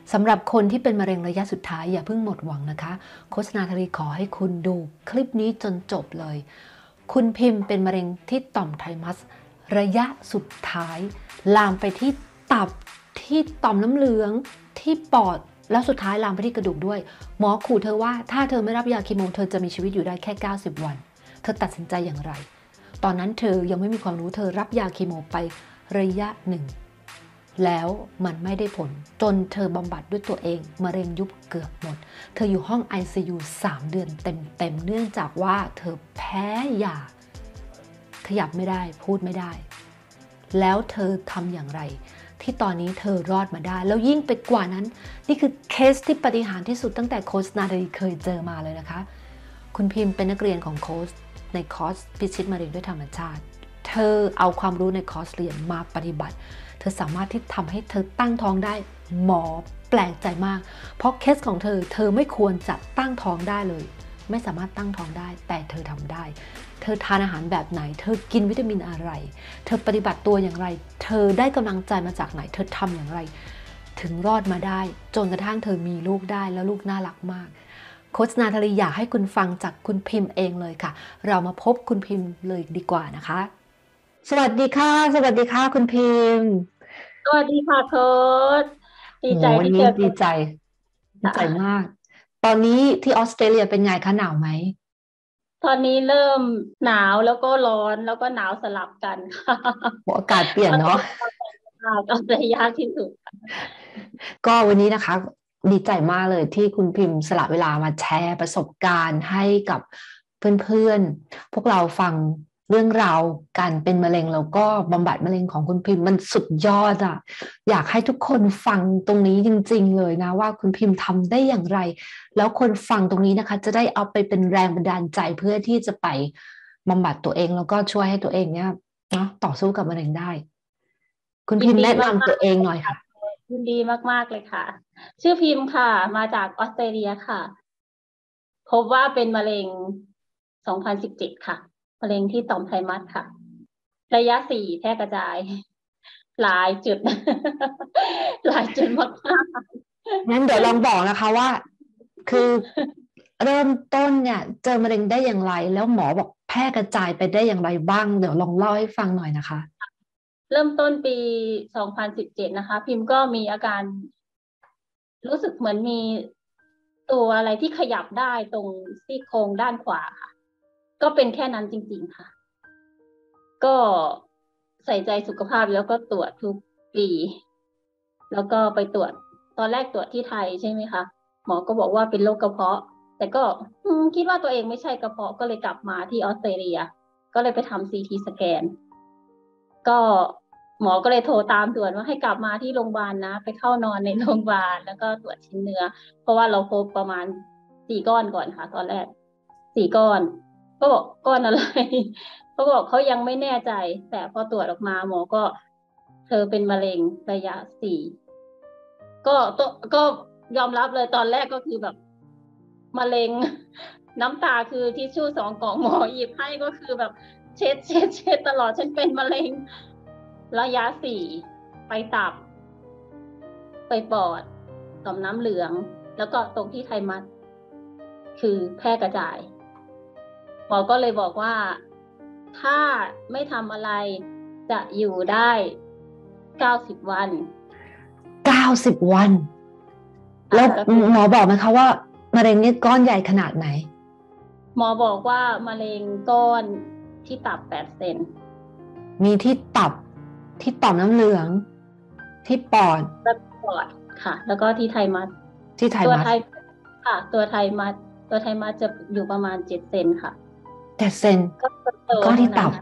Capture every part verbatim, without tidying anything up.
สำหรับคนที่เป็นมะเร็งระยะสุดท้ายอย่าเพิ่งหมดหวังนะคะโฆษณาทรีขอให้คุณดูคลิปนี้จนจบเลยคุณพิมพ์เป็นมะเร็งที่ต่อมไทมัสระยะสุดท้ายลามไปที่ตับที่ต่อมน้ำเหลืองที่ปอดแล้วสุดท้ายลามไปที่กระดูกด้วยหมอขู่เธอว่าถ้าเธอไม่รับยาคีโมเธอจะมีชีวิตอยู่ได้แค่เก้าสิบวันเธอตัดสินใจอย่างไรตอนนั้นเธอยังไม่มีความรู้เธอรับยาคีโมไประยะหนึ่งแล้วมันไม่ได้ผลจนเธอบำบัดด้วยตัวเองมะเร็งยุบเกือบหมดเธออยู่ห้อง ไอ ซี ยู สามเดือนเต็มๆเนื่องจากว่าเธอแพ้ยาขยับไม่ได้พูดไม่ได้แล้วเธอทำอย่างไรที่ตอนนี้เธอรอดมาได้แล้วยิ่งไปกว่านั้นนี่คือเคสที่ปาฏิหาริย์ที่สุดตั้งแต่โค้ชนาดาลีเคยเจอมาเลยนะคะคุณพิมพ์เป็นนักเรียนของโค้ชในคอร์สพิชิตมะเร็งด้วยธรรมชาติเธอเอาความรู้ในคอร์สเรียนมาปฏิบัติเธอสามารถที่ทำให้เธอตั้งท้องได้หมอแปลกใจมากเพราะเคสของเธอเธอไม่ควรจะตั้งท้องได้เลยไม่สามารถตั้งท้องได้แต่เธอทำได้เธอทานอาหารแบบไหนเธอกินวิตามินอะไรเธอปฏิบัติตัวอย่างไรเธอได้กำลังใจมาจากไหนเธอทำอย่างไรถึงรอดมาได้จนกระทั่งเธอมีลูกได้แล้วลูกน่ารักมากโค้ชนาทาลีอยากให้คุณฟังจากคุณพิมพ์เองเลยค่ะเรามาพบคุณพิมพ์เลยดีกว่านะคะสวัสดีค่ะสวัสดีค่ะคุณพิมพ์สวัสดีค่ะโค้ชดีโหใจวันนี้ที่เจอกันดีใจดีใจค่ะมากตอนนี้ที่ออสเตรเลียเป็นไงคะหนาวไหมตอนนี้เริ่มหนาวแล้วก็ร้อนแล้วก็หนาวสลับกันค่ะโหอากาศเปลี่ยนเนาะค่ะก็จะยากที่สุดก็วันนี้นะคะดีใจมากเลยที่คุณพิมพ์สละเวลามาแชร์ประสบการณ์ให้กับเพื่อนๆพวกเราฟังเรื่องราวการเป็นมะเร็งแล้วก็บำบัดมะเร็งของคุณพิมพ์มันสุดยอดอะอยากให้ทุกคนฟังตรงนี้จริงๆเลยนะว่าคุณพิมพ์ทำได้อย่างไรแล้วคนฟังตรงนี้นะคะจะได้เอาไปเป็นแรงบันดาลใจเพื่อที่จะไปบำบัดตัวเองแล้วก็ช่วยให้ตัวเองเนี่ยเนาะต่อสู้กับมะเร็งได้คุณยินดีพิมพ์แนะนำมากตัวเองหน่อยค่ะๆยินดีมากๆเลยค่ะชื่อพิมพ์ค่ะมาจากออสเตรเลียค่ะพบว่าเป็นมะเร็งสองพันสิบเจ็ดค่ะมะเร็งที่ต่อมไทมัสค่ะระยะสี่แพร่กระจายหลายจุดหลายจุดมากงั้นเดี๋ยวลองบอกนะคะว่าคือเริ่มต้นเนี่ยเจอมะเร็งได้อย่างไรแล้วหมอบอกแพร่กระจายไปได้อย่างไรบ้างเดี๋ยวลองเล่าให้ฟังหน่อยนะคะๆเริ่มต้นปีสองพันสิบเจ็ดนะคะพิมพ์ก็มีอาการ รู้สึกเหมือนมีตัวอะไรที่ขยับได้ตรงซี่โครงด้านขวาค่ะก็เป็นแค่นั้นจริงๆค่ะก็ใส่ใจสุขภาพแล้วก็ตรวจทุกปีแล้วก็ไปตรวจตอนแรกตรวจที่ไทยใช่ไหมคะหมอก็บอกว่าเป็นโรคกระเพาะแต่ก็คิดว่าตัวเองไม่ใช่กระเพาะก็เลยกลับมาที่ออสเตรเลียก็เลยไปทำซีทีสแกนก็หมอก็เลยโทรตามด่วนว่าให้กลับมาที่โรงพยาบาลนะไปเข้านอนในโรงพยาบาลแล้วก็ตรวจชิ้นเนื้อเพราะว่าเราพบประมาณสี่ก้อนก่อนค่ะตอนแรกสี่ก้อนก็บอกก้อนอะไรเขาบอกเขายังไม่แน่ใจแต่พอตรวจออกมาหมอก็เธอเป็นมะเร็งระยะสี่ก็ตก็ยอมรับเลยตอนแรกก็คือแบบมะเร็งน้ำตาคือทิชชู่สองกล่องหมอหยิบให้ก็คือแบบเช็ดเช็ดเช็ดตลอดฉันเป็นมะเร็งระยะสี่ไปตับไปปอดต่อมน้ำเหลืองแล้วก็ตรงที่ไทมัสคือแพร่กระจายหมอก็เลยบอกว่าถ้าไม่ทำอะไรจะอยู่ได้เก้าสิบวันเก้าสิบวันแล้วค่ะก็คือหมอบอกไหมคะว่ามะเร็งนี่ก้อนใหญ่ขนาดไหนหมอบอกว่ามะเร็งก้อนที่ตับแปดเซนมีที่ตับที่ต่อมน้ำเหลืองที่ปอดแล้วก็ปอดค่ะแล้วก็ที่ไทมัสที่ไทมัสตัวไทยค่ะตัวไทมัสตัวไทมัสจะอยู่ประมาณเจ็ดเซนค่ะแต่เซนก็โตก้อนที่ตับเท่านั้นค่ะ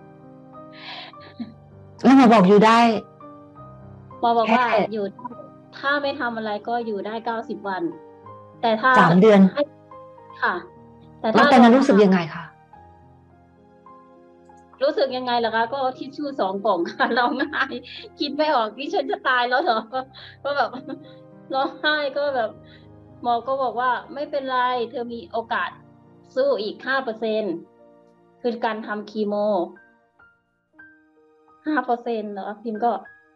แล้วหมอบอกอยู่ได้หมอบอกแค่ว่าอยู่ถ้าไม่ทำอะไรก็อยู่ได้เก้าสิบวันแต่ถ้าสามเดือนให้ค่ะแต่แล้วถ้าตอนนั้นรู้สึกลองทยังไงคะำรู้สึกยังไงล่ะคะก็ทิชชู่สองกล่องค่ะร้องไห้คิดไม่ออกที่ฉันจะตายแล้วเหรอก็ก็แบบร้องไห้ก็แบบหมอก็บอกว่าไม่เป็นไรเธอมีโอกาสสู้อีกห้าเปอร์เซ็นต์คือการทำคีโมห้าเปอร์เซ็นต์เหรอพิมก็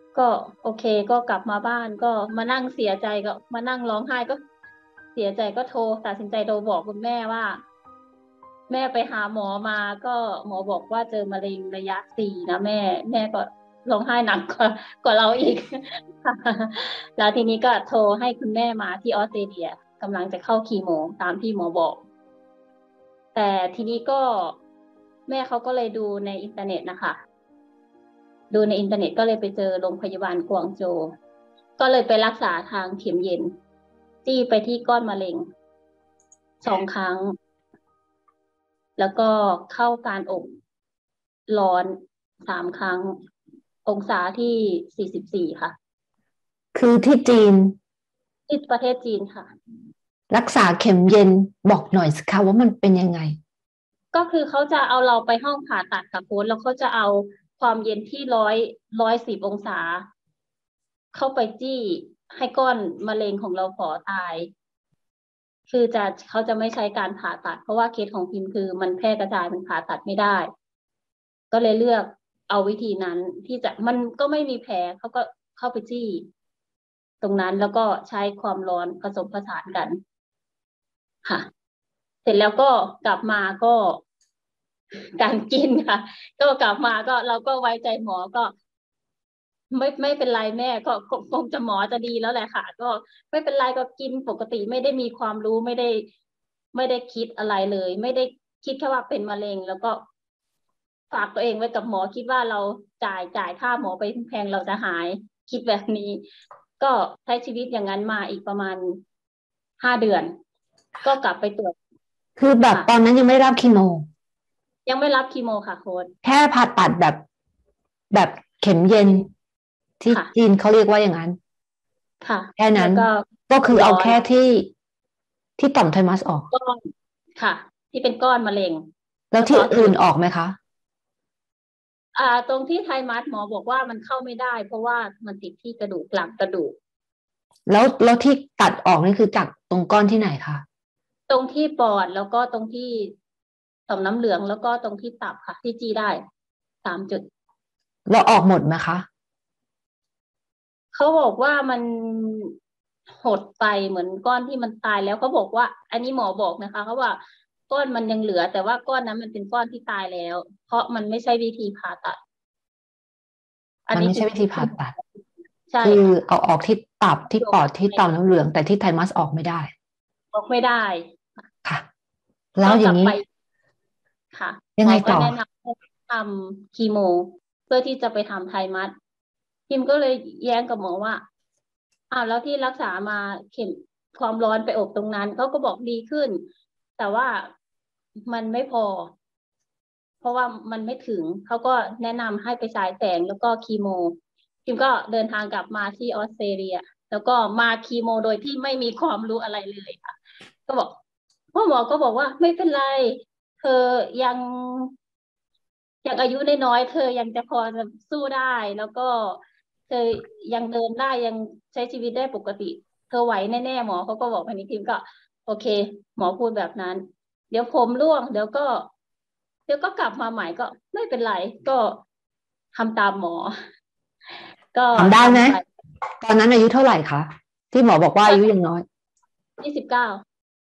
ก็โอเคก็กลับมาบ้านก็มานั่งเสียใจก็มานั่งร้องไห้ก็เสียใจก็โทรตัดสินใจโทรบอกคุณแม่ว่าแม่ไปหาหมอมาก็หมอบอกว่าเจอมะเร็งระยะสี่นะแม่แม่ก็ร้องไห้หนักกว่ากว่าเราอีกแล้วทีนี้ก็โทรให้คุณแม่มาที่ออสเตรเลียกำลังจะเข้าคีโมตามที่หมอบอกแต่ทีนี้ก็แม่เขาก็เลยดูในอินเทอร์เน็ตนะคะดูในอินเทอร์เน็ตก็เลยไปเจอโรงพยาบาลกวางโจวก็เลยไปรักษาทางเข็มเย็นจี้ไปที่ก้อนมะเร็งสองครั้งแล้วก็เข้าการอบร้อนสามครั้งองศาที่สี่สิบสี่ค่ะคือที่จีนที่ประเทศจีนค่ะรักษาเข็มเย็นบอกหน่อยสิคะว่ามันเป็นยังไงก็คือเขาจะเอาเราไปห้องผ่าตัดค่ะโค้ชแล้วเขาจะเอาความเย็นที่ร้อยร้อยสิบองศาเข้าไปจี้ให้ก้อนมะเร็งของเราฝ่อตาย คือจะเขาจะไม่ใช้การผ่าตัดเพราะว่าเคสของพิมพ์คือมันแพร่กระจายมันผ่าตัดไม่ได้ ก็เลยเลือกเอาวิธีนั้นที่จะมันก็ไม่มีแผลเขาก็เข้าไปจี้ตรงนั้นแล้วก็ใช้ความร้อนผสมผสานกันค่ะ เสร็จแล้วก็กลับมาก็การกินค่ะ ก็กลับมาก็เราก็ไว้ใจหมอก็ ไม่ไม่เป็นไรแม่ก็คงคงจะหมอจะดีแล้วแหละค่ะก็ไม่เป็นไรก็กินปกติไม่ได้มีความรู้ไม่ได้ไม่ได้คิดอะไรเลย ไม่ได้คิดแค่ว่าเป็นมะเร็งแล้วก็ฝากตัวเองไว้กับหมอคิดว่าเราจ่ายจ่ายค่าหมอไปแพงเราจะหายคิดแบบนี้ ก็ใช้ชีวิตอย่างนั้นมาอีกประมาณห้าเดือน ก็กลับไปตรวจคือแบบตอนนั้นยังไม่ได้รับคีโมยังไม่รับคีโมค่ะโค้ชแค่ผ่าตัดแบบแบบเข็มเย็นที่จีนเขาเรียกว่าอย่างนั้นค่ะแค่นั้นก็ก็คือเอาแค่ที่ที่ต่อมไทมัสออกก้อนค่ะ ที่เป็นก้อนมะเร็งแล้วที่อื่นออกไหมคะอ่าตรงที่ไทมัสหมอบอกว่ามันเข้าไม่ได้เพราะว่ามันติดที่กระดูกหลังกระดูกแล้วแล้วที่ตัดออกนี่คือจากตรงก้อนที่ไหนคะตรงที่ปอดแล้วก็ตรงที่ต่อมน้ำเหลืองแล้วก็ตรงที่ตับค่ะที่จี้ได้สามจุดแล้วออกหมดไหมคะเขาบอกว่ามันหดไปเหมือนก้อนที่มันตายแล้วเขาบอกว่า อันนี้หมอบอกนะคะเขาว่าก้อนมันยังเหลือแต่ว่าก้อนนั้นมันเป็นก้อนที่ตายแล้ว เพราะมันไม่ใช่วิธีผ่าตัดอันมันนี้คือไม่ใช่วิธีผ่าตัดใช่คือค่ะเอาออกที่ตับที่ปอดที่ต่อมน้ำเหลืองแต่ที่ไทมัสออกไม่ได้ออกไม่ได้ค่ะแล้วก็อย่างนี้กลับไปค่ะยังไงต่อหมอก็แนะนำให้ทำคีโมเพื่อที่จะไปทำไทมัสพิมก็เลยแย้งกับหมอว่าอ้าวแล้วที่รักษามาเข็มความร้อนไปอบตรงนั้นเขาก็บอกดีขึ้น แต่ว่ามันไม่พอ เพราะว่ามันไม่ถึงเขาก็แนะนำให้ไปฉายแสงแล้วก็คีโมพิมก็เดินทางกลับมาที่ออสเตรเลียแล้วก็มาคีโมโดยที่ไม่มีความรู้อะไรเลยค่ะก็บอกพ่อหมอก็บอกว่าไม่เป็นไรเธอยังยังอายุน้อยๆเธอยังจะพอจะสู้ได้แล้วก็เธอยังเดินได้ยังใช้ชีวิตได้ปกติเธอไหวแน่ๆหมอเขาก็บอกภายในทีมก็โอเคหมอพูดแบบนั้นเดี๋ยวผมร่วงเดี๋ยวก็เดี๋ยวก็กลับมาใหม่ก็ไม่เป็นไรก็ทำตามหมอก็ทำได้ไหมทำไปตอนนั้นอายุเท่าไหร่คะที่หมอบอกว่าอายุยังน้อยยี่สิบเก้า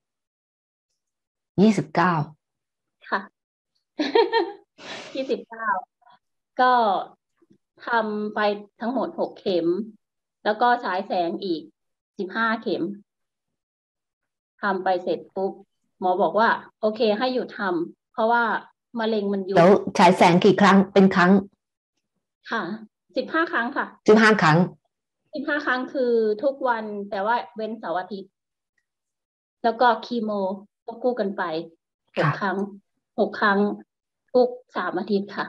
ยี่สิบเก้าค่ะยี่สิบเก้าก็ทำไปทั้งหมดหกเข็ม แล้วก็ฉายแสงอีกสิบห้าเข็มทำไปเสร็จปุ๊บหมอบอกว่าโอเคให้หยุดทำเพราะว่ามะเร็งมันยุบแล้วฉายแสงกี่ครั้งเป็นครั้งค่ะสิบห้าครั้งค่ะสิบห้าครั้งสิบห้าครั้งคือทุกวันแต่ว่าเว้นเสาร์อาทิตย์แล้วก็คีโมก็คู่กันไปหกครั้งหกครั้งทุกสามอาทิตย์ค่ะ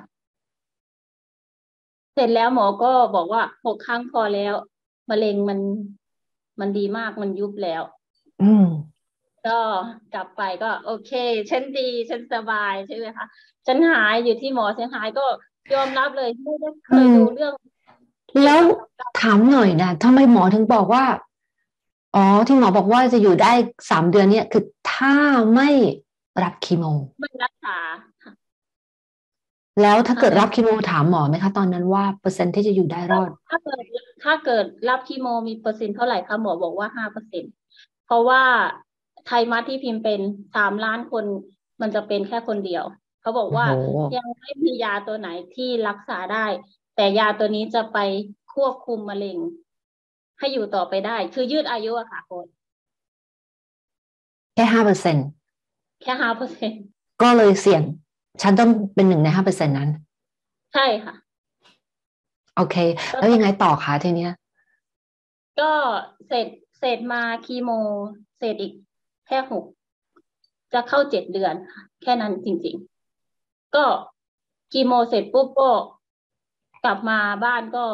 เสร็จแล้วหมอก็บอกว่าหกครั้งพอแล้วมะเร็งมันมันดีมากมันยุบแล้วอืมก็กลับไปก็โอเคฉันดีฉันสบายใช่ไหมคะฉันหายอยู่ที่หมอฉันหายก็ยอมรับเลยไม่ได้เคยดูเรื่องเกี่ยวแล้วกับถามหน่อยนะทำไมหมอถึงบอกว่าอ๋อที่หมอบอกว่าจะอยู่ได้สามเดือนเนี่ยคือถ้าไม่รับคีโมไม่รักษาแล้วถ้าใช่เกิดรับคีโมถามหมอไหมคะตอนนั้นว่าเปอร์เซ็นต์ที่จะอยู่ได้รถ้าอดถ้าเกิดถ้าเกิดรับคีโมมีเปอร์เซ็นต์เท่าไหร่คะหมอบอกว่าห้าเปอร์เซ็นต์เพราะว่าไทมัสที่พิมพ์เป็นสามล้านคนมันจะเป็นแค่คนเดียวเขาบอกว่าโอ้โหยังไม่มียาตัวไหนที่รักษาได้แต่ยาตัวนี้จะไปควบคุมมะเร็งให้อยู่ต่อไปได้คือยืดอายุอะค่ะโค้ชแค่ห้าเปอร์เซ็นต์แค่ห้าเปอร์เซ็นต์ก็เลยเสี่ยงฉันต้องเป็นหนึ่งในห้าเปอร์เซ็นต์นั้นใช่ค่ะโอเคก็แล้วยังไงต่อคะทีเนี้ยก็เสร็จเสร็จมาคีโมเสร็จอีกแค่หกจะเข้าเจ็ดเดือนค่ะแค่นั้นจริงๆก็คีโมเสร็จปุ๊บก็กลับมาบ้านก็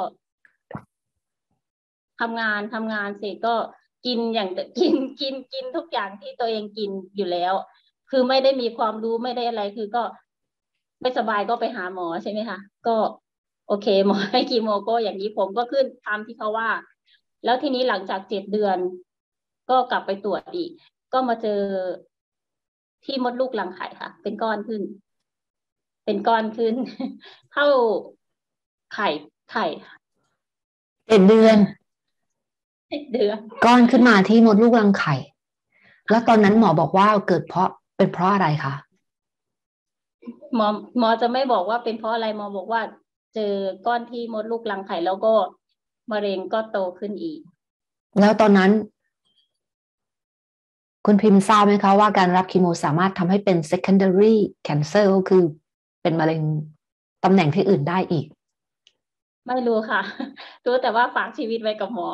ทำงานทำงานเสร็จก็กินอย่างกินกินกินทุกอย่างที่ตัวเองกินอยู่แล้วคือไม่ได้มีความรู้ไม่ได้อะไรคือก็ไม่สบายก็ไปหาหมอใช่ไหมคะก็โอเคหมอให้คีโมก็อย่างนี้ผมก็ขึ้นตามที่เขาว่าแล้วทีนี้หลังจากเจ็ดเดือนก็กลับไปตรวจอีกก็มาเจอที่มดลูกรังไข่ค่ะเป็นก้อนขึ้นเป็นก้อนขึ้นเท่าไข่ไข่เจ็ดเดือนเดือนก้อนขึ้นมาที่มดลูกรังไข่แล้วตอนนั้นหมอบอกว่าเกิดเพราะเป็นเพราะอะไรคะหมอหมอจะไม่บอกว่าเป็นเพราะอะไรหมอบอกว่าเจอก้อนที่มดลูกรังไข่แล้วก็มะเร็งก็โตขึ้นอีกแล้วตอนนั้นคุณพิมพ์ทราบไหมคะว่าการรับคีโมสามารถทำให้เป็น secondary cancer ก็คือเป็นมะเร็งตำแหน่งที่อื่นได้อีกไม่รู้ค่ะรู้แต่ว่าฝากชีวิตไว้กับหมอ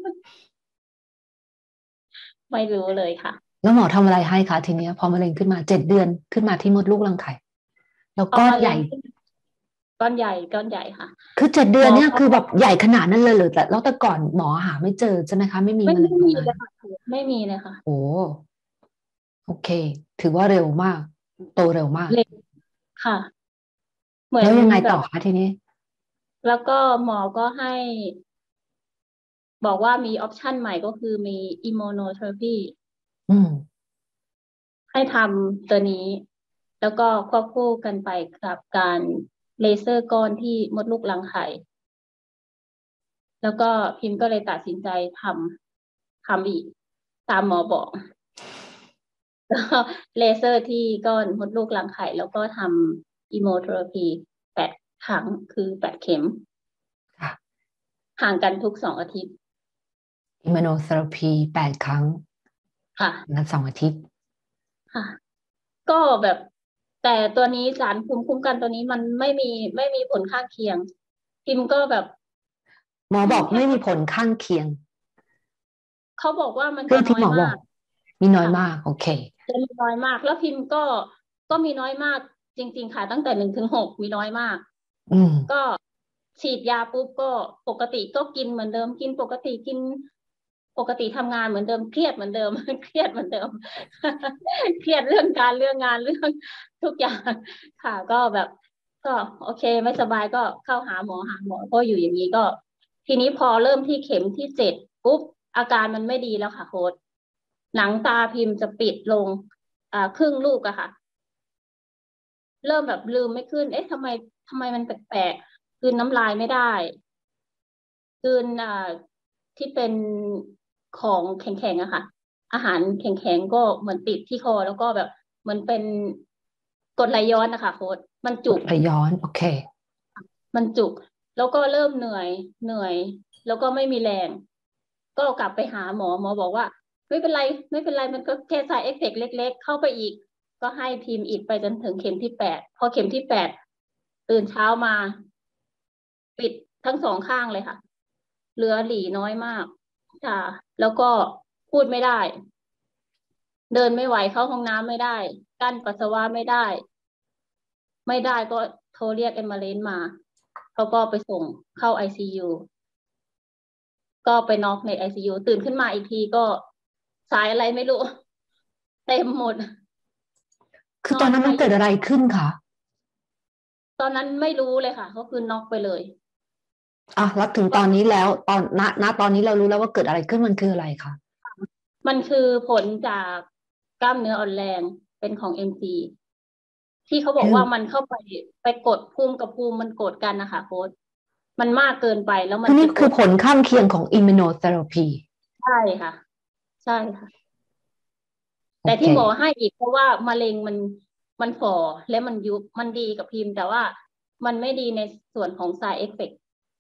ไม่รู้เลยค่ะแล้วหมอทำอะไรให้คะทีเนี้ยพอมะเร็งขึ้นมาเจ็ดเดือนขึ้นมาที่มดลูกรังไข่แล้วพอมะเร็งก้อนใหญ่ก้อนใหญ่ก้อนใหญ่ค่ะคือเจ็ดเดือนเนี่ยหมอเขาคือแบบใหญ่ขนาดนั้นเลยเหรอแต่แล้วแต่ก่อนหมอหาไม่เจอใช่ไหมคะไม่มีไม่มะเร็ไม่มีงตรงนั้นเลยค่ะไม่มีเลยค่ะโอ้โอเคถือว่าเร็วมากโตเร็วมากเล็กค่ะเหมือนแล้วยังไงต่อแบบคะทีนี้แล้วก็หมอก็ให้บอกว่ามีออปชันใหม่ก็คือมีอิม o โนเทอราพีอืมให้ทำตัวนี้ แล้วก็ควบคู่กันไปกับการเลเซอร์ก้อนที่มดลูกรังไข่แล้วก็พิมพ์ก็เลยตัดสินใจทำทำอีกตามหมอบอกก็เลเซอร์ที่ก้อนมดลูกรังไข่แล้วก็ทำอีโมเทอราพีแปดครั้งคือแปดเข็มค่ะห่างกันทุกสองอาทิตย์อิมมูโนเทอราพีแปดครั้งค่ะนั้นสองอาทิตย์ค่ะก็แบบแต่ตัวนี้สารภูมิคุ้มกันตัวนี้มันไม่มีไม่มีผลข้างเคียงพิมพ์ก็แบบหมออืบอกไม่มีมแค่ผลข้างเคียงเขาบอกว่ามันจะเรื่องที่หมอบอกน้อยมากมีน้อยค่ะมากโอเคจะมีน้อยมากแล้วพิมพ์ก็ก็มีน้อยมากจริงๆค่ะตั้งแต่หนึ่งถึงหกมีน้อยมากอืมก็ฉีดยาปุ๊บก็ปกติก็กินเหมือนเดิมกินปกติกินปกติทำงานเหมือนเดิมเครียดเหมือนเดิมเครียดเหมือนเดิมเครียดเรื่องการเรื่องงานเรื่องทุกอย่างค่ะก็แบบก็โอเคไม่สบายก็เข้าหาหมอหาหมอก็อยู่อย่างนี้ก็ทีนี้พอเริ่มที่เข็มที่เจ็ดปุ๊บอาการมันไม่ดีแล้วค่ะโค้ดหนังตาพิมพ์จะปิดลง อ่าครึ่งลูกอะค่ะเริ่มแบบลืมไม่ขึ้นเอ๊ะทำไมทำไมมันแปลกๆกลืนน้ำลายไม่ได้กลืนอ่าที่เป็นของแข็งๆอะค่ะอาหารแข็งๆก็เหมือนติดที่คอแล้วก็แบบเหมือนเป็นกรดไหลย้อนนะคะโค้ดมันจุกกดไปย้อนโอเคมันจุกแล้วก็เริ่มเหนื่อยเหนื่อยแล้วก็ไม่มีแรงก็กลับไปหาหมอหมอบอกว่าไม่เป็นไรไม่เป็นไรมันก็แค่สายเอฟเฟกต์เล็กๆเข้าไปอีกก็ให้พิมพ์อีกไปจนถึงเข็มที่แปดพอเข็มที่แปดตื่นเช้ามาปิดทั้งสองข้างเลยค่ะเหลือหลีน้อยมากค่ะแล้วก็พูดไม่ได้เดินไม่ไหวเข้าห้องน้ำไม่ได้กั้นปัสสาวะไม่ได้ไม่ได้ก็โทรเรียกเอม u เลนมาเขาก็ไปส่งเข้าไอซียูก็ไปน็อกในไอซียูตื่นขึ้นมาอีกทีก็สายอะไรไม่รู้เต็มหมดคือตอนนอนไอยูนั้นมันเกิดอะไรขึ้นคะตอนนั้นไม่รู้เลยค่ะก็คือน็อกไปเลยอ่ะแล้วถึงตก็อนนี้แล้วตอนณณตอนนี้เรารู้แล้วว่าเกิดอะไรขึ้นมันคืออะไรคะมันคือผลจากกล้ามเนื้ออ่อนแรงเป็นของเอ็มซีที่เขาบอคือกว่ามันเข้าไปไปกดภูมิกับภูมิมันกดกันนะคะโค้ชมันมากเกินไปแล้วคือนี่มันไปกดคือผลข้างเคียงของ immunotherapy ใช่ค่ะใช่ค่ะโอเคแต่ที่หมอให้อีกเพราะว่ามะเร็งมันมันฝ่อและมันยุบมันดีกับพิมพ์แต่ว่ามันไม่ดีในส่วนของ side effect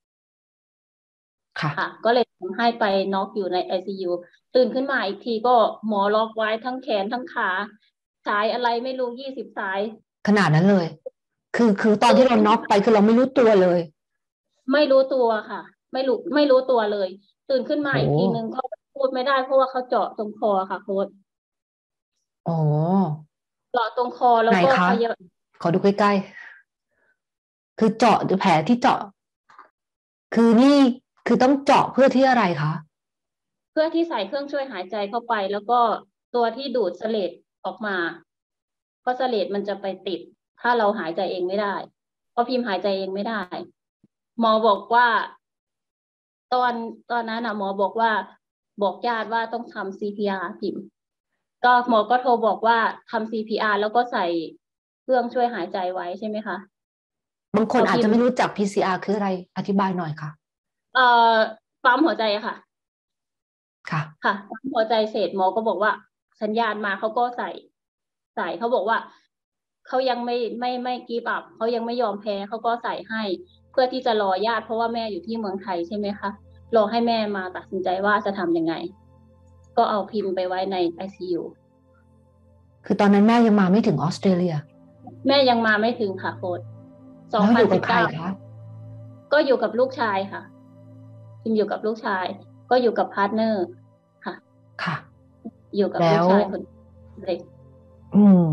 ค่ะค่ะก็เลยทำให้ไปน็อกอยู่ใน ไอ ซี ยู ตื่นขึ้นมาอีกทีก็หมอล็อกไว้ทั้งแขนทั้งขาสายอะไรไม่รู้ยี่สิบสายขนาดนั้นเลยคือคือตอนที่เราตื่นขึ้นน็อกไปคือเราไม่รู้ตัวเลยไม่รู้ตัวค่ะไม่รู้ไม่รู้ตัวเลยตื่นขึ้นมาโอ้อีกทีนึงก็พูดไม่ได้เพราะว่าเขาเจาะตรงคอค่ะโค้ชโอ้เจาะตรงคอแล้วก็ไหนคะพยาขอดูใกล้ๆคือเจาะหรือแผลที่เจาะคือนี่คือต้องเจาะเพื่อที่อะไรคะเพื่อที่ใส่เครื่องช่วยหายใจเข้าไปแล้วก็ตัวที่ดูดเสลดออกมาเพราะเสลดมันจะไปติดถ้าเราหายใจเองไม่ได้เพราะพิมพ์หายใจเองไม่ได้หมอบอกว่าตอนตอนนั้นนะหมอบอกว่าบอกญาติว่าต้องทำ ซี พี อาร์ พิมพ์ก็หมอก็โทรบอกว่าทำ ซี พี อาร์ แล้วก็ใส่เครื่องช่วยหายใจไว้ใช่ไหมคะบางคนอาจพอพิมพ์จะไม่รู้จัก พี ซี อาร์ คืออะไรอธิบายหน่อยค่ะเอ่อปั๊มหัวใจอะค่ะค่ะค่ะปั๊มหัวใจเสร็จหมอก็บอกว่าสัญญาณมาเขาก็ใส่ใส่เขาบอกว่าเขายังไม่ไม่ไม่กีบอัพเขายังไม่ยอมแพ้เขาก็ใส่ให้เพื่อที่จะรอญาติเพราะว่าแม่อยู่ที่เมืองไทยใช่ไหมคะรอให้แม่มาตัดสินใจว่าจะทำยังไงก็เอาพิมพ์ไปไว้ใน ไอ ซี ยูคือตอนนั้นแม่ยังมาไม่ถึงออสเตรเลียแม่ยังมาไม่ถึงค่ะโค้ดสองแล้วอยู่กับใครพันสิบเก้าคะก็อยู่กับลูกชายค่ะพิมอยู่กับลูกชายก็อยู่กับพาร์ทเนอร์ค่ะค่ะอยู่กับแล้วลูกชายคนเล็กอืม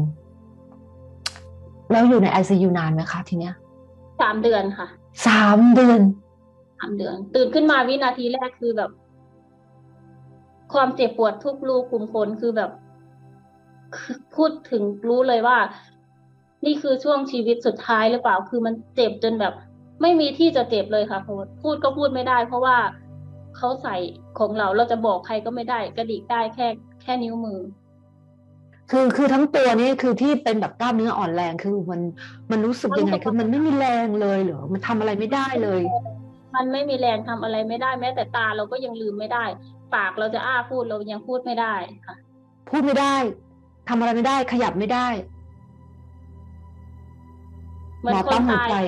แล้วอยู่ใน ไอ ซี ยู นานไหมคะทีเนี้ยสามเดือนค่ะสามเดือนสามเดือนตื่นขึ้นมาวินาทีแรกคือแบบ ความเจ็บปวดทุกรูขุมขนคือแบบพูดถึงรู้เลยว่า นี่คือช่วงชีวิตสุดท้ายหรือเปล่าคือมันเจ็บจนแบบ ไม่มีที่จะเจ็บเลยค่ะโค้ชพูดก็พูดไม่ได้ เพราะว่าเขาใส่ของเราเราจะบอกใครก็ไม่ได้กระดิกได้แค่แค่นิ้วมือคือคือทั้งตัวนี่คือที่เป็นแบบกล้ามเนื้ออ่อนแรงคือมันมันรู้สึกทั้งตัวยังไงคือมันไม่มีแรงเลยเหรอมันทำอะไรไม่ได้เลยมันไม่มีแรงทำอะไรไม่ได้แม้แต่ตาเราก็ยังลืมไม่ได้ปากเราจะอ้าพูดเรายังพูดไม่ได้ค่ะพูดไม่ได้ทำอะไรไม่ได้ขยับไม่ได้เหมือนหมอคนตายปั๊มหัวใจ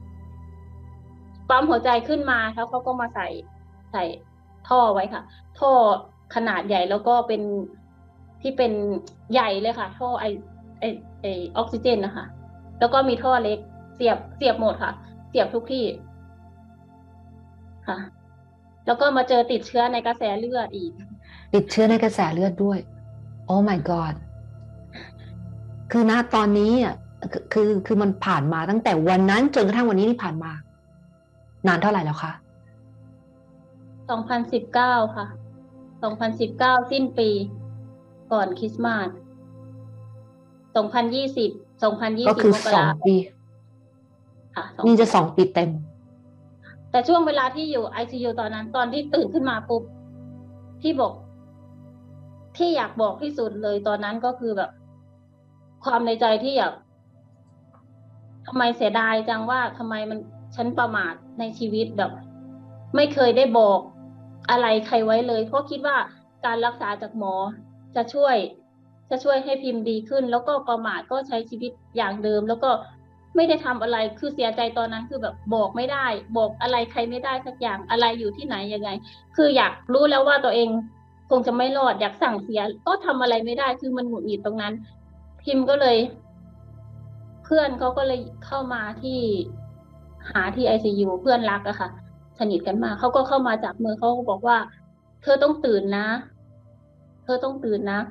ปั๊มหัวใจขึ้นมาแล้วเขาก็มาใส่ใส่ท่อไว้ค่ะท่อขนาดใหญ่แล้วก็เป็นที่เป็นใหญ่เลยค่ะท่อไอไอไอออกซิเจนนะคะแล้วก็มีท่อเล็กเสียบเสียบหมดค่ะเสียบทุกที่ค่ะแล้วก็มาเจอติดเชื้อในกระแสเลือดอีกติดเชื้อในกระแสเลือดด้วยโอ้ my god คือณตอนนี้อ่ะคือคือคือมันผ่านมาตั้งแต่วันนั้นจนกระทั่งวันนี้ที่ผ่านมานานเท่าไหร่แล้วคะสองพันสิบเก้าค่ะสองพันสิบเก้าสิ้นปีก่อนคริสต์มาสสองพันยี่สิบสองพันยี่ก็คือสิบมกสองราปีค่ะสองนี่ปีจะสองปีเต็มแต่ช่วงเวลาที่อยู่ ไอ ซี ยู ตอนนั้นตอนที่ตื่นขึ้นมาปุ๊บที่บอกที่อยากบอกที่สุดเลยตอนนั้นก็คือแบบ ความในใจที่อยากทำไมเสียดายจังว่าทำไมมันฉันประมาทในชีวิตแบบ ไม่เคยได้บอกอะไรใครไว้เลยเพราะคิดว่าการรักษาจากหมอจะช่วยจะช่วยให้พิมพ์ดีขึ้น แล้วก็ประมาทก็ใช้ชีวิตอย่างเดิม แล้วก็ไม่ได้ทำอะไรคือเสียใจตอนนั้นคือแบบบอกไม่ได้ บอกอะไรใครไม่ได้สักอย่างอะไรอยู่ที่ไหนยังไง คืออยากรู้แล้วว่าตัวเองคงจะไม่รอดอยากสั่งเสียก็ทำอะไรไม่ได้คือมันหงุดหงิดตรงนั้น พิมพ์ก็เลยเพื่อนเขาก็เลยเข้ามาที่หาที่ ไอ ซี ยู เพื่อนรักอะค่ะสนิทกันมากเขาก็เข้ามาจับมือเขาก็บอกว่าเธอต้องตื่นนะเธอต้องตื่นนะ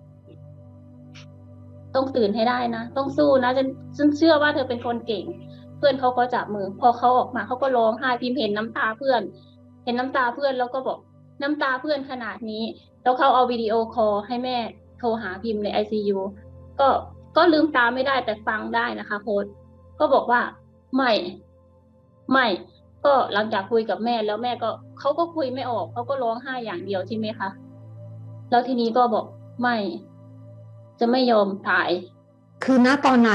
ต้องตื่นให้ได้นะต้องสู้นะฉันฉันเชื่อว่าเธอเป็นคนเก่งเพื่อนเขาก็จับมือพอเขาออกมาเขาก็ร้องไห้พิมพ์เห็นน้ำตาเพื่อนเห็นน้ำตาเพื่อนแล้วก็บอกน้ำตาเพื่อนขนาดนี้แล้วเขาเอาวิดีโอคอลให้แม่โทรหาพิมพ์ใน ไอ ซี ยู ก็ก็ลืมตาไม่ได้แต่ฟังได้นะคะโค้ชก็บอกว่าไม่ไม่ก็หลังจากคุยกับแม่แล้วแม่ก็เขาก็คุยไม่ออกเขาก็ร้องไห้อย่างเดียวใช่ไหมคะแล้วทีนี้ก็บอกไม่จะไม่ยอมตายคือณตอนนั้นน่ะ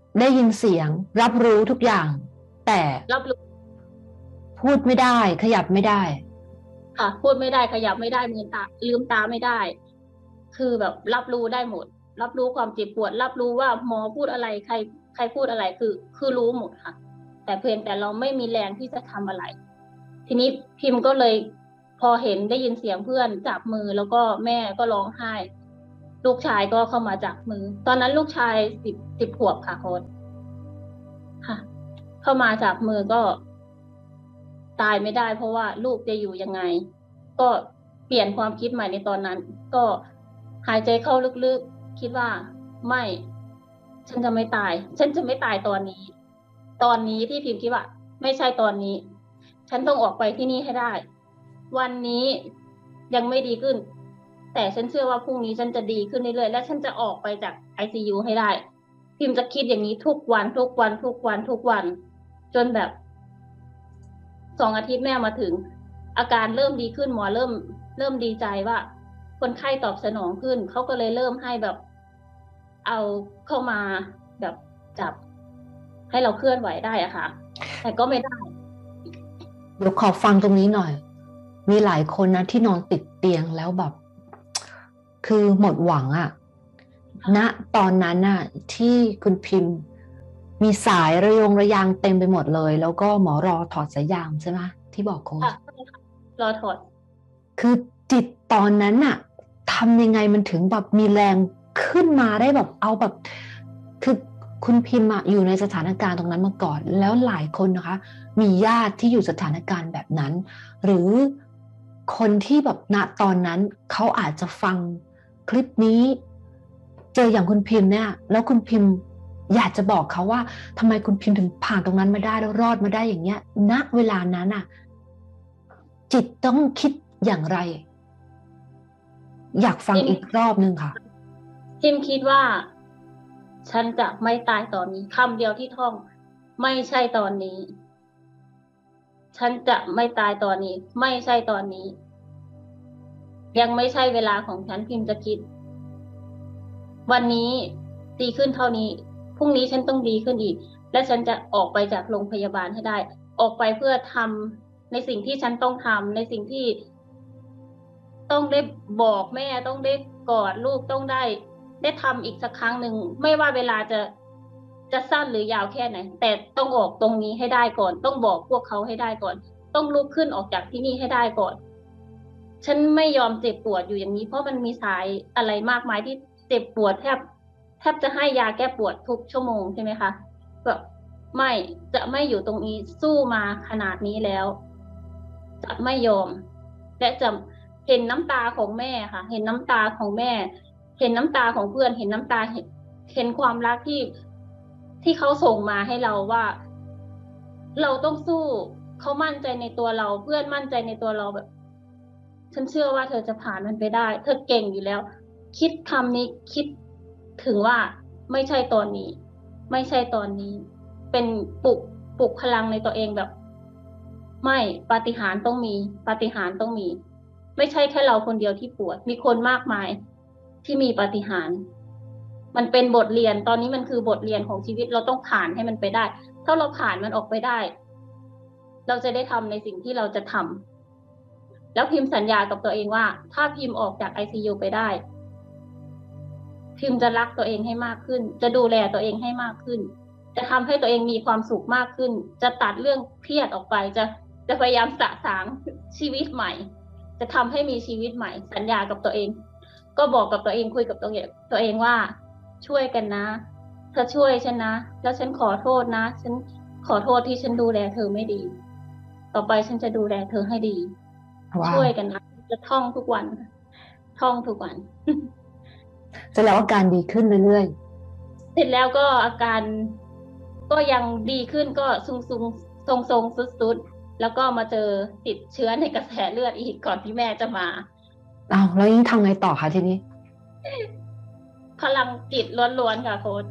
ได้ยินเสียงรับรู้ทุกอย่าง แต่รับรู้พูดไม่ได้ขยับไม่ได้ค่ะพูดไม่ได้ขยับไม่ได้มือตาลืมตาไม่ได้ คือแบบรับรู้ได้หมด รับรู้ความเจ็บปวด รับรู้ว่าหมอพูดอะไรใครใครพูดอะไรคือ คือรู้หมดค่ะ แต่เพียงแต่เราไม่มีแรงที่จะทำอะไร ทีนี้พิมพ์ก็เลยพอเห็นได้ยินเสียงเพื่อนจับมือแล้วก็แม่ก็ร้องไห้ ลูกชายก็เข้ามาจับมือ ตอนนั้นลูกชายสิบสิบขวบค่ะโค้ชค่ะ เข้ามาจับมือก็ตายไม่ได้เพราะว่าลูกจะอยู่ยังไง ก็เปลี่ยนความคิดใหม่ในตอนนั้น ก็หายใจเข้าลึกๆคิดว่าไม่ ฉันจะไม่ตาย ฉันจะไม่ตายตอนนี้ ตอนนี้ที่พิมพ์คิดว่าไม่ใช่ตอนนี้ ฉันต้องออกไปที่นี่ให้ได้ วันนี้ยังไม่ดีขึ้น แต่ฉันเชื่อว่าพรุ่งนี้ฉันจะดีขึ้นเรื่อยๆและฉันจะออกไปจาก ไอ ซี ยู ให้ได้ พิมพ์จะคิดอย่างนี้ทุกวันทุกวันทุกวันทุกวัน จนแบบสองอาทิตย์แม่มาถึง อาการเริ่มดีขึ้นหมอเริ่ม เริ่มดีใจว่า คนไข้ตอบสนองขึ้นเขาก็เลยเริ่มให้แบบ เอาเข้ามาแบบจับ ให้เราเคลื่อนไหวได้อะค่ะ แต่ก็ไม่ได้เดี๋ยวขอฟังตรงนี้หน่อย มีหลายคนนะที่นอนติดเตียงแล้วแบบ คือหมดหวังอะณนะตอนนั้นน่ะที่คุณพิมพ์ มีสายระยงระยางเต็มไปหมดเลย แล้วก็หมอรอถอดสายยางใช่ไหมที่บอกโค้ชรอถอดคือจิตตอนนั้นน่ะทำยังไงมันถึงแบบมีแรงขึ้นมาได้แบบเอาแบบ คือคุณพิมพ์อยู่ในสถานการณ์ตรงนั้นมาก่อน แล้วหลายคนนะคะ มีญาติที่อยู่สถานการณ์แบบนั้น หรือคนที่แบบณตอนนั้นเขาอาจจะฟังคลิปนี้ เจออย่างคุณพิมพ์เนี่ยแล้วคุณพิมพ์อยากจะบอกเขาว่าทำไมคุณพิมพ์ถึงผ่านตรงนั้นมาได้แล้วรอดมาได้อย่างเงี้ยณเวลานั้นน่ะจิตต้องคิดอย่างไร อยากฟังอีกรอบนึงค่ะพิมคิดว่า ฉันจะไม่ตายตอนนี้คำเดียวที่ท่อง ไม่ใช่ตอนนี้ ฉันจะไม่ตายตอนนี้ ไม่ใช่ตอนนี้ ยังไม่ใช่เวลาของฉันพิมจะคิด วันนี้ดีขึ้นเท่านี้พรุ่งนี้ฉันต้องดีขึ้นอีก และฉันจะออกไปจากโรงพยาบาลให้ได้ ออกไปเพื่อทำในสิ่งที่ฉันต้องทำในสิ่งที่ ต้องได้บอกแม่ต้องได้กอดลูกต้องได้ ได้ทำอีกสักครั้งหนึ่งไม่ว่าเวลาจะจะสั้นหรือยาวแค่ไหนแต่ต้องออกตรงนี้ให้ได้ก่อน ต้องบอกพวกเขาให้ได้ก่อน ต้องลุกขึ้นออกจากที่นี่ให้ได้ก่อน ฉันไม่ยอมเจ็บปวดอยู่อย่างนี้เพราะมันมีสายอะไรมากมายที่เจ็บปวดแทบแทบจะให้ยาแก้ปวดทุกชั่วโมงใช่ไหมคะแบบไม่จะไม่อยู่ตรงนี้สู้มาขนาดนี้แล้วจะไม่ยอมและจะเห็นน้ำตาของแม่ค่ะเห็นน้ำตาของแม่ เห็นน้ำตาของเพื่อนเห็นน้ำตาเห็นเห็นความรักที่ที่เขาส่งมาให้เราว่า เราต้องสู้เขามั่นใจในตัวเราเพื่อนมั่นใจในตัวเราแบบ ฉันเชื่อว่าเธอจะผ่านมันไปได้ เธอเก่งอยู่แล้ว คิดคำนี้คิดถึงว่าไม่ใช่ตอนนี้ ไม่ใช่ตอนนี้ เป็นปลุกปลุกพลังในตัวเองแบบ ไม่ปาฏิหาริย์ต้องมีปาฏิหาริย์ต้องมี ไม่ใช่แค่เราคนเดียวที่ปวด มีคนมากมายที่มีปาฏิหาริย์มันเป็นบทเรียนตอนนี้มันคือบทเรียนของชีวิตเราต้องผ่านให้มันไปได้ ถ้าเราผ่านมันออกไปได้ เราจะได้ทำในสิ่งที่เราจะทำแล้วพิมพ์สัญญากับตัวเองว่า ถ้าพิมพ์ออกจาก ไอ ซี ยู ไปได้ พิมพ์จะรักตัวเองให้มากขึ้น จะดูแลตัวเองให้มากขึ้น จะทำให้ตัวเองมีความสุขมากขึ้น จะตัดเรื่องเครียดออกไป จะจะพยายามสะสางชีวิตใหม่ จะทำให้มีชีวิตใหม่ สัญญากับตัวเอง ก็บอกกับตัวเองคุยกับตัวเองตัวเองว่าช่วยกันนะเธอช่วยฉันนะแล้วฉันขอโทษนะฉันขอโทษที่ฉันดูแลเธอไม่ดี ต่อไปฉันจะดูแลเธอให้ดี wow. ช่วยกันนะจะท่องทุกวันท่องทุกวันเสร็จแล้วอาการดีขึ้นเรื่อยๆเสร็จแล้วก็อาการก็ยังดีขึ้นก็ซุงซุงทรงทรงสุดๆแล้วก็มาเจอติดเชื้อในกระแสเลือดอีกก่อนที่แม่จะมาอ้าวแล้วยิ่งทำไงต่อคะทีนี้พลังจิตล้วนๆค่ะโค้ช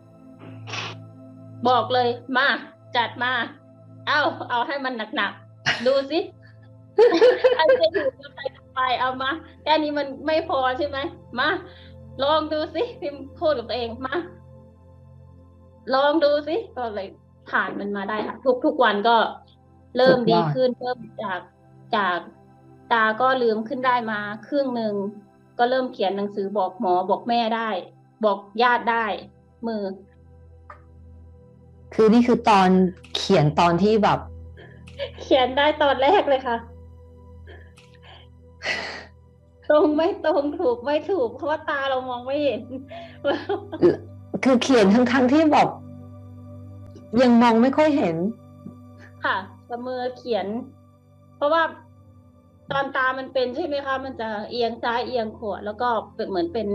บอกเลยมาจัดมาเอาเอาให้มันหนักๆดูสิใครจะอยู่จะไปไปเอามาแค่นี้มันไม่พอใช่ไหมมาลองดูสิพิมพ์พูดกับตัวเองมาลองดูสิก็เลยผ่านมันมาได้ค่ะทุกทุกวันก็เริ่มดีขึ้นเริ่มจากจากตาก็ลืมขึ้นได้มาครึ่งหนึ่งก็เริ่มเขียนหนังสือบอกหมอบอกแม่ได้ บอกญาติได้มือคือนี่คือตอนเขียนตอนที่แบบเขียนได้ตอนแรกเลยค่ะ ตรงไม่ตรงถูกไม่ถูกเพราะว่าตาเรามองไม่เห็นคือเขียนทั้งทั้งที่แบบยังมองไม่ค่อยเห็นค่ะกับมือเขียน เพราะว่าตอนตามันเป็นใช่ไหมคะมันจะเอียงซ้ายเอียงขวาแล้วก็เป็นเหมือนเป็น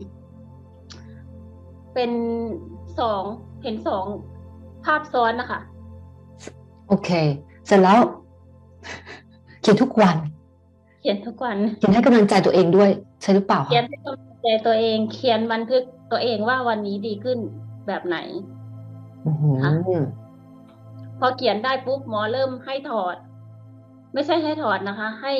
เป็นสองเห็นสองภาพซ้อนนะคะโอเคเสร็จแล้วเขียนทุกวันเขียนทุกวันเขียนให้กำลังใจตัวเองด้วยใช่หรือเปล่าเขียนให้กำลังใจตัวเองเขียนบันทึกตัวเองว่าวันนี้ดีขึ้นแบบไหนค่ะพอเขียนได้ปุ๊บหมอเริ่มให้ถอดไม่ใช่ให้ถอดนะคะ ให้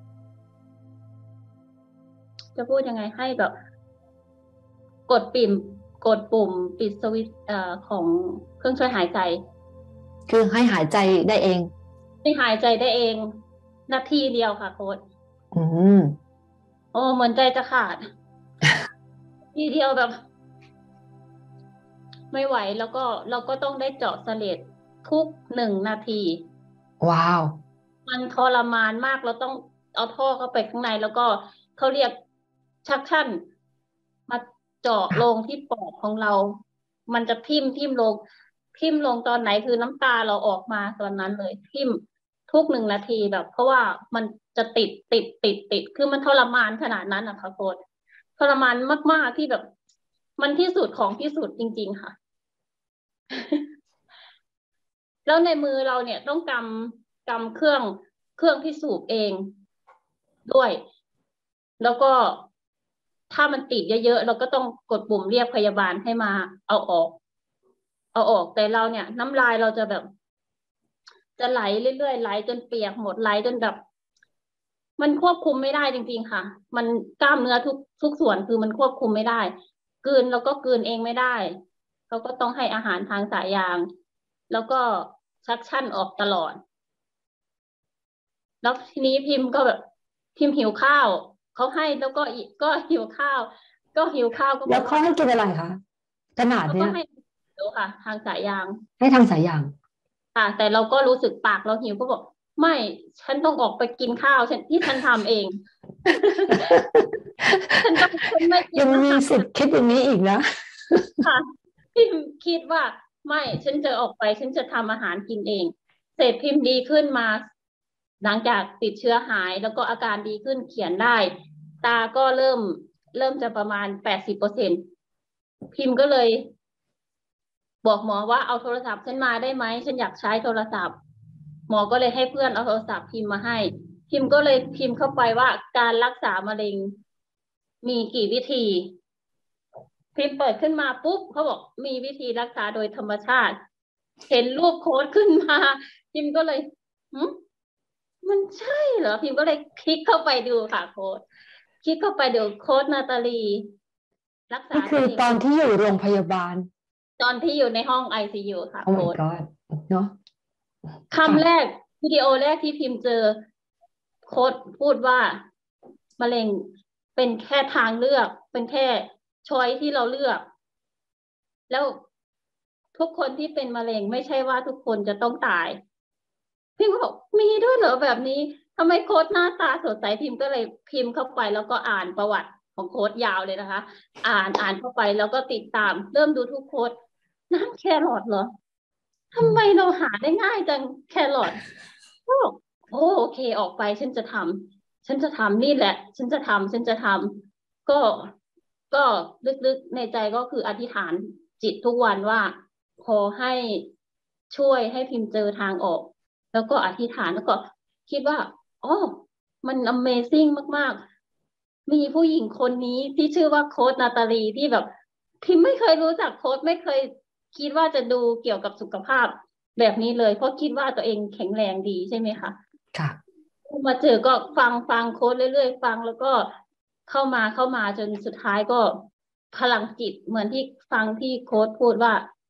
จะพูดยังไงให้แบบกดปิ่มกดปุ่มปิดสวิตช์ของเครื่องช่วยหายใจคือให้หายใจได้เองให้หายใจได้เองนาทีเดียวค่ะโค้ชอืมโอ้เหมือนใจจะขาดทีเดียวแบบ ไม่ไหวแล้วก็เราก็ต้องได้เจาะเสลดทุกหนึ่งนาทีว้าวมันทรมานมากเราต้องเอาท่อเข้าไปข้างในแล้วก็เขาเรียกชักชั่นมาเจาะลงที่ปอดของเรา มันจะทิ่มทิ่มลงทิ่มลงตอนไหนคือน้ำตาเราออกมาตอนนั้นเลยทิ่มทุกหนึ่งนาทีแบบ เพราะว่ามันจะติดติดติดติดคือมันทรมานขนาดนั้นนะคะโค้ชทรมานมากๆที่แบบ มันที่สุดของที่สุดจริงๆค่ะ แล้วในมือเราเนี่ยต้องกำกำเครื่องเครื่องที่สูบเองด้วย แล้วก็ถ้ามันติดเยอะๆเราก็ต้องกดปุ่มเรียกพยาบาลให้มาเอาออก เอาออกแต่เราเนี่ย น้ำลายเราจะแบบ จะไหลเรื่อยๆไหลจนเปียกหมดไหลจนแบบ มันควบคุมไม่ได้จริงๆค่ะ มันกล้ามเนื้อทุกทุกส่วนคือมันควบคุมไม่ได้กลืนแล้วก็กลืนเองไม่ได้เราก็ต้องให้อาหารทางสายยาง แล้วก็ชักชั่นออกตลอด แล้วทีนี้พิมพ์ก็แบบพิมพ์หิวข้าวเขาให้แล้วก็ก็หิวข้าว ก็หิวข้าวก็บแล้อกว่าวเขาให้กินอะไรคะขนาดเนี้ยก็ให้หิวค่ะทางสายยางให้ทางสายยางค่ะแต่เราก็รู้สึกปากเราหิวก็บอกไม่ฉันต้องออกไปกินข้าวฉันที่ฉันทำเองฉันต้องฉันไม่ยังมีสิทธิ์คิดอย่างนี้อีกนะค่ะพิมคิดว่าไม่ฉันจะออกไปฉันจะทำอาหารกินเองเสร็จพิมพ์ดีขึ้นมา หลังจากติดเชื้อหายแล้วก็อาการดีขึ้นเขียนได้ ตาก็เริ่มเริ่มจะประมาณแปดสิบเปอร์เซ็นต์พิมพ์ก็เลย บอกหมอว่าเอาโทรศัพท์ฉันมาได้ไหมฉันอยากใช้โทรศัพท์ หมอก็เลยให้เพื่อนเอาโทรศัพท์พิมพ์มาให้ พิมพ์ก็เลยพิมพ์เข้าไปว่าการรักษามะเร็งมีกี่วิธี พิมพ์เปิดขึ้นมาปุ๊บเขาบอกมีวิธีรักษาโดยธรรมชาติ เห็นรูปโค้ดขึ้นมา พิมพ์ก็เลยหืมมันใช่เหรอพิมพ์ก็เลยคลิกเข้าไปดูค่ะโค้ดคลิกเข้าไปดูโค้ดนาตาลีรักษานี่คือตอนที่อยู่โรงพยาบาลตอนที่อยู่ในห้อง ไอ ซี ยู ค่ะโอ้โค้ my ด god เนาะคำแรกวิดีโอแรกที่พิมพ์เจอโค้ดพูดว่ามะเร็งเป็นแค่ทางเลือก เป็นแค่ช้อยที่เราเลือก แล้วทุกคนที่เป็นมะเร็งไม่ใช่ว่าทุกคนจะต้องตายพิมก็บอกมีด้วยเหรอแบบนี้ทำไมโค้ดหน้าตาสดใสพิมก็เลยพิมพ์เข้าไปแล้วก็อ่านประวัติของโค้ดยาวเลยนะคะ อ่านอ่านเข้าไปแล้วก็ติดตาม เริ่มดูทุกโค้ดน้ำแครอทเหรอทำไมเราหาได้ง่ายจังแครอทก็บอกโอโอเคออกไปฉันจะทำฉันจะทำนี่แหละ ฉันจะทำฉันจะทำก็ก็ลึกๆในใจก็คืออธิษฐานจิตทุกวันว่าขอให้ช่วยให้พิมพ์เจอทางออก แล้วก็อธิษฐานแล้วก็คิดว่าอ๋อมัน Amazing มากๆ มีผู้หญิงคนนี้ที่ชื่อว่าโค้ดนาตาลีที่แบบ พิมไม่เคยรู้จักโค้ดไม่เคยคิดว่าจะดูเกี่ยวกับสุขภาพแบบนี้เลยเพราะคิดว่าตัวเองแข็งแรงดีใช่ไหมคะค่ะมาเจอก็ฟังฟังโค้ดเรื่อยๆฟังแล้วก็เข้ามาเข้ามาจนสุดท้ายก็พลังจิตเหมือนที่ฟังที่โค้ดพูดว่า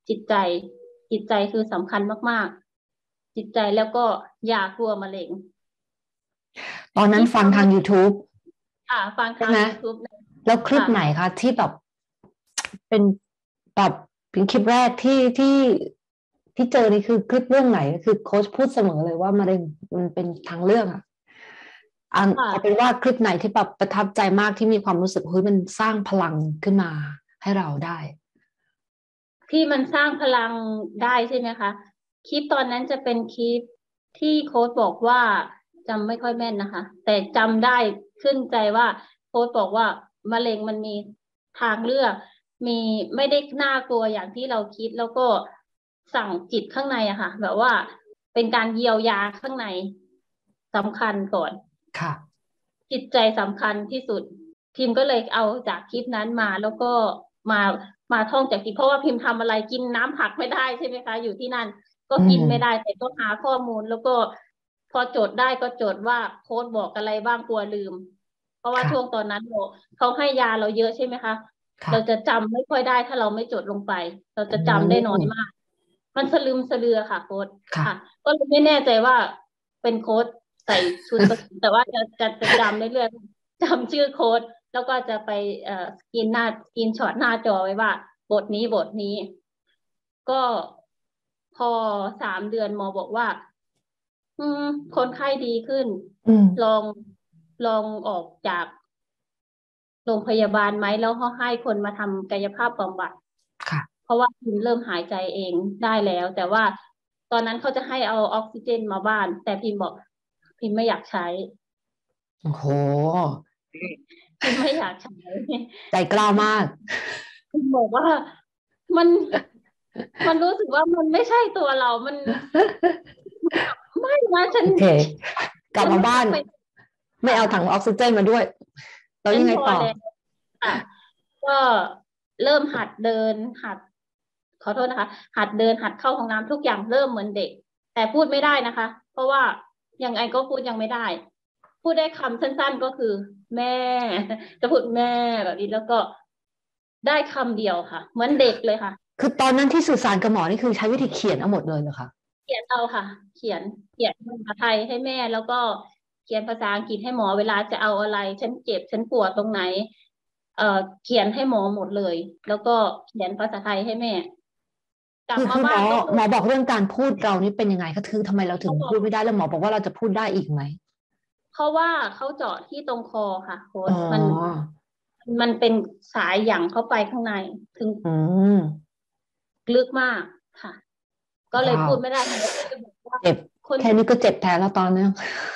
จิตใจจิตใจคือสำคัญมากๆจิตใจแล้วก็อย่ากลัวมะเร็งตอนนั้นฟังทาง YouTube ค่ะฟังใช่ทางไหม YouTube แล้วคลิปค่ะไหนคะที่แบบเป็นแบบเป็นคลิปแรกที่ที่ที่เจอนี่คือคลิปเรื่องไหนคือโค้ชพูดเสมอเลยว่ามะเร็งมันเป็นทางเลือกอะอันค่ะเอาเป็นว่าคลิปไหนที่แบบประทับใจมากที่มีความรู้สึกเฮ้ยมันสร้างพลังขึ้นมาให้เราได้ที่มันสร้างพลังได้ใช่ไหมคะคลิปตอนนั้นจะเป็นคลิปที่โค้ชบอกว่าจำไม่ค่อยแม่นนะคะ แต่จำได้ขึ้นใจว่าโค้ชบอกว่ามะเร็งมันมีทางเลือก มีไม่ได้น่ากลัวอย่างที่เราคิดแล้วก็สั่งจิตข้างในอะค่ะ แบบว่าเป็นการเยียวยาข้างในสำคัญก่อนค่ะจิตใจสำคัญที่สุดพิมก็เลยเอาจากคลิปนั้นมาแล้วก็มามาท่องจากคลิปเพราะว่าพิมทำอะไรกินน้ำผักไม่ได้ใช่ไหมคะอยู่ที่นั่นก็กินไม่ได้แต่ก็หาข้อมูลแล้วก็พอจดได้ก็จดว่าโค้ดบอกอะไรบ้างกลัวลืม เพราะว่าช่วงตอนนั้นเขาให้ยาเราเยอะใช่ไหมคะเราจะจำไม่ค่อยได้ถ้าเราไม่จดลงไป เราจะจำได้น้อยมาก มันสลืมสลือค่ะโค้ดค่ะ ก็เลยไม่แน่ใจว่าเป็นโค้ดใส่ชุดแต่ว่าจะจะจะจำเรื่อยๆจำชื่อโค้ดแล้วก็จะไปเอ่อสกินหน้าสกินช็อตหน้าจอไว้ว่า บทนี้บทนี้ ก็พอสามเดือนหมอบอกว่า อืมคนไข้ดีขึ้น ลองลองออกจากโรงพยาบาลไหมแล้วเขาให้คนมาทำกายภาพบำบัดค่ะเพราะว่าพิมเริ่มหายใจเองได้แล้ว แต่ว่าตอนนั้นเขาจะให้เอาออกซิเจนมาบ้าน แต่พิมบอก พิมไม่อยากใช้โอ้โหพิมไม่อยากใช้ใจกล้ามากพิมบอกว่ามันมันรู้สึกว่ามันไม่ใช่ตัวเรา มันไม่นะฉันโอเค กลับมาบ้านฉันไม่ไม่เอาถังออกซิเจนมาด้วยแล้วยังไงต่อค่ะก็เริ่มหัดเดินหัด ขอโทษนะคะ หัดเดินหัดเข้าห้องน้ำทุกอย่างเริ่มเหมือนเด็ก แต่พูดไม่ได้นะคะ เพราะว่ายังไงก็พูดยังไม่ได้ พูดได้คำสั้นๆก็คือ แม่ จะพูดแม่แบบนี้แล้วก็ได้คำเดียวค่ะ เหมือนเด็กเลยค่ะคือตอนนั้นที่สื่อสารกับหมอนี่คือใช้วิธีเขียนเอาหมดเลยเหรอคะเขียนเอาค่ะ เขียนเขียนภาษาไทยให้แม่ แล้วก็เขียนภาษาอังกฤษให้หมอเวลาจะเอาอะไร ฉันเจ็บฉันปวดตรงไหน เอ่อเขียนให้หมอหมดเลย แล้วก็เขียนภาษาไทยให้แม่ กลับคือมาคือหมบ้าอนก็หมอบอกเรื่องการพูดเรานี่เป็นยังไงคะคือทำไมเราถึงเขาบอกพูดไม่ได้แล้วหมอบอกว่าเราจะพูดได้อีกไหมเพราะว่าเขาเจาะที่ตรงคอค่ะโค้อ๋ชอมันมันเป็นสายหยั่งเข้าไปข้างใน ถึงอืมลึกมากค่ะ ก็เลยว้าวพูดไม่ได้หมอก็เลยบอกว่าเจ็บคนแค่นี้ก็เจ็บแทนแล้วตอนเนี้ย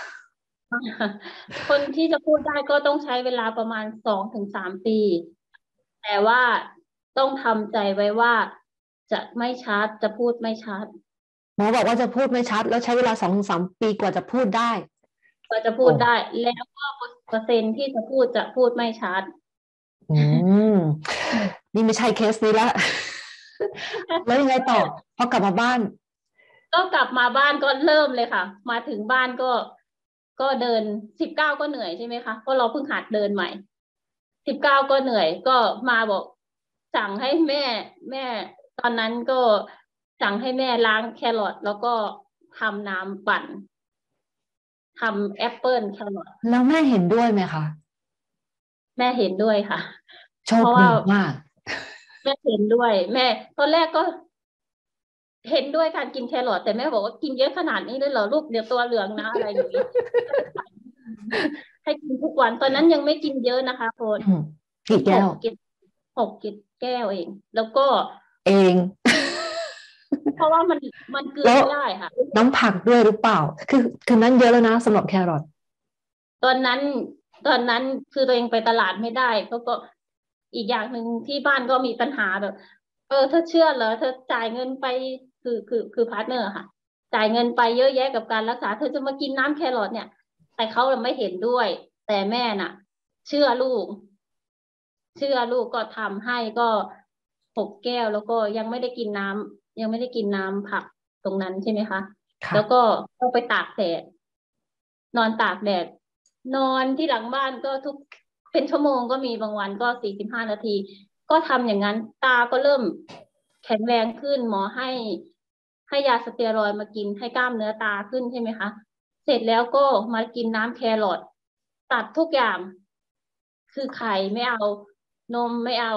คนที่จะพูดได้ก็ต้องใช้เวลาประมาณสองถึงสามปี แต่ว่าต้องทำใจไว้ว่าจะไม่ชัดจะพูดไม่ชัดหมอบอกว่าจะพูดไม่ชัด แล้วใช้เวลาสองถึงสามปีกว่าจะพูดได้กว่าจะพูดได้ แล้วก็เปอร์เซ็นต์ที่จะพูดจะพูดไม่ชัดอืม นี่ไม่ใช่เคสนี้ละ แล้วยังไงต่อ พอกลับมาบ้านก็กลับมาบ้านก็เริ่มเลยค่ะ มาถึงบ้านก็ ก็เดินสิบเก้าก็เหนื่อยใช่ไหมคะเพราะเราเพิ่งหัดเดินใหม่สิบเก้าก็เหนื่อย ก็มาบอก สั่งให้แม่ แม่ ตอนนั้นก็สั่งให้แม่ล้างแครอทแล้วก็ทำน้ำปั่นทำแอปเปิลแครอทแล้วแม่เห็นด้วยไหมคะแม่เห็นด้วยค่ะโชเพคราะดีว่ามากแม่เห็นด้วย แม่ ตอนแรกก็ เห็นด้วยการกินแครอทแต่แม่บอกว่ากินเยอะขนาดนี้เลยเหรอลูกเดี๋ยวตัวเหลืองนะ อะไรอย่างนี้ ให้กินทุกวัน ตอนนั้นยังไม่กินเยอะนะคะโค้ชอืมกี่แก้วหกกินหกกินแก้วเอง แล้วก็เองเพราะว่ามันมันกลืนแล้วไม่ได้ค่ะน้ำผักด้วยหรือเปล่า คือคือนั้นเยอะแล้วนะสำหรับแครอทตอนนั้น ตอนนั้นคือตัวเองไปตลาดไม่ได้เพราะก็อีกอย่างหนึ่งที่บ้านก็มีปัญหาแบบ เออเธอเชื่อเหรอเธอจ่ายเงินไปคือคือคือพาร์ทเนอร์ค่ะ จ่ายเงินไปเยอะแยะกับการรักษาเธอจะมากินน้ำแครอทเนี่ย แต่เขาไม่เห็นด้วย แต่แม่น่ะ เชื่อลูก เชื่อลูกก็ทำให้ก็หกแก้วแล้วก็ยังไม่ได้กินน้ำยังไม่ได้กินน้ำผักตรงนั้นใช่ไหมคะค่ะแล้วก็ต้องไปตากแดดนอนตากแดด นอนที่หลังบ้านก็ทุกเป็นชั่วโมงก็มีบางวันก็สี่สิบห้านาที ก็ทำอย่างนั้น ตาก็เริ่มแข็งแรงขึ้นหมอให้ให้ยาสเตียรอยด์มากินให้กล้ามเนื้อตาขึ้นใช่ไหมคะเสร็จแล้วก็มากินน้ำแครอทตัดทุกอย่างคือไข่ไม่เอานมไม่เอา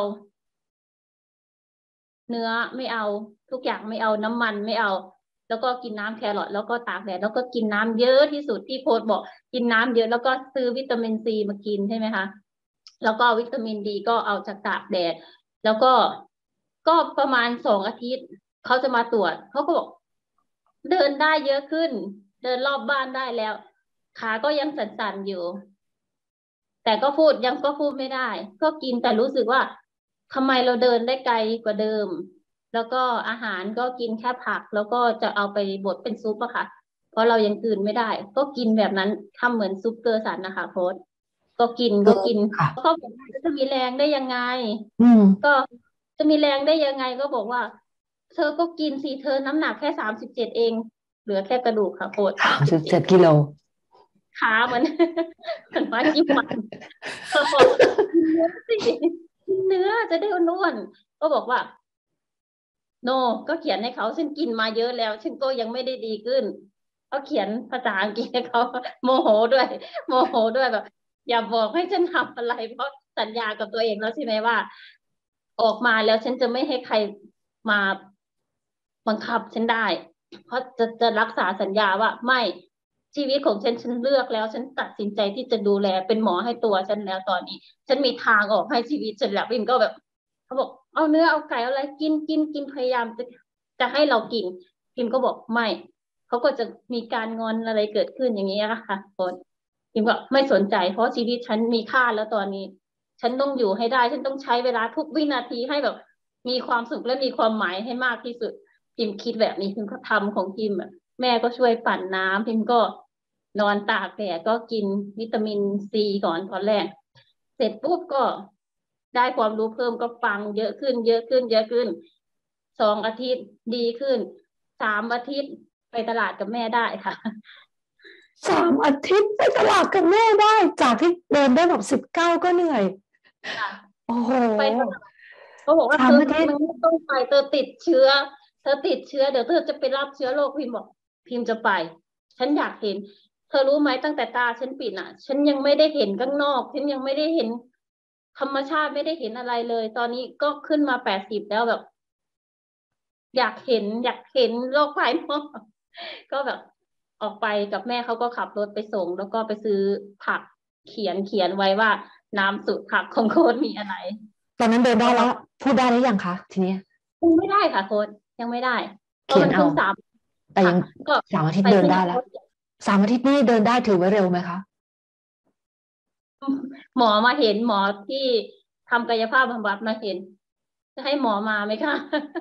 เนื้อไม่เอาทุกอย่างไม่เอาน้ำมันไม่เอาแล้วก็กินน้ำแครอทแล้วก็ตากแดดแล้วก็กินน้ำเยอะที่สุดที่โค้ชบอกกินน้ำเยอะแล้วก็ซื้อวิตามินซีมากินใช่ไหมคะแล้วก็วิตามินดีก็เอาจากตากแดดแล้วก็ก็ประมาณสองอาทิตย์เขาจะมาตรวจเขาก็บอกเดินได้เยอะขึ้นเดินรอบบ้านได้แล้วขาก็ยังสั่นๆอยู่ แต่ก็พูดยังก็พูดไม่ได้ ก็กินแต่รู้สึกว่าทำไมเราเดินได้ไกลกว่าเดิม แล้วก็อาหารก็กินแค่ผัก แล้วก็จะเอาไปบดเป็นซุปอะค่ะเพราะเรายังกลืนไม่ได้ ก็กินแบบนั้นทำเหมือนซุปเกลือสันนะคะโค้ดก็กินก็กินค่ะเขาบอกว่าจะมีแรงได้ยังไงอืมก็จะมีแรงได้ยังไงก็บอกว่า เธอก็กินสิเธอน้ำหนักแค่สามสิบเจ็ดเองเหลือแค่กระดูกค่ะโค้ดสามสามสิบเจ็ดสิบเจ็ดกิโลขาเหมือนเหมือนไม้จิ้มฟัน เขาบอกกินเนื้อสิกินเนื้อจะได้อ้วนๆก็บอกว่าโนก็เขียนให้เขาฉันกินมาเยอะแล้วฉันก็ยังไม่ได้ดีขึ้นเขาเขียนภาษาอังกฤษให้เขาโมโหด้วยโมโหด้วยแบบอย่าบอกให้ฉันทำอะไรเพราะสัญญากับตัวเองแล้วใช่ไหมว่าออกมาแล้วฉันจะไม่ให้ใครมาบังคับฉันได้เพราะจะจะรักษาสัญญาว่าไม่ชีวิตของฉันฉันเลือกแล้วฉันตัดสินใจที่จะดูแลเป็นหมอให้ตัวฉันแล้วตอนนี้ฉันมีทางออกให้ชีวิตฉันแล้วพิมก็แบบเขาบอกเอาเนื้อเอาไก่เอาอะไรกินกินกินพยายามจะจะให้เรากินพิมก็บอกไม่เขาก็จะมีการงอนอะไรเกิดขึ้นอย่างนี้ค่ะคนพิมก็ไม่สนใจเพราะชีวิตฉันมีค่าแล้วตอนนี้ฉันต้องอยู่ให้ได้ฉันต้องใช้เวลาทุกวินาทีให้แบบมีความสุขและมีความหมายให้มากที่สุดพิมคิดแบบนี้พิมก็ทำของพิมอ่ะแม่ก็ช่วยปั่นน้ำพิมก็นอนตากแดดก็กินวิตามินซีก่อนตอนแรกเสร็จปุ๊บก็ได้ความรู้เพิ่มก็ฟังเยอะขึ้นเยอะขึ้นเยอะขึ้นสองอาทิตย์ดีขึ้นสามอาทิตย์ไปตลาดกับแม่ได้ค่ะสามอาทิตย์ไปตลาดกับแม่ได้จากที่เดินได้แบบสิบเก้าก็เหนื่อยค่ะโอ้โหไปตลาดเขาบอกว่าสาเธอมอาทิตย์มันไม่ต้องไปเธอติดเชื้อเธอติดเชื้อเดี๋ยวเธอจะไปรับเชื้อโรคพิมพ์บอกพิมพ์จะไปฉันอยากเห็นเธอรู้ไหมตั้งแต่ตาฉันปิดอ่ะฉันยังไม่ได้เห็นข้างนอกฉันยังไม่ได้เห็นธรรมชาติไม่ได้เห็นอะไรเลยตอนนี้ก็ขึ้นมาแปดสิบแล้วแบบอยากเห็นอยากเห็นโลกภายนอกก็แบบออกไปกับแม่เขาก็ขับรถไปส่งแล้วก็ไปซื้อผักเขียนเขียนไว้ว่าน้ำสูตรผักของโค้ดมีอะไรตอนนั้นเดินได้เอามาแล้วพูดได้หรือยังคะทีนี้ยังไม่ได้ค่ะโค้ดยังไม่ได้เพราะเขียนเอามันเพิ่งสามค่ะแต่ยังก็สามอาทิตไปย์เดินที่ได้แล้วสามอาทิตย์นี่เดินได้ถือว่าเร็วไหมคะหมอมาเห็นหมอที่ทำกายภาพบำบัดมาเห็นจะให้หมอมาไหมคะ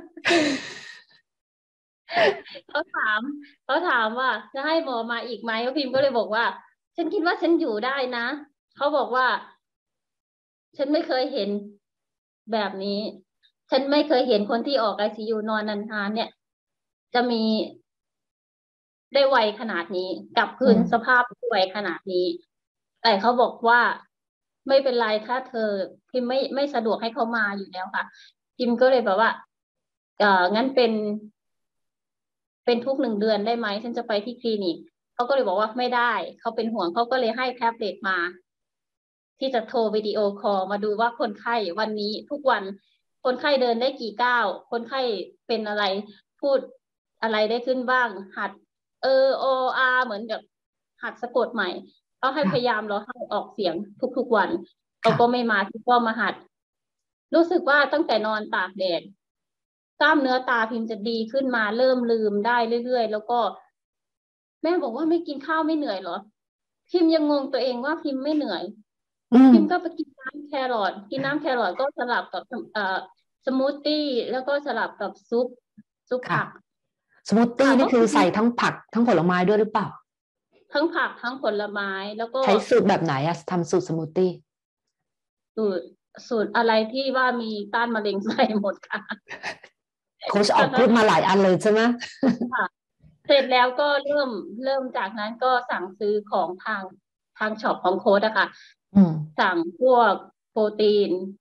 เขาถามเขาถามว่าจะให้หมอมาอีกไหมพิมพ์ก็เลยบอกว่าฉันคิดว่าฉันอยู่ได้นะเขาบอกว่าฉันไม่เคยเห็นแบบนี้ฉันไม่เคยเห็นคนที่ออกไอซียูนอนนานๆเนี่ยจะมี ได้ไวขนาดนี้กลับคืนอืมสภาพได้ไวขนาดนี้แต่เขาบอกว่าไม่เป็นไรถ้าเธอพิมไม่ไม่สะดวกให้เขามาอยู่แล้วค่ะพิมก็เลยแบบว่าเอองั้นเป็นเป็นทุกหนึ่งเดือนได้ไหมฉันจะไปที่คลินิกเขาก็เลยบอกว่าไม่ได้เขาเป็นห่วงเขาก็เลยให้แท็บเล็ตมาที่จะโทรวิดีโอคอลมาดูว่าคนไข้วันนี้ทุกวันคนไข้เดินได้กี่ก้าวคนไข้เป็นอะไรพูดอะไรได้ขึ้นบ้างหัด เออโออาเหมือนกับหัดสะกดใหม่ก็ให้พยายาค่ะมเราให้ออกเสียงทุกๆวันเขาก็ค่ะไม่มาที่ก็มาหัดรู้สึกว่าตั้งแต่นอนตากแดดกล้ามเนื้อตาพิมพ์จะดีขึ้นมาเริ่มลืมได้เรื่อยๆแล้วก็แม่บอกว่าไม่กินข้าวไม่เหนื่อยเหรอพิมพ์ยังงงตัวเองว่าพิมพ์ไม่เหนื่อยอืมพิมพ์ก็ไปกินน้ำแครอทกินน้ำแครอทก็สลับกับเอ่อสมูทตี้แล้วก็สลับกับซุปซุปค่ะผักสมูทตี้ค่ะก็คือนี่คือใส่ทั้งผักทั้งผลไม้ด้วยหรือเปล่าทั้งผักทั้งผลไม้แล้วก็ใช้สูตรแบบไหนอะทำสูตรสมูทตี้สูตรสูตรอะไรที่ว่ามีต้านมะเร็งใส่หมดค่ะโค้ชออกพูดมาหลายอันเลยใช่ไหมค่ะเสร็จแล้วก็เริ่มเริ่มจากนั้นก็สั่งซื้อของทางทางช็อปของโค้ดอะค่ะอืมสั่งพวกโปรตีน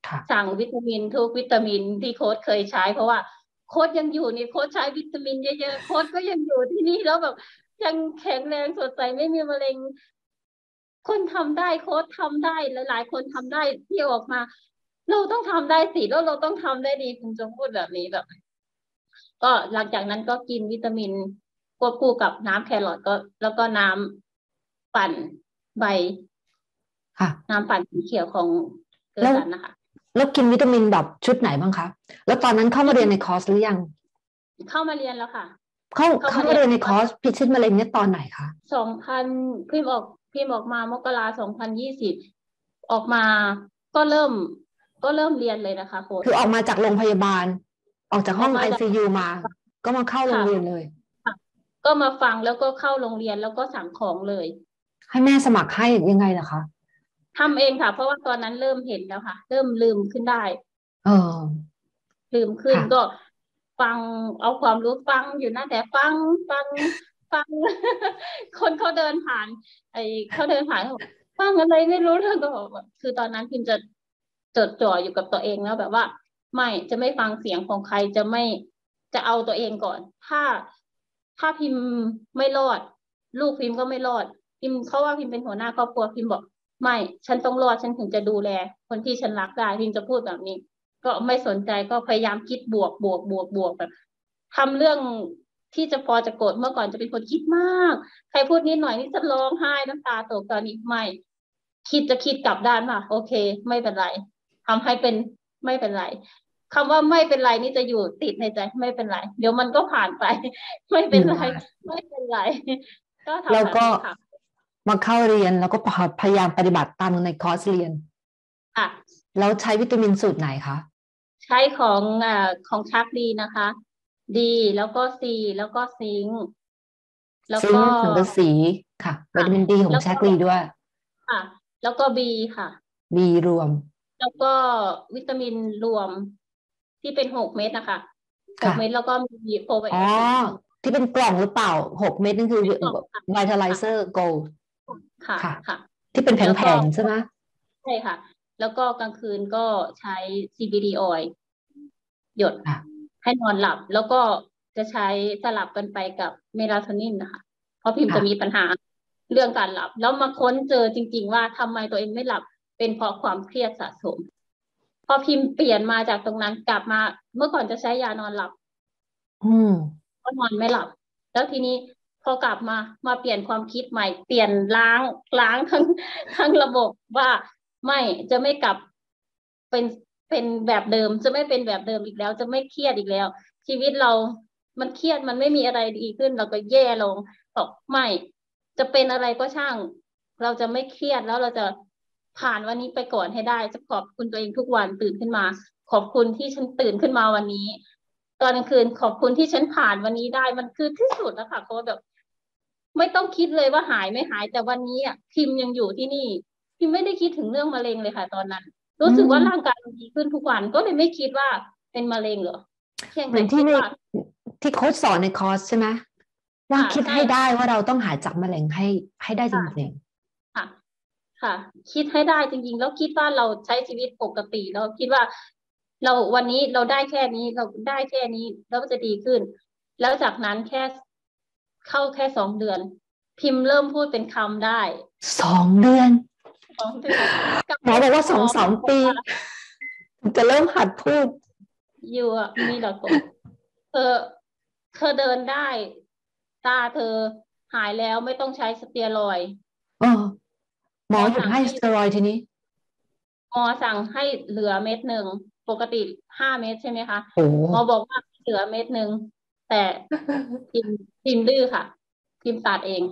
ค่ะสั่งวิตามินทุกวิตามินที่โค้ชเคยใช้เพราะว่าโค้ชยังอยู่นี่โค้ชใช้วิตามินเยอะๆโค้ชก็ยังอยู่ที่นี่แล้วแบบยังแข็งแรงสดใสไม่มีมะเร็งคนทำได้โค้ชทำได้หลายๆคนทำได้ที่ออกมาเราต้องทำได้สิแล้วเราต้องทำได้ดีคุณจงพูดแบบนี้แบบ ก็หลังจากนั้นก็กินวิตามินควบคู่กับน้ำแครอทก็แล้วก็น้ำปั่นใบค่ะน้ำปั่นสีเขียวของเกอแล้วร์สันนะคะแล้วกินวิตามินแบบชุดไหนบ้างคะแล้วตอนนั้นเข้ามาเรียนในคอร์สหรือยังเข้ามาเรียนแล้วค่ะเข้าเข้าเข้ามาเรียนมาเรียนในคอร์สพิชิตมะเร็งเนี่ยตอนไหนคะสองพันพิมพ์ออกพิมพ์ออกมามกราสองพันยี่สิบออกมาก็เริ่มก็เริ่มเรียนเลยนะคะโค้ชคือออกมาจากโรงพยาบาลออกจากห้องออกมาจากไอ ซี ยู มาก็มาเข้าโรงค่ะเรียนเลยค่ะก็มาฟังแล้วก็เข้าโรงเรียนแล้วก็สั่งของเลยให้แม่สมัครให้ยังไงล่ะคะทำเองค่ะเพราะว่าตอนนั้นเริ่มเห็นแล้วค่ะเริ่มลืมขึ้นได้เออลืมขึ้นค่ะก็ฟังเอาความรู้ฟังอยู่นะแต่ฟังฟังฟังคนเขาเดินผ่านไอ้เขาเดินผ่านเขาบอกฟังอะไรไม่รู้เรื่องก็บอกว่าคือตอนนั้นพิมจะจดจ่ออยู่กับตัวเองแล้วแบบว่าไม่จะไม่ฟังเสียงของใครจะไม่จะเอาตัวเองก่อนถ้าถ้าพิมพ์ไม่รอดลูกพิมพ์ก็ไม่รอดพิมพ์เขาว่าพิมพ์เป็นหัวหน้าครอบครัวพิมพ์บอก ไม่ฉันต้องรอดฉันถึงจะดูแลคนที่ฉันรักได้พิมจะพูดแบบนี้ก็ไม่สนใจก็พยายามคิดบวกบวกบวกบวกแบบทำเรื่องที่จะพอจะโกรธเมื่อก่อนจะเป็นคนคิดมากใครพูดนิดหน่อยนี่จะร้องไห้น้ำตาตกตอนนี้ไม่คิดจะคิดกลับด้านมาโอเคไม่เป็นไรทำให้เป็นไม่เป็นไรคำว่าไม่เป็นไรนี่จะอยู่ติดในใจไม่เป็นไรเดี๋ยวมันก็ผ่านไปไม่เป็นไรไม่เป็นไรก็แล้วทำแบบก็นี้ค่ะมาเข้าเรียนแล้วก็พยายามปฏิบัติตามในคอร์สเรียนค่ะแล้วใช้วิตามินสูตรไหนคะใช้ของอ่าของชักดีนะคะดีแล้วก็ซีแล้วก็ซิงค์แล้วก็ซิงค์สังกะสีค่ะวิค่ะตามินดีของแล้วก็แชกลีด้วยค่ะแล้วก็บีค่ะบีรวมแล้วก็วิตามินรวมที่เป็นหกเม็ดนะคะหกค่ะเม็ดแล้วก็มีโปรไบอ๋อโอติกที่เป็นกล่องหรือเปล่าหกเม็ดนั่นคือเป็นกล่องค่ะไวท์ไลค่ะเซอร์โกลค่ะค่ะค่ะที่เป็นแแล้วผก็งๆใช่ไหมใช่ค่ะแล้วก็กลางคืนก็ใช้ ซี บี ดี oil หยดค่ะให้นอนหลับแล้วก็จะใช้สลับกันไปกับเมลาโทนินนะคะเพราะพิมพ์จะมีค่ะปัญหาเรื่องการหลับแล้วมาค้นเจอจริงๆว่าทำไมตัวเองไม่หลับเป็นเพราะความเครียดสะสมพอพิมพ์เปลี่ยนมาจากตรงนั้นกลับมาเมื่อก่อนจะใช้ยานอนหลับอืมก็นอนไม่หลับแล้วทีนี้พอกลับมามาเปลี่ยนความคิดใหม่เปลี่ยนล้างล้างทั้งทั้งระบบว่าไม่จะไม่กลับเป็นเป็นแบบเดิมจะไม่เป็นแบบเดิมอีกแล้วจะไม่เครียดอีกแล้วชีวิตเรามันเครียดมันไม่มีอะไรดีขึ้นเราก็แย่ลงบอกไม่จะเป็นอะไรก็ช่างเราจะไม่เครียดแล้วเราจะผ่านวันนี้ไปก่อนให้ได้จะขอบคุณตัวเองทุกวันตื่นขึ้นมาขอบคุณที่ฉันตื่นขึ้นมาวันนี้ ตอนกลางคืนขอบคุณที่ฉันผ่านวันนี้ได้มันคือที่สุดแล้วค่ะโค้ชแบบไม่ต้องคิดเลยว่าหายไม่หายแต่วันนี้อ่ะพิมยังอยู่ที่นี่พิมไม่ได้คิดถึงเรื่องมะเร็งเลยค่ะตอนนั้นอืรู้สึกว่าร่างมกายมันดีขึ้นทุกวันก็เลยไม่คิดว่าเป็นมะเร็งเหรอเพียงแต่เหมือนที่ในคิดว่าที่โค้ชสอนในคอร์สใช่ไหมว่าค่ะคิดใช่ให้ได้ว่าเราต้องหายจากมะเร็งให้ให้ได้จริค่ะงค่ะค่ะคิดให้ได้จริงๆแล้วคิดว่าเราใช้ชีวิตปกติแล้วคิดว่าเราวันนี้เราได้แค่นี้เราได้แค่นี้แล้วมันจะดีขึ้นแล้วจากนั้นแค่เข้าแค่สองเดือนพิมพ์เริ่มพูดเป็นคำได้ๆสองเดือนสองเดือนกลับหมอบอกว่าสองหมอสามปีบอกว่าถึงจะเริ่มหัดพูดอยู่อะมีหลักกฎเธอเธอเดินได้ตาเธอหายแล้วไม่ต้องใช้สเตียรอยด์เออหมหมออหยุดสั่งให้ให้สเตียรอยด์ทีนี้หมอสั่งให้เหลือเม็ดหนึ่งปกติห้าเม็ดใช่ไหมคะโอ้หมอบอกว่าเหลือเม็ดหนึ่งแต่พิมพ์พิมพ์ดื้อค่ะพิมพ์ตัดเอง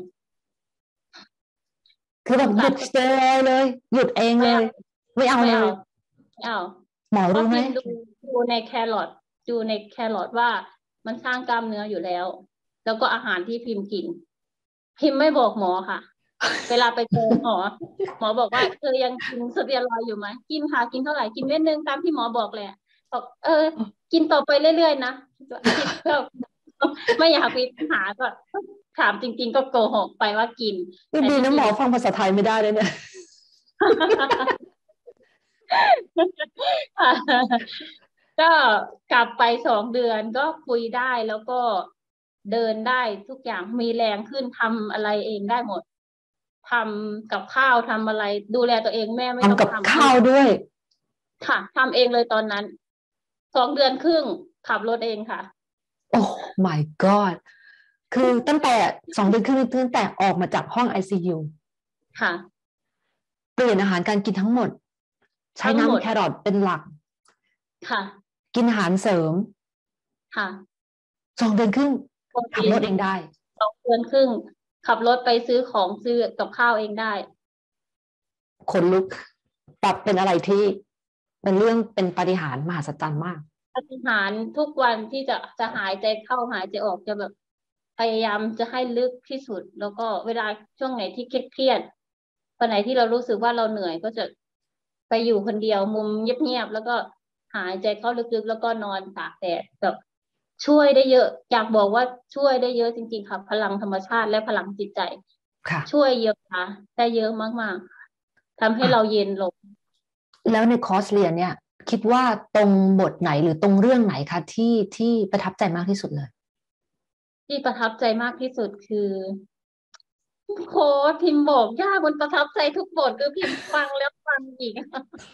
คือแบบหยุพิมพ์ตัดดสเตียรอยด์เลยหยุดเองไม่เอาเลยไม่เอาไม่เอาเลยไม่เอาหมอรู้ไหมเพราะพิมพ์ดูดูในแครอทดูในแครอทว่ามันสร้างกล้ามเนื้ออยู่แล้วแล้วก็อาหารที่พิมพ์กินพิมพ์ไม่บอกหมอค่ะเวลาไปเจอหมอหมอบอกว่าเธอยังกินสเตียรอยด์อยู่ไหมกินค่ะกินเท่าไหร่กินเม็ดนึงตามที่หมอบอกเลยบอกเออกินต่อไปเรื่อยๆนะคิดก็ไม่อยากมีปัญหาก็ถามจริงๆก็โกหกไปว่ากินนี่แต่ดีนะหมที่จริงอฟังภาษาไทยไม่ได้เลยเนี่ยค่ะก็กลับไปสองเดือนก็คุยได้แล้วก็เดินได้ทุกอย่างมีแรงขึ้นทำอะไรเองได้หมดทำกับข้าวทำอะไรดูแลตัวเองแม่ไม่ต้องทำกับทำคือข้าวด้วยค่ะทำเองเลยตอนนั้นสองเดือนครึ่งขับรถเองค่ะโอ้ my god คือตั้งแต่สองเดือนครึ่งตั้งแต่ออกมาจากห้อง ไอ ซี ยูค่ะเปลี่ยนอาหารการกินทั้งหมดใช้ทั้งหมดน้ำแครอทเป็นหลักค่ะกินอาหารเสริมค่ะสองเดือนครึ่งโปรขับตีนรถเองได้สองเดือนครึ่งขับรถไปซื้อของซื้อกับข้าวเองได้ขนลุกปรับเป็นอะไรที่เป็นเรื่องเป็นปาฏิหาริย์มหัศจรรย์มากอธิษฐานทุกวันที่จะจะหายใจเข้าหายใจออกจะแบบพยายามจะให้ลึกที่สุดแล้วก็เวลาช่วงไหนที่เครียดๆวันไหนที่เรารู้สึกว่าเราเหนื่อยก็จะไปอยู่คนเดียวมุมเงียบๆแล้วก็หายใจเข้าลึกๆแล้วก็นอนตากแดดแบบช่วยได้เยอะอยากบอกว่าช่วยได้เยอะจริงๆค่ะพลังธรรมชาติและพลังจิตใจค่ะช่วยเยอะค่ะได้เยอะมากๆทำให้อ่ะเราเย็นลงแล้วในคอร์สเรียนเนี่ยคิดว่าตรงบทไหนหรือตรงเรื่องไหนคะที่ที่ประทับใจมากที่สุดเลยที่ประทับใจมากที่สุดคือโค้ชพิมพ์บอกยากมันประทับใจทุกบทคือพิมพ์ฟังแล้วฟังอีก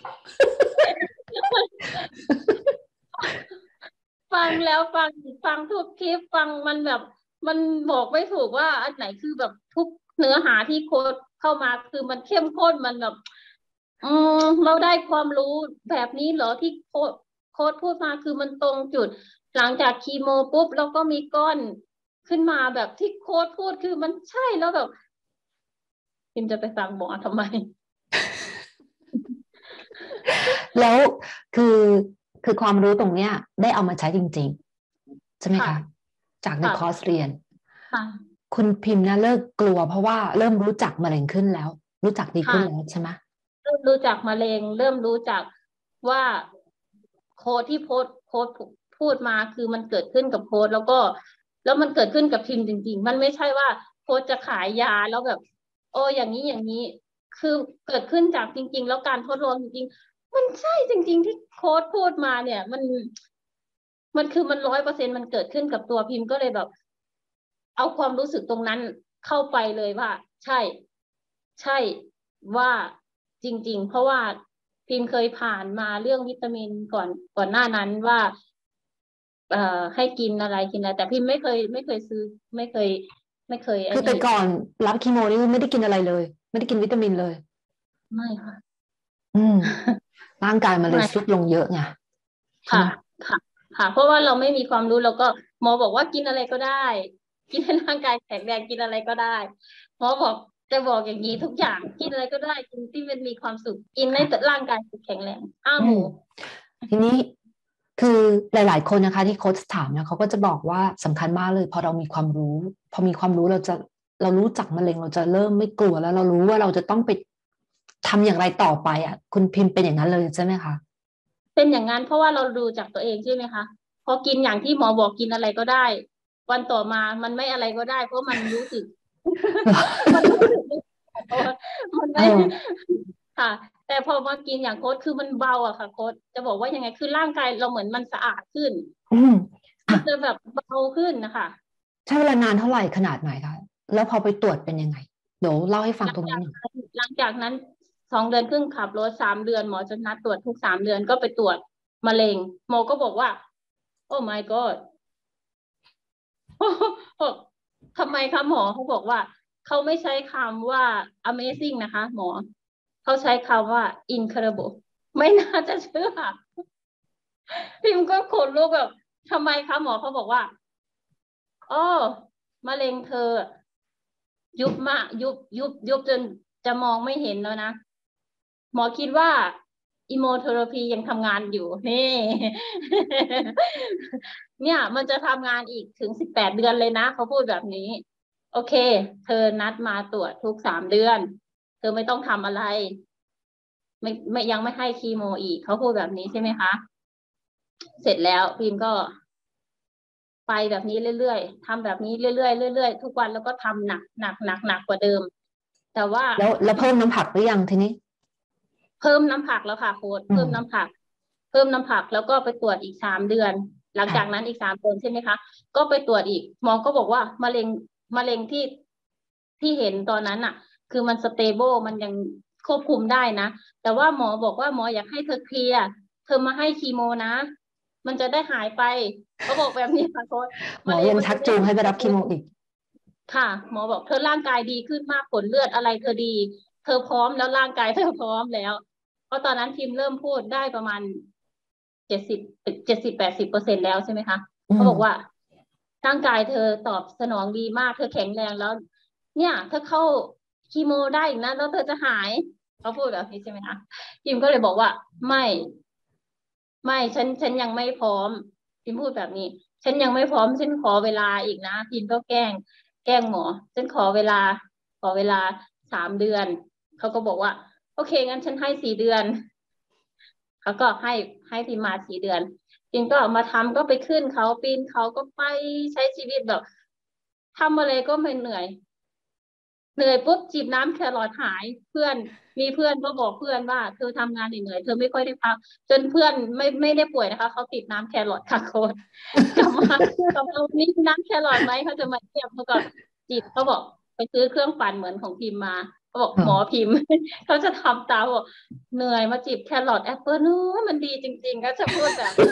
ฟังแล้วฟังอีกฟังทุกคลิปฟังมันแบบมันบอกไม่ถูกว่าอันไหนคือแบบทุกเนื้อหาที่โค้ชเข้ามาคือมันเข้มข้นมันแบบอืมเราได้ความรู้แบบนี้เหรอที่โค้ชโค้ชพูดมาคือมันตรงจุดหลังจากคีโมปุ๊บแล้วก็มีก้อนขึ้นมาแบบที่โค้ชพูดคือมันใช่แล้วแบบ พิมจะไปฟังหมอทำไมแล้วคือคือความรู้ตรงเนี้ยได้เอามาใช้จริงๆใช่ไหมค่ะคะจากในค่ะคอร์สเรียนค่ะคุณพิมพ์นะเลิกกลัวเพราะว่าเริ่มรู้จักมะเร็งขึ้นแล้วรู้จักดีขึ้นแล้วค่ะใช่ไหมเริ่มรู้จักมะเร็งเริ่มรู้จักว่าโค้ดที่โพสต์โค้ดพูดมาคือมันเกิดขึ้นกับโค้ดแล้วก็แล้วมันเกิดขึ้นกับพิมพ์จริงๆมันไม่ใช่ว่าโค้ดจะขายยาแล้วแบบโอ้อย่างนี้อย่างนี้คือเกิดขึ้นจากจริงๆแล้วการทดลองจริงๆมันใช่จริงๆที่โค้ดพูดมาเนี่ยมันมันคือมันร้อยเปอร์เซ็นต์มันเกิดขึ้นกับตัวพิมพ์ก็เลยแบบ เอาความรู้สึกตรงนั้นเข้าไปเลยว่าใช่ใช่ว่าจริงๆเพราะว่าพิมเคยผ่านมาเรื่องวิตามินก่อนก่อนหน้านั้นว่าเอ่อให้กินอะไรกินอะไรแต่พิมไม่เคยไม่เคยซื้อไม่เคยไม่เคยไอ้คือแต่นี่ก่อนรับคีโมนี่ไม่ได้กินอะไรเลยไม่ได้กินวิตามินเลยไม่ค่ะอืมร่างกายมันเลยทรุดไม่ลงเยอะไงใช่ค่ะไหมค่ะค่ะเพราะว่าเราไม่มีความรู้เราก็หมอบอกว่ากินอะไรก็ได้กินให้ร่างกายแข็งแรงกินอะไรก็ได้หมอบอกจะบอกอย่างนี้ทุกอย่างกินอะไรก็ได้กินที่มันมีความสุขกินให้ค่ะร่างกายแข็งแรงอ้าวหมูอืมทีนี้คือหลายๆคนนะคะที่โค้ชถามเนี่ยเขาก็จะบอกว่าสำคัญมากเลยพอเรามีความรู้พอมีความรู้เราจะเรารู้จักมะเร็งเราจะเริ่มไม่กลัวแล้วเรารู้ว่าเราจะต้องไปทำอย่างไรต่อไปอ่ะคุณพิมพ์เป็นอย่างนั้นเลยใช่ไหมคะเป็นอย่างนั้นเพราะว่าเราดูจากตัวเองใช่ไหมคะพอกินอย่างที่หมอบอกกินอะไรก็ได้วันต่อมามันไม่อะไรก็ได้เพราะมันรู้สึกมันรู้สึกเพราะว่ามันเอไม่อค่ะแต่พอมากินอย่างโค้ดคือมันเบาอะค่ะโค้ดจะบอกว่ายังไงคือร่างกายเราเหมือนมันสะอาดขึ้นอืมอ่ะมันจะแบบเบาขึ้นนะคะใช้เวลานานเท่าไหร่ขนาดไหนคะแล้วพอไปตรวจเป็นยังไงเดี๋ยวเล่าให้ฟัหลังจากงตรงนี้หน่อยนั้นหลังจากนั้นสองเดือนครึ่งขับรถสามเดือนหมอจะนัดตรวจทุกสามเดือนก็ไปตรวจมะเร็งหมอก็บอกว่าโอ้ my god บอกทำไมคะหมอเขาบอกว่าเขาไม่ใช้คำว่า amazing นะคะหมอเขาใช้คำว่า incredible ไม่น่าจะเชื่อ พิมพ์ก็ขนลุกแบบทำไมคะหมอเขาบอกว่าอ๋อมะเร็งเธอยุบมากยุบยุบยุบจนจะมองไม่เห็นแล้วนะหมอคิดว่าอิโมเทอราพียังทำงานอยู่นี่เนี่ยมันจะทำงานอีกถึงสิบแปดเดือนเลยนะเขาพูดแบบนี้โอเคเธอนัดมาตรวจทุกสามเดือนเธอไม่ต้องทำอะไรไม่ไม่ยังไม่ให้คีโมอีกเขาพูดแบบนี้ใช่ไหมคะเสร็จแล้วพิมก็ ไปแบบนี้เรื่อยๆทำแบบนี้เรื่อยๆเรื่อยๆทุกวันแล้วก็ทำหนักหนักหนักหนักกว่าเดิมแต่ว่าแล้วแล้วเพิ่มน้ำผักหรือยังทีนี้เพิ่มน้ำผักแล้วค่ะโค้ดอืมเพิ่มน้ำผักเพิ่มน้ำผักแล้วก็ไปตรวจอีกสามเดือนหลังจากค่ะนั้นอีกสามเดือนใช่ไหมคะก็ไปตรวจอีกหมอก็บอกว่ามะเร็งมะเร็งที่ที่เห็นตอนนั้นอ่ะ คือมันสเตเบิลมันยังควบคุมได้นะแต่ว่าหมอบอกว่าหมออยากให้เธอเคลียร์เธอมาให้คีโมนะมันจะได้หายไปเขาบอกแบบนี้ค่ะโค้ดหมอยังมะเร็งมันชักจูงจะได้หายให้ไปรับไปคีโมอีกค่ะหมอบอกเธอร่างกายดีขึ้นมากผลเลือดอะไรเธอดีเธอพร้อมแล้วร่างกายเธอพร้อมแล้วเพราะตอนนั้นพิมพ์เริ่มพูดได้ประมาณเจ็ดสิบเจ็ดสิบแปดสิบเปอร์เซ็นต์แล้วใช่ไหมคะอืมเขาบอกว่าร่างกายเธอตอบสนองดีมากเธอแข็งแรงแล้วเนี่ยเธอเข้าคีโมได้อีกนะแล้วเธอจะหายเขาพูดแบบนี้ใช่ไหมคะพิมก็เลยบอกว่าไม่ไม่ฉันฉันยังไม่พร้อมพิมพูดแบบนี้ฉันยังไม่พร้อมฉันขอเวลาอีกนะพิมก็แกล้ง แกล้งหมอฉันขอเวลาขอเวลาสามเดือนเขาก็บอกว่าโอเคงั้นฉันให้สี่เดือนเขาก็ให้ให้พิมมาสี่เดือนพิมก็มาทำก็ไปขึ้นเขาปีนเขาก็ไปใช้ชีวิตแบบทำอะไรก็ไม่เหนื่อยเหนื่อยปุ๊บจิบน้ำแครอทหายเพื่อนมีเพื่อนก็บอกเพื่อนว่าเธอทำงานเหนื่อยเธอไม่ค่อยได้พักจนเพื่อนไม่ไม่ได้ป่วยนะคะเขาติดน้ำแครอทค่ะโค้ดกลับมากลับมานี่น้ำแครอทไหมเขาจะมาเทียบเขาก็จิบเขาบอกไปซื้อเครื่องปั่นเหมือนของพิมพ์มาเขาบอกอ๋อหมอพิมพ์เขาจะทำตามบอกเหนื่อยมาจิบแครอทแอปเปิลนู้มันดีจริงๆก็จะพูดแบบนี้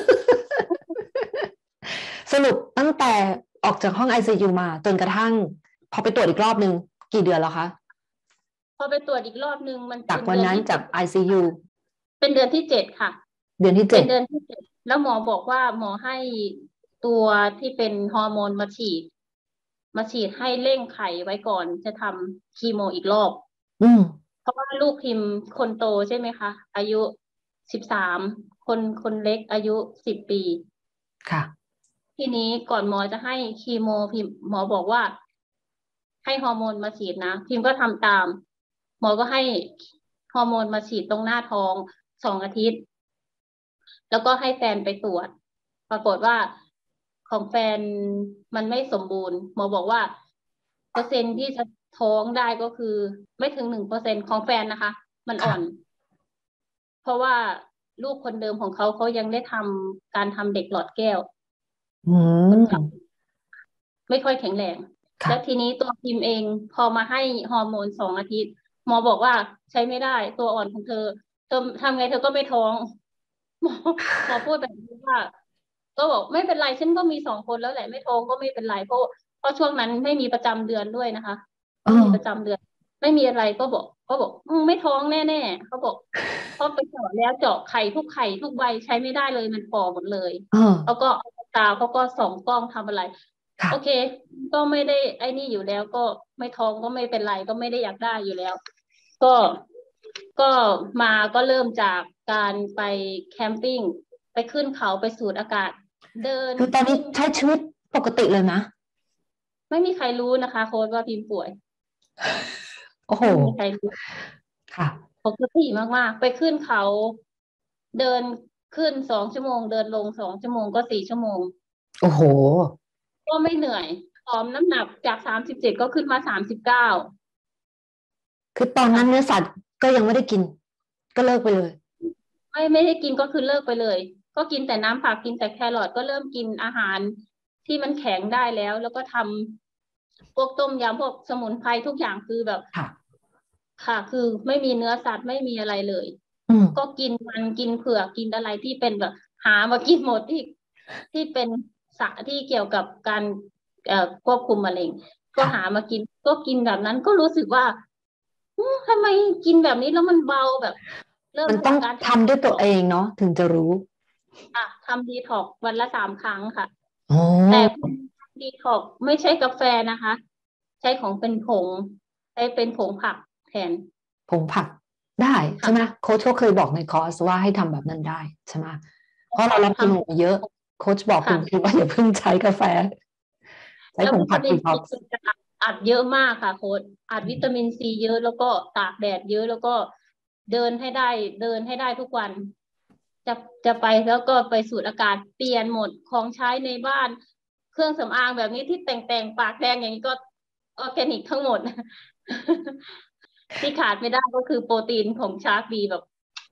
สรุปตั้งแต่ออกจากห้อง ไอ ซี ยู มาจนกระทั่งพอไปตรวจอีกรอบหนึ่งกี่เดือนแล้วคะพอไปตรวจอีกรอบนึงมันจากเป็นวันนั้นจากเดือนที่เจ็ดไอ ซี ยูเป็นเดือนที่เจ็ดค่ะเดือนที่เจ็ดเป็นเดือนที่เจ็ดแล้วหมอบอกว่าหมอให้ตัวที่เป็นฮอร์โมนมาฉีดมาฉีดให้เร่งไข่ไว้ก่อนจะทำคีโมอีกรอบอืมเพราะว่าลูกพิมพ์คนโตใช่ไหมคะอายุสิบสามคนคนเล็กอายุสิบปีค่ะทีนี้ก่อนหมอจะให้คีโมพิมพ์หมอบอกว่าให้ฮอร์โมนมาฉีดนะพิมพ์ก็ทำตามหมอก็ให้ฮอร์โมนมาฉีดตรงหน้าท้องสองอาทิตย์ แล้วก็ให้แฟนไปตรวจปรากฏว่าของแฟนมันไม่สมบูรณ์หมอบอกว่าเปอร์เซ็นต์ที่จะท้องได้ก็คือไม่ถึงหนึ่งเปอร์เซ็นต์ของแฟนนะคะมันอ่อนค่ะเพราะว่าลูกคนเดิมของเขาเขายังได้ทำการทำเด็กหลอดแก้วอืคนเก่ามไม่ค่อยแข็งแรงแล้วทีค่ะนี้ตัวพิมพ์เองพอมาให้ฮอร์โมนสองอาทิตย์หมอบอกว่าใช้ไม่ได้ตัวอ่อนของเธอเธอทำไงเธอก็ไม่ท้อง หมอหมอพูดแบบนี้ว่าก็บอกไม่เป็นไรฉันก็มีสองคนแล้วแหละไม่ท้องก็ไม่เป็นไรเพราะเพราะช่วงนั้นไม่มีประจำเดือนด้วยนะคะอ๋อไม่มีประจำเดือนไม่มีอะไรก็บอกก็บอกอืมไม่ท้องแน่ๆเขาบอกเพราะไปเจาะแล้วเจาะไข่ทุกไข่ทุกใบใช้ไม่ได้เลยมันฝ่อหมดเลยอ๋อแล้วก็เอาตาเขาก็ส่องกล้องทำอะไรโอเคค่ะก็ไม่ได้ไอ้นี่อยู่แล้วก็ไม่ท้องก็ไม่เป็นไรก็ไม่ได้อยากได้อยู่แล้ว ก็ก็มาก็เริ่มจากการไปแคมปิ้งไปขึ้นเขาไปสูดอากาศเดินคือตอนนี้ขึ้นใช้ชีวิตปกติเลยนะไม่มีใครรู้นะคะโค้ดว่าพิมป่วยโอ้โหไม่มีใครรู้ค่ะปกติมากๆไปขึ้นเขาเดินขึ้นสองชั่วโมงเดินลงสองชั่วโมงก็สี่ชั่วโมงโอ้โหก็ไม่เหนื่อยผอมน้ำหนักจากสามสิบเจ็ดก็ขึ้นมาสามสิบเก้าคือตอนนั้นเนื้อค่ะสัตว์ก็ยังไม่ได้กินก็เลิกไปเลยไม่ไม่ได้กินก็คือเลิกไปเลยก็กินแต่น้ำผักกินแต่แครอทก็เริ่มกินอาหารที่มันแข็งได้แล้วแล้วก็ทำ พวกต้มยำพวกสมุนไพรทุกอย่างคือแบบค่ะค่ะคือไม่มีเนื้อสัตว์ไม่มีอะไรเลยอืมก็กินมันกินเผือกกินอะไรที่เป็นแบบหามากินหมดที่ที่เป็นสารที่เกี่ยวกับการเอ่อควบคุมมะเร็งก็ค่ะหามากินก็กินแบบนั้นก็รู้สึกว่าอืมทำไมกินแบบนี้แล้วมันเบาแบบเริ่มมันต้องจากการททำด้วยำตัวเองเนาะถึงจะรู้ค่ะทำดีท็อกวันละสามครั้งค่ะอ๋อแต่ดีท็อกไม่ใช่กาแฟนะคะใช้ของเป็นผงใช้เป็นผงผักแทนผงผักได้ใช่ไหมค่ะโค้ชก็เคยบอกในคอร์สว่าให้ทำแบบนั้นได้ใช่ไหมเพราะเรารับทกิโลมาเยอะโค้ชบอกำคุณค่ะคือว่าอย่าเพิ่งใช้กาแฟใช้แล้วผงผักวิตามินซีดีท็อกซ์คือจะอัดอัดเยอะมากค่ะโค้ดอัดวิตามินซีเยอะแล้วก็ตากแดดเยอะแล้วก็เดินให้ได้เดินให้ได้ทุกวันจะจะไปแล้วก็ไปสูดอากาศเปลี่ยนหมดของใช้ในบ้านเครื่องสำอางแบบนี้ที่แต่งแต่งปากแดงอย่างนี้ก็ออร์แกนิกทั้งหมดที่ขาดไม่ได้ก็คือโปรตีนของชาร์กบีแบบ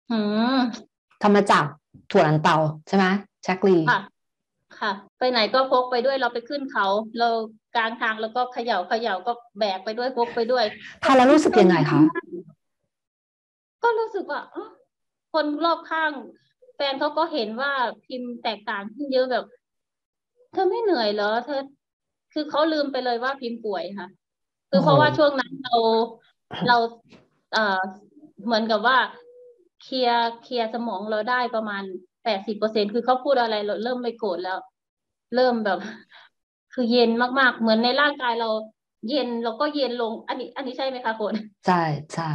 อืมทำมาจากถั่วลันเตาใช่ไหมแจ็คลีค่ะค่ะไปไหนก็พกไปด้วยเราไปขึ้นเขาเรากลางทางแล้วก็เขย่าเขย่าก็แบกไปด้วยพกไปด้วยทานแล้วรู้สึกยังไงคะก็รู้สึกว่าอ๋อคนรอบข้างแฟนเขาก็เห็นว่าพิมพ์แตกต่างขึ้นเยอะแบบเธอไม่เหนื่อยเหรอเธอคือเขาลืมไปเลยว่าพิมพ์ป่วยค่ะคืโอ้โหอเพราะว่าช่วงนั้นเราเราเอ่อเหมือนกับว่าเคลียร์เคลียร์สมองเราได้ประมาณแปดสิบเปอร์เซ็นต์คือเขาพูดอะไรเราเริ่มไม่โกรธแล้วเริ่มแบบคือเย็นมากๆเหมือนในร่างกายเราเย็นเราก็เย็นลงอันนี้อันนี้ใช่ไหมคะคุณใช่ใช่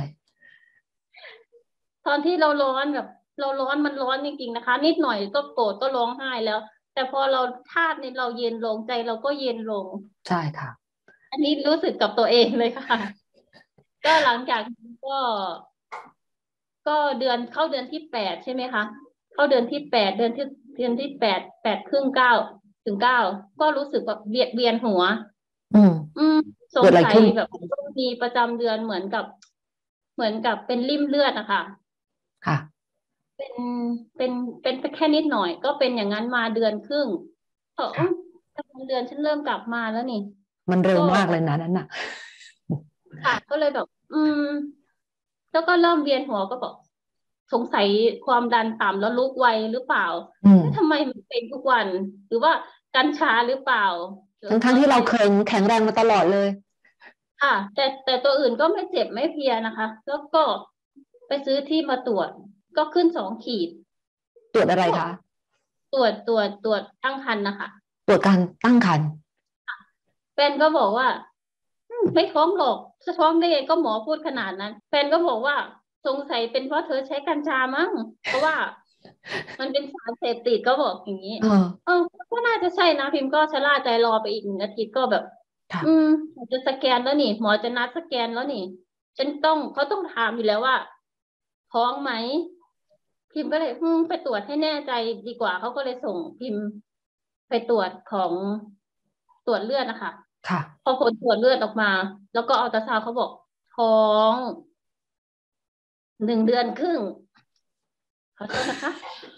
ตอนที่เราร้อนแบบเราร้อนมันร้อนจริงๆนะคะนิดหน่อยก็โกรธก็ร้องไห้แล้วแต่พอเราธาตุในเราเย็นลงใจเราก็เย็นลงใช่ค่ะอันนี้รู้สึกกับตัวเองเลยค่ะก็หลังจากนั้นก็ก็เดือนเข้าเดือนที่แปดใช่ไหมคะเข้าเดือนที่แปดเดือนที่เดือนที่แปดแปดครึ่งเก้าถึงเก้าก็รู้สึกแบบเวียนเวียนหัวอืมอืมสงสัยเกิดอะไรขึ้นแบบมีประจำเดือนเหมือนกับเหมือนกับเป็นริ่มเลือดอะค่ะค่ะเป็นเป็นเป็นแค่นิดหน่อยก็เป็นอย่างนั้นมาเดือนครึ่งเออค่ะประจำเดือนฉันเริ่มกลับมาแล้วนี่มันเร็วก็มากเลยนะนั้นน่ะค่ะก็เลยแบบอืมแล้วก็เริ่มเวียนหัวก็บอกสงสัยความดันต่ำแล้วลุกไวหรือเปล่าอืมเอ๊ะทำไมมันเป็นทุกวันหรือว่ากัญชาหรือเปล่าทั้งทั้งแล้วใจที่เราเคยแข็งแรงมาตลอดเลยค่ะแต่แต่ตัวอื่นก็ไม่เจ็บไม่เพลียนะคะแล้วก็ไปซื้อที่มาตรวจก็ขึ้นสองขีดตรวจอะไรก็คะตรวจตรวจตรวจตั้งครรภ์นะคะตรวจการตั้งครรภ์แฟนก็บอกว่าอืมไม่ท้องหรอกจะท้องได้ไงก็หมอพูดขนาดนั้นแฟนก็บอกว่าสงสัยเป็นเพราะเธอใช้กัญชามั้งเพราะว่ามันเป็นสารเสพติดก็บอกอย่างนี้เออเออก็น่าจะใช่นะพิมพ์ก็ชะล่าใจรอไปอีกหนึ่งอาทิตย์ก็แบบอืมค่ะหมอจะสแกนแล้วนี่หมอจะนัดสแกนแล้วนี่ฉันต้องเขาต้องถามอยู่แล้วว่าท้องไหมพิมพ์ก็เลยอืมไปตรวจให้แน่ใจดีกว่าเขาก็เลยส่งพิมพ์ไปตรวจของตรวจเลือดนะคะค่ะพอผลตรวจเลือดออกมาแล้วก็อัลตราซาวด์เขาบอกท้องหนึ่งเดือนครึ่งขอโทษนะคะ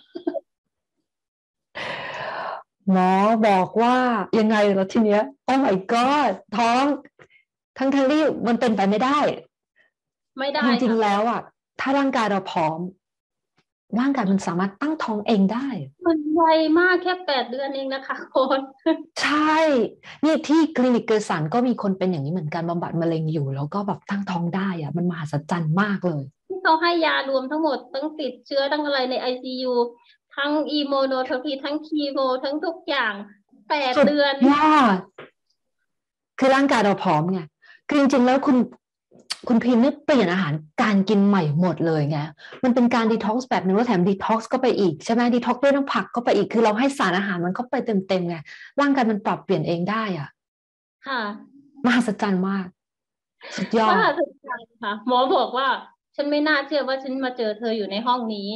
หมอบอกว่ายังไงแล้วทีเนี้ยโอ้ my god ท้องทั้งทั้งที่มันเป็นไปไม่ได้ไม่ได้จริงค่ะๆแล้วอ่ะถ้าร่างกายเราพร้อมร่างกายมันสามารถตั้งท้องเองได้มันไวมากแค่แปดเดือนเองนะคะโคนใช่นี่ที่คลินิกเกษรก็มีคนเป็นอย่างนี้เหมือนกันบำบัดมะเร็งอยู่แล้วก็แบบตั้งท้องได้อะมันมหัศจรรย์มากเลยที่เขาให้ยารวมทั้งหมดทั้งติดเชื้อทั้งอะไรในไอซียูทั้งอีโมโนเทอราพีทั้งคีโมทั้งทุกอย่างแปดสุดเดือนยอดคือร่างกายเราพร้อมไงคือจริงๆแล้วคุณคุณพิมพ์เนี่ยเปลี่ยนอาหารการกินใหม่หมดเลยไงมันเป็นการดีท็อกซ์แบบนึงแล้วแถมดีท็อกซ์ก็ไปอีกใช่ไหมดีท็อกซ์ด้วยน้ำผักก็ไปอีกคือเราให้สารอาหารมันเข้าไปเต็มๆไงร่างกายมันปรับเปลี่ยนเองได้อะค่ะมหัศจรรย์มากสุดยอดมหัศจรรย์ค่ะหมอบอกว่าฉันไม่น่าเชื่อว่าฉันมาเจอเธออยู่ในห้องนี้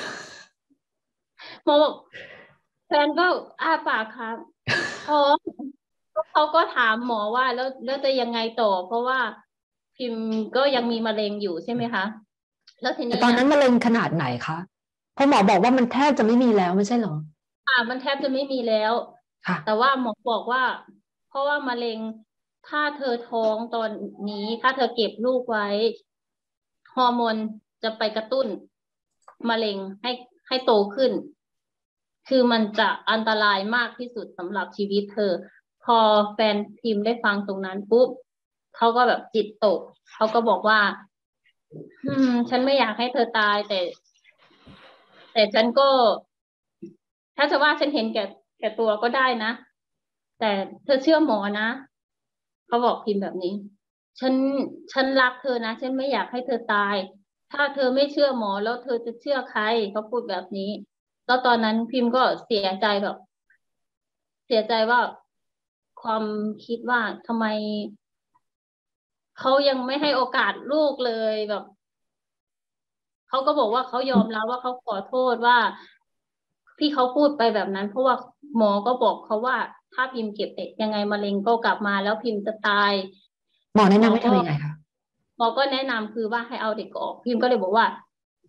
หมอบอกแฟนก็อ้าปากครับท้อง เขาก็ถามหมอว่าแล้วแล้วจะยังไงต่อเพราะว่าพิมพ์ก็ยังมีมะเร็งอยู่ใช่ไหมคะแล้วทีแต่นี้เนี่ยตอนนั้นมะเร็งขนาดไหนคะเพราะหมอบอกว่ามันแทบจะไม่มีแล้วไม่ใช่เหรออ่ามันแทบจะไม่มีแล้วค่ะแต่ว่าหมอบอกว่าเพราะว่ามะเร็งถ้าเธอท้องตอนนี้ถ้าเธอเก็บลูกไว้ฮอร์โมนจะไปกระตุ้นมะเร็งให้ให้โตขึ้นคือมันจะอันตรายมากที่สุดสำหรับชีวิตเธอพอแฟนพิมพ์ได้ฟังตรงนั้นปุ๊บเขาก็แบบจิตตกเขาก็บอกว่า อืมฉันไม่อยากให้เธอตายแต่แต่ฉันก็ถ้าจะว่าฉันเห็นแก่แก่ตัวก็ได้นะแต่เธอเชื่อหมอนะเขาบอกพิมพ์แบบนี้ฉันฉันรักเธอนะฉันไม่อยากให้เธอตายถ้าเธอไม่เชื่อหมอแล้วเธอจะเชื่อใครเขาพูดแบบนี้แล้วตอนนั้นพิมพ์ก็เสียใจแบบเสียใจว่าความคิดว่าทำไมเขายังไม่ให้โอกาสลูกเลยแบบ เขาก็บอกว่าเขายอมรับว่าเขาขอโทษว่าที่เขาพูดไปแบบนั้นเพราะว่าหมอก็บอกเขาว่าถ้าพิมพ์เก็บเด็กยังไงมะเร็งก็กลับมาแล้วพิมพ์จะตายหมอแนะนำให้หมอก็ทำยังไงคะหมอก็แนะนำคือว่าให้เอาเด็กออกพิมพ์ก็เลยบอกว่า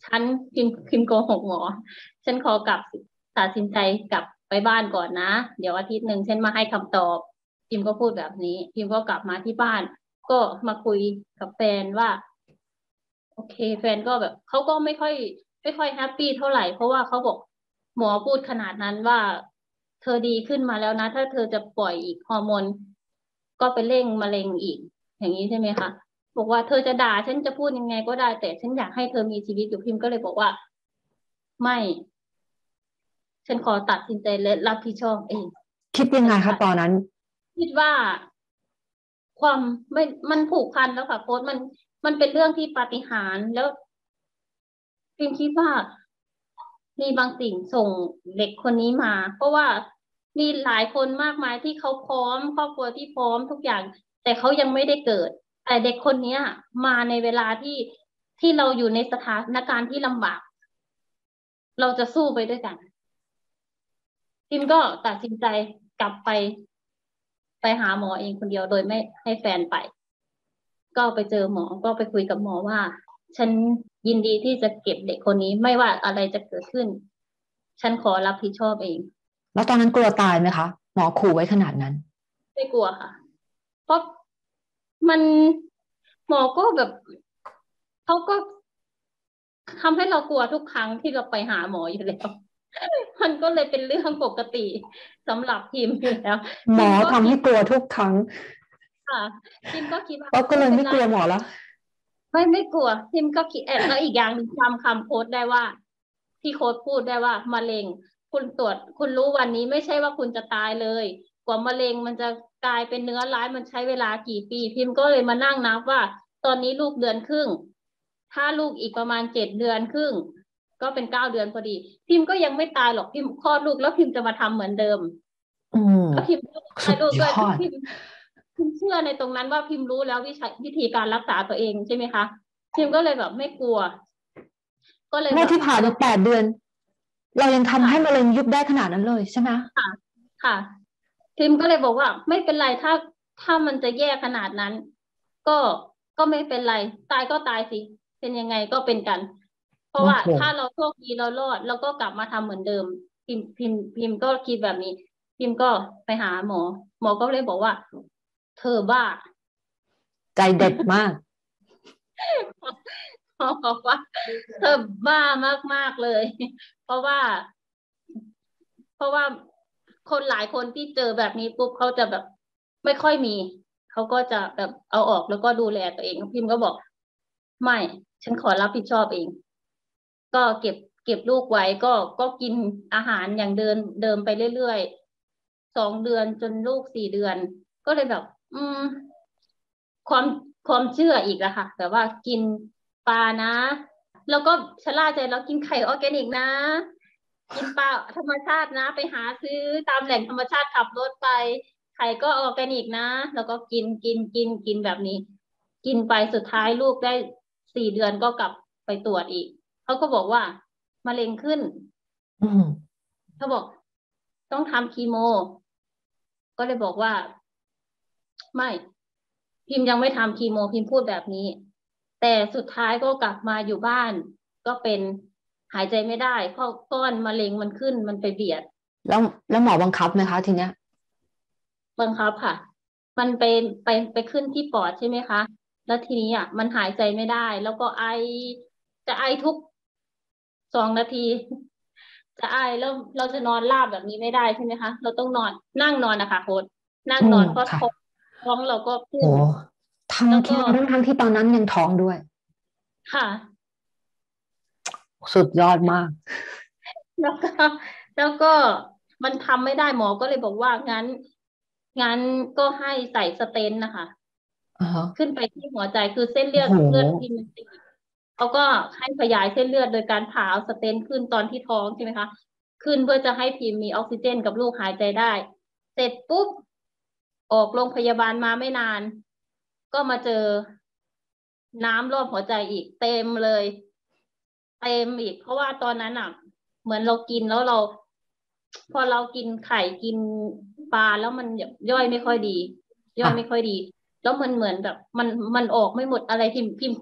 ฉันพิมพ์พิมพ์โกหกหมอฉันขอกลับตัดสินใจกลับไปบ้านก่อนนะเดี๋ยวอาทิตย์หนึ่งฉันมาให้คำตอบพิมก็พูดแบบนี้พิมก็กลับมาที่บ้านก็มาคุยกับแฟนว่าโอเคแฟนก็แบบเขาก็ไม่ค่อยไม่ค่อยแฮปปี้เท่าไหร่เพราะว่าเขาบอกหมอพูดขนาดนั้นว่าเธอดีขึ้นมาแล้วนะถ้าเธอจะปล่อยอีกฮอร์โมนก็ไปเร่งมะเร็งอีกอย่างนี้ใช่ไหมคะบอกว่าเธอจะด่าฉันจะพูดยังไงก็ได้แต่ฉันอยากให้เธอมีชีวิตอยู่พิมก็เลยบอกว่าไม่ฉันขอตัดสินใจและรับผิดชอบเองคิดยังไงคะตอนนั้นคิดว่าความไม่มันผูกพันแล้วค่ะโค้ชมันมันเป็นเรื่องที่ปาฏิหาริย์แล้วพิมคิดว่ามีบางสิ่งส่งเด็กคนนี้มาเพราะว่ามีหลายคนมากมายที่เขาพร้อมครอบครัวที่พร้อมทุกอย่างแต่เขายังไม่ได้เกิดแต่เด็กคนนี้มาในเวลาที่ที่เราอยู่ในสถานการณ์ที่ลำบากเราจะสู้ไปด้วยกันพิมก็ตัดสินใจกลับไปไปหาหมอเองคนเดียวโดยไม่ให้แฟนไปก็ไปเจอหมอก็ไปคุยกับหมอว่าฉันยินดีที่จะเก็บเด็กคนนี้ไม่ว่าอะไรจะเกิดขึ้นฉันขอรับผิดชอบเองแล้วตอนนั้นกลัวตายไหมคะหมอขู่ไว้ขนาดนั้นไม่กลัวค่ะเพราะมันหมอก็แบบเขาก็ทำให้เรากลัวทุกครั้งที่เราไปหาหมออยู่แล้วมันก็เลยเป็นเรื่องปกติสำหรับพิมพ์อยู่แล้วหมอทำให้กลัวทุกครั้งค่ะพิมก็คิดว่าก็เลยไม่กลัวหมอแล้วไม่ไม่กลัวพิมก็คิดแอบแล้วอีกอย่างหนึ่งจำคำโค้ดได้ว่าที่โค้ดพูดได้ว่ามะเร็งคุณตรวจคุณรู้วันนี้ไม่ใช่ว่าคุณจะตายเลยกว่ามะเร็งมันจะกลายเป็นเนื้อร้ายมันใช้เวลากี่ปีพิมก็เลยมานั่งนับว่าตอนนี้ลูกเดือนครึ่งถ้าลูกอีกประมาณเจ็ดเดือนครึ่งก็เป็นเก้าเดือนพอดีพิมก็ยังไม่ตายหรอกพิมคลอดลูกแล้วพิมจะมาทำเหมือนเดิมอืมแล้วพิมก็ตายลูกด้วยสุดยอดพิมพิมเชื่อในตรงนั้นว่าพิมรู้แล้ววิชาวิธีการรักษาตัวเองใช่ไหมคะพิมก็เลยแบบไม่กลัวก็เลยแม่แบบที่ผ่านมาแปดเดือนเรายังทำให้มะเร็งยุบได้ขนาดนั้นเลยใช่ไหมค่ะค่ะพิมก็เลยบอกว่าไม่เป็นไรถ้าถ้ามันจะแย่ขนาดนั้น ก็ก็ไม่เป็นไรตายก็ตายสิเป็นยังไงก็เป็นกัน เพราะว่าโอ้โหถ้าเราโชคดีเรารอดเราก็กลับมาทำเหมือนเดิมพิมพิมพิมก็คิดแบบนี้พิมก็ไปหาหมอหมอก็เลยบอกว่าเธอบ้าใจเด็ดมากหมอบอกว่าเธอบ้ามากๆเลย เพราะว่า เพราะว่าคนหลายคนที่เจอแบบนี้ปุ๊บเขาจะแบบไม่ค่อยมีเขาก็จะแบบเอาออกแล้วก็ดูแลตัวเองพิมก็บอกไม่ฉันขอรับผิดชอบเองก็เก็บเก็บลูกไว้ก็ก็กินอาหารอย่างเดินเดิมไปเรื่อยๆสองเดือนจนลูกสี่เดือนก็เลยแบบ อืมความความเชื่ออีกอะค่ะแบบว่ากินปลานะแล้วก็ชะล่าใจแล้วกินไข่ออร์แกนิกนะกินปลาธรรมชาตินะไปหาซื้อตามแหล่งธรรมชาติขับรถไปไข่ก็ออร์แกนิกนะแล้วก็กินกินกินกินแบบนี้กินไปสุดท้ายลูกได้สี่เดือนก็กลับไปตรวจอีกเขาก็บอกว่ามะเร็งขึ้นอืมเขาบอกต้องทำคีโมก็เลยบอกว่าไม่พิมพ์ยังไม่ทำคีโมพิมพ์พูดแบบนี้แต่สุดท้ายก็กลับมาอยู่บ้านก็เป็นหายใจไม่ได้เพราะก้อนมะเร็งมันขึ้นมันไปเบียดแล้วแล้วหมอบังคับไหมคะทีเนี้ยบังคับค่ะมันไปไปไปขึ้นที่ปอดใช่ไหมคะแล้วทีนี้อ่ะมันหายใจไม่ได้แล้วก็ไอจะไอทุกสองนาทีจะไอแล้วเราจะนอนราบแบบนี้ไม่ได้ใช่ไหมคะเราต้องนอนนั่งนอนนะคะโค้ดนั่งอืมนอนเพราะค่ะท้องท้องเราก็ขึ้โอ้นทั้งแล้วก็ที่ทั้งทั้งที่ตอนนั้นยังท้องด้วยค่ะสุดยอดมากแล้วก็แล้วก็มันทำไม่ได้หมอก็เลยบอกว่างั้นงั้นก็ให้ใส่สเตนต์นะคะอ่าฮะขึ้นไปที่หัวใจคือเส้นเลืโอ้โหอดเลือดพิมพ์มันตีบเขาก็ให้ขยายเส้นเลือดโดยการผ่าเอาสเตนต์ขึ้นตอนที่ท้องใช่ไหมคะขึ้นเพื่อจะให้พิมพ์มีออกซิเจนกับลูกหายใจได้เสร็จปุ๊บออกโรงพยาบาลมาไม่นานก็มาเจอน้ำรอบหัวใจอีกเต็มเลยเต็มอีกเพราะว่าตอนนั้นอ่ะเหมือนเรากินแล้วเราพอเรากินไข่กินปลาแล้วมันย่อยไม่ค่อยดีย่อยไม่ค่อยดีแล้วมันเหมือนแบบมันมันออกไม่หมดอะไรพิมพ์พิมพ์คิด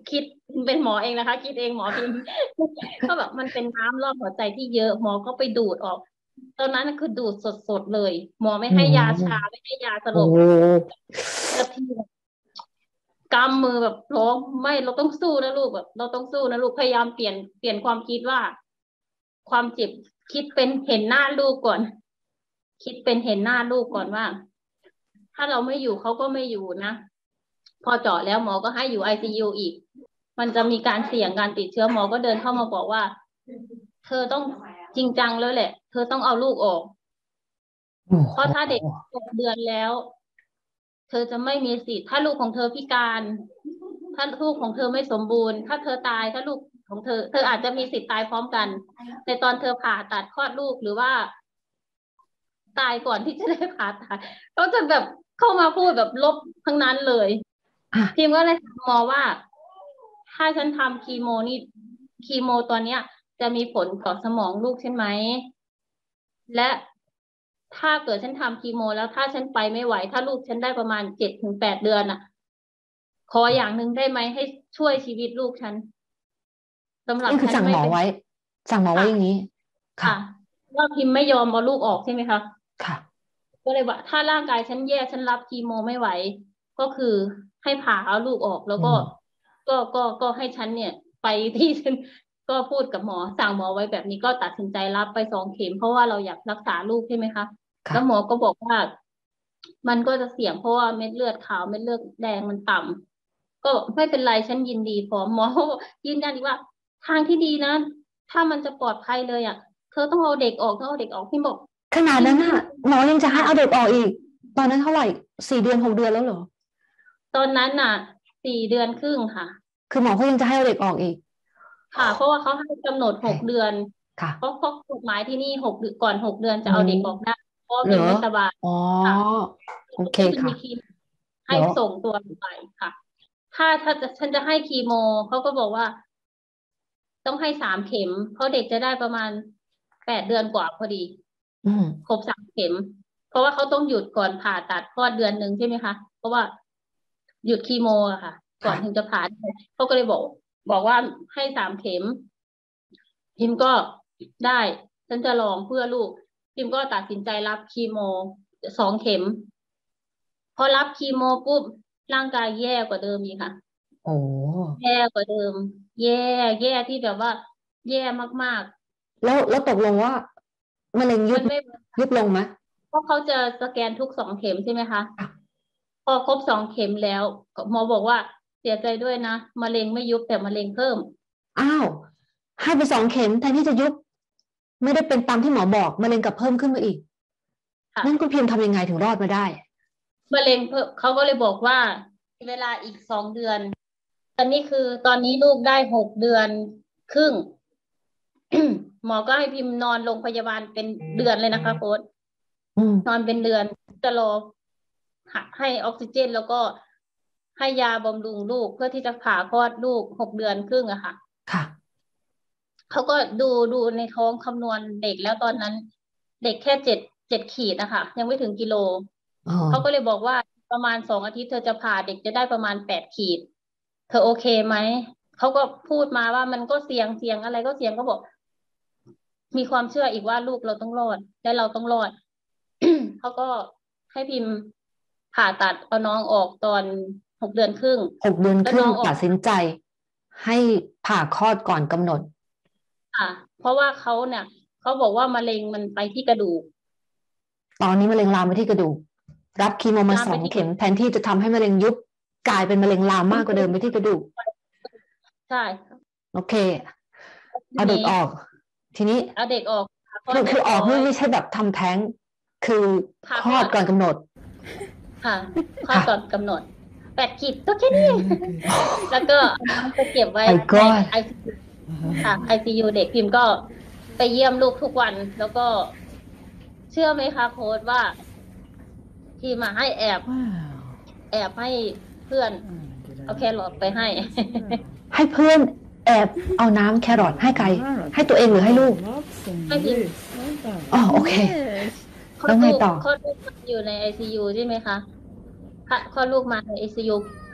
เป็นหมอเองนะคะคิดเองหมอพิมพ์ก็แบบมันเป็นน้ำรอบหัวใจที่เยอะหมอก็ไปดูดออกตอนนั้นคือดูดสดๆเลยหมอไม่อืให้ยาชามไม่ให้ยาสลโอ้บเจ้าที่กำมือแบบร้องไม่เราต้องสู้นะลูกแบบเราต้องสู้นะลูกพยายามเปลี่ยนเปลี่ยนความคิดว่า ความเจ็บคิดเป็นเห็นหน้าลูกก่อน คิดเป็นเห็นหน้าลูกก่อนว่า ถ้าเราไม่อยู่เขาก็ไม่อยู่นะพอเจาะแล้วหมอก็ให้อยู่ไอซียูอีก มันจะมีการเสี่ยงการติดเชื้อหมอก็เดินเข้ามาบอกว่า เธอต้องจริงจังแล้วแหละ เธอต้องเอาลูกออกโอ้เพราะถ้าเด็กหกเดือนแล้ว เธอจะไม่มีสิทธิ์ถ้าลูกของเธอพิการ ถ้าลูกของเธอไม่สมบูรณ์ ถ้าเธอตายถ้าลูกของเธอ เธออาจจะมีสิทธิ์ตายพร้อมกันในตอนเธอผ่าตัดคลอดลูกหรือว่าตายก่อนที่จะได้ผ่าตัดก็จะแบบเข้ามาพูดแบบลบทั้งนั้นเลยพิมก็เลยถามหมอว่า ถ้าฉันทำคีโมนี่คีโมตัวเนี้ย จะมีผลต่อสมองลูกใช่ไหมและถ้าเกิดฉันทำคีโมแล้วถ้าฉันไปไม่ไหว ถ้าลูกฉันได้ประมาณเจ็ดถึงแปดเดือนอ่ะ ขออย่างหนึ่งได้ไหมให้ช่วยชีวิตลูกฉันสำหรับนี่คือฉันไม่เป็นสั่งหมอไว้ สั่งหมอไว้อย่างนี้ ค่ะค่ะว่าพิมพ์ไม่ยอมเอาลูกออกใช่ไหมคะค่ะก็เลยว่าถ้าร่างกายฉันแย่ฉันรับคีโมไม่ไหว ก็คือให้ผ่าเอาลูกออก แล้วก็ก็ก็ก็ให้ฉันเนี่ยไปที่ฉันก็พูดกับหมอสั่งหมอไว้แบบนี้ก็ตัดสินใจรับไปสองเข็มเพราะว่าเราอยากรักษาลูกใช่ไหมคะแล้วหมอก็บอกว่า มันก็จะเสี่ยงเพราะว่าเม็ดเลือดขาวเม็ดเลือดแดงมันต่ำก็ไม่เป็นไรฉันยินดีพร้อมหมอยืนยันอีกว่า ทางที่ดีนะ ถ้ามันจะปลอดภัยเลยอ่ะเธอต้องเอาเด็กออกต้องเอาเด็กออกพี่บอกขนาดนั้นน่ะหมอยังจะให้เอาเด็กออกอีก ตอนนั้นเท่าไหร่สี่เดือนหกเดือนแล้วเหรอตอนนั้นน่ะสี่เดือนครึ่งค่ะคือหมอก็ยังจะให้เอาเด็กออกอีกค่ะ เพราะว่าเขาให้กำหนดหกเดือนค่ะเพราะเพราะกฎหมายที่นี่หกก่อนหกเดือนจะอืเอาเด็กมออกได้เพราะว่าเหรอพิมไม่สบายอ๋อค่ะโอเคก็จะมีค่ะคีมให้เหรอส่งตัวไปค่ะ ถ้าถ้าจะฉันจะให้คีโมเขาก็บอกว่า ต้องให้สามเข็ม เพราะเด็กจะได้ประมาณแปดเดือนกว่าพอดีอืมครบสามเข็ม เพราะว่าเขาต้องหยุดก่อนผ่าตัดคลอดเดือนหนึ่งใช่ไหมคะ เพราะว่าหยุดคีโมอะค่ะ ก่อนถึงจะผ่าเขาก็เลยบอก บอกว่าให้สามเข็ม พิมก็ได้ ฉันจะลองเพื่อลูก พิมก็ตัดสินใจรับคีโมสองเข็ม พอรับคีโมปุ๊บร่างกายแย่กว่าเดิมอีกค่ะโอ้แย่กว่าเดิม แย่แย่ที่แบบว่า แย่มากแล้วแล้วตกลงว่ามะเร็งๆยุบมันไม่ยุบลงไหมเพราะเขาจะสแกนทุกสองเข็มใช่ไหมคะอ่ะพอครบสองเข็มแล้วหมอบอกว่าเสียใจด้วยนะมะเร็งไม่ยุบแต่มะเร็งเพิ่มอ้าว ให้ไปสองเข็มแทนที่จะยุบ ไม่ได้เป็นตามที่หมอบอกมะเร็งกลับเพิ่มขึ้นมาอีกค่ะนั่นคุณพิมพ์ทำยังไงถึงรอดมาได้มะเร็งเพิ่มเขาก็เลยบอกว่า เวลาอีกสองเดือนตอนนี้คือตอนนี้ลูกได้หกเดือนครึ่ง หมอก็ให้พิมพ์นอนโรงพยาบาลเป็นเดือนเลยนะคะโค้ดอืมนอนเป็นเดือนจะรอให้ออกซิเจน แล้วก็ให้ยาบำรุงลูกเพื่อที่จะผ่าคลอดลูกหกเดือนครึ่งอะค่ะค่ะเขาก็ดูดูในท้องคำนวณเด็กแล้วตอนนั้น เด็กแค่เจ็ดเจ็ดขีดนะคะยังไม่ถึงกิโลอ๋อเขาก็เลยบอกว่าประมาณสองอาทิตย์เธอจะผ่าเด็กจะได้ประมาณแปดขีด เธอโอเคไหม เขาก็พูดมาว่ามันก็เสี่ยงเสี่ยงอะไรก็เสี่ยงก็บอก มีความเชื่ออีกว่าลูกเราต้องรอดและเราต้องรอด เขาก็ให้พิมพ์ผ่าตัดเอาน้องออกตอนหกเดือนครึ่งหกเดือนครึ่งแล้วน้องออกตัดสินใจ ให้ผ่าคลอดก่อนกำหนดค่ะ เพราะว่าเขาเนี่ยเขาบอกว่ามะเร็งมันไปที่กระดูกตอนนี้มะเร็งลามไปที่กระดูก รับคีโมมาลามสไปองที่เข็มแทนที่จะทำให้มะเร็งยุบกลายเป็นมะเร็งลามมากกว่าเดิมไปที่กระดูกใช่ค่ะโอเคทีเอาเด็กนี้ออก ทีนี้เอาเด็กออกค่ะคลอคืดอเรีคืยอบ ออกร้อนี่ยไม่ใช่แบบทำแท้ง คือผ่าคลอดคลอดก่อนกำหนดค่ะคลอดค่ะก่อนกำหนดแปดขีดตัวแค่นี้ แล้วก็เอาน้องไปเก็บไว้ My ใน God ไอซียูค่ะไอซียูเด็กพิมพ์ก็ไปเยี่ยมลูกทุกวัน แล้วก็เชื่อไหมคะโค้ดว่าทีมาให้แอบ แอบให้เพื่อนเอาแครอทไปให้ให้เพื่อนแอบเอาน้ำแครอทให้ใคร ให้ตัวเองหรือให้ลูกให้พิมพ์อ๋อโอเคคลอแล้ดวไงลูกต่อคลอดลูกอยู่ในไอซียูใช่ไหมคะคลอดลูกมาในไอซียู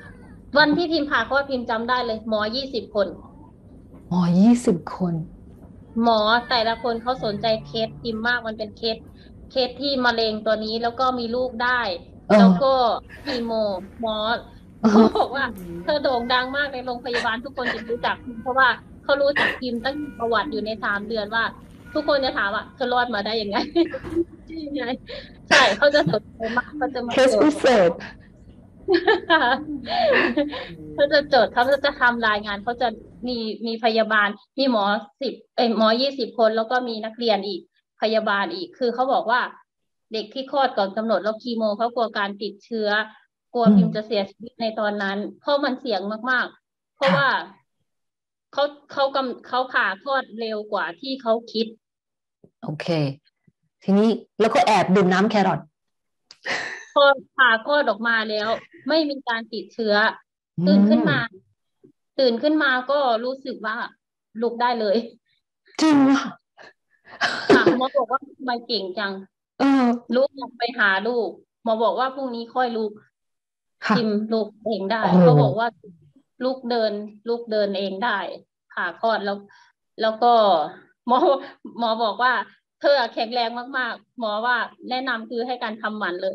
วันที่พิมพ์ผ่าคลอดพิมพ์จำได้เลยหมอยี่สิบคนอ๋อยี่สิบคนหมอแต่ละคนเขาสนใจเคสพิมพ์มากมันเป็นเคสเคสที่มะเร็งตัวนี้แล้วก็มีลูกได้เอแล้วก็อคีโมหมอเอเขาบออกว่าเธอโด่งดังมากในโรงพยาบาลทุกคนจะรู้จักพิมพ์เพราะว่าเขารู้จักพิมพ์ตั้งประวัติอยู่ในสามเดือนว่าทุกคนจะถามว่าเธอรอดมาได้ยังไงยังไงใช่เขาจะสนใจมากเขาจะมาเคสจดพิเศษเขาจะจดเขาจะทำรายงานเขาจะมีมีพยาบาลมีหมอสิบเอ้ยหมอยี่สิบคนแล้วก็มีนักเรียนอีกพยาบาลอีกคือเขาบอกว่าเด็กที่คลอดก่อนกำหนดแล้วคีโมเขากลัวการติดเชื้อกลัวอืมพิมพ์จะเสียชีวิตในตอนนั้นเพราะมันเสี่ยงมากๆเพราะว่าค่ะเขาเขากำเขาผ่าคลอดเร็วกว่าที่เขาคิดโอเคทีนี้แล้วก็แอบดื่มน้ำแครอทพอผ่าคลอดออกมาแล้วไม่มีการติดเชื้ออืตื่นขึ้นมมาตื่นขึ้นมาก็รู้สึกว่าลุกได้เลยจริงอ่ะค่ะหมอบอกว่าทำไมเก่งจังเออลุกไปหาลูกหมอบอกว่าพรุ่งนี้ค่อยลุกค่ะพิมพ์ลุกเองได้โอ้โหเขาบอกว่าลูกเดินลูกเดินเองได้ผ่าคลอดแล้วแล้วก็หมอหมอบอกว่าเธอแข็งแรงมากๆหมอว่าแนะนำคือให้การทำหมันเลย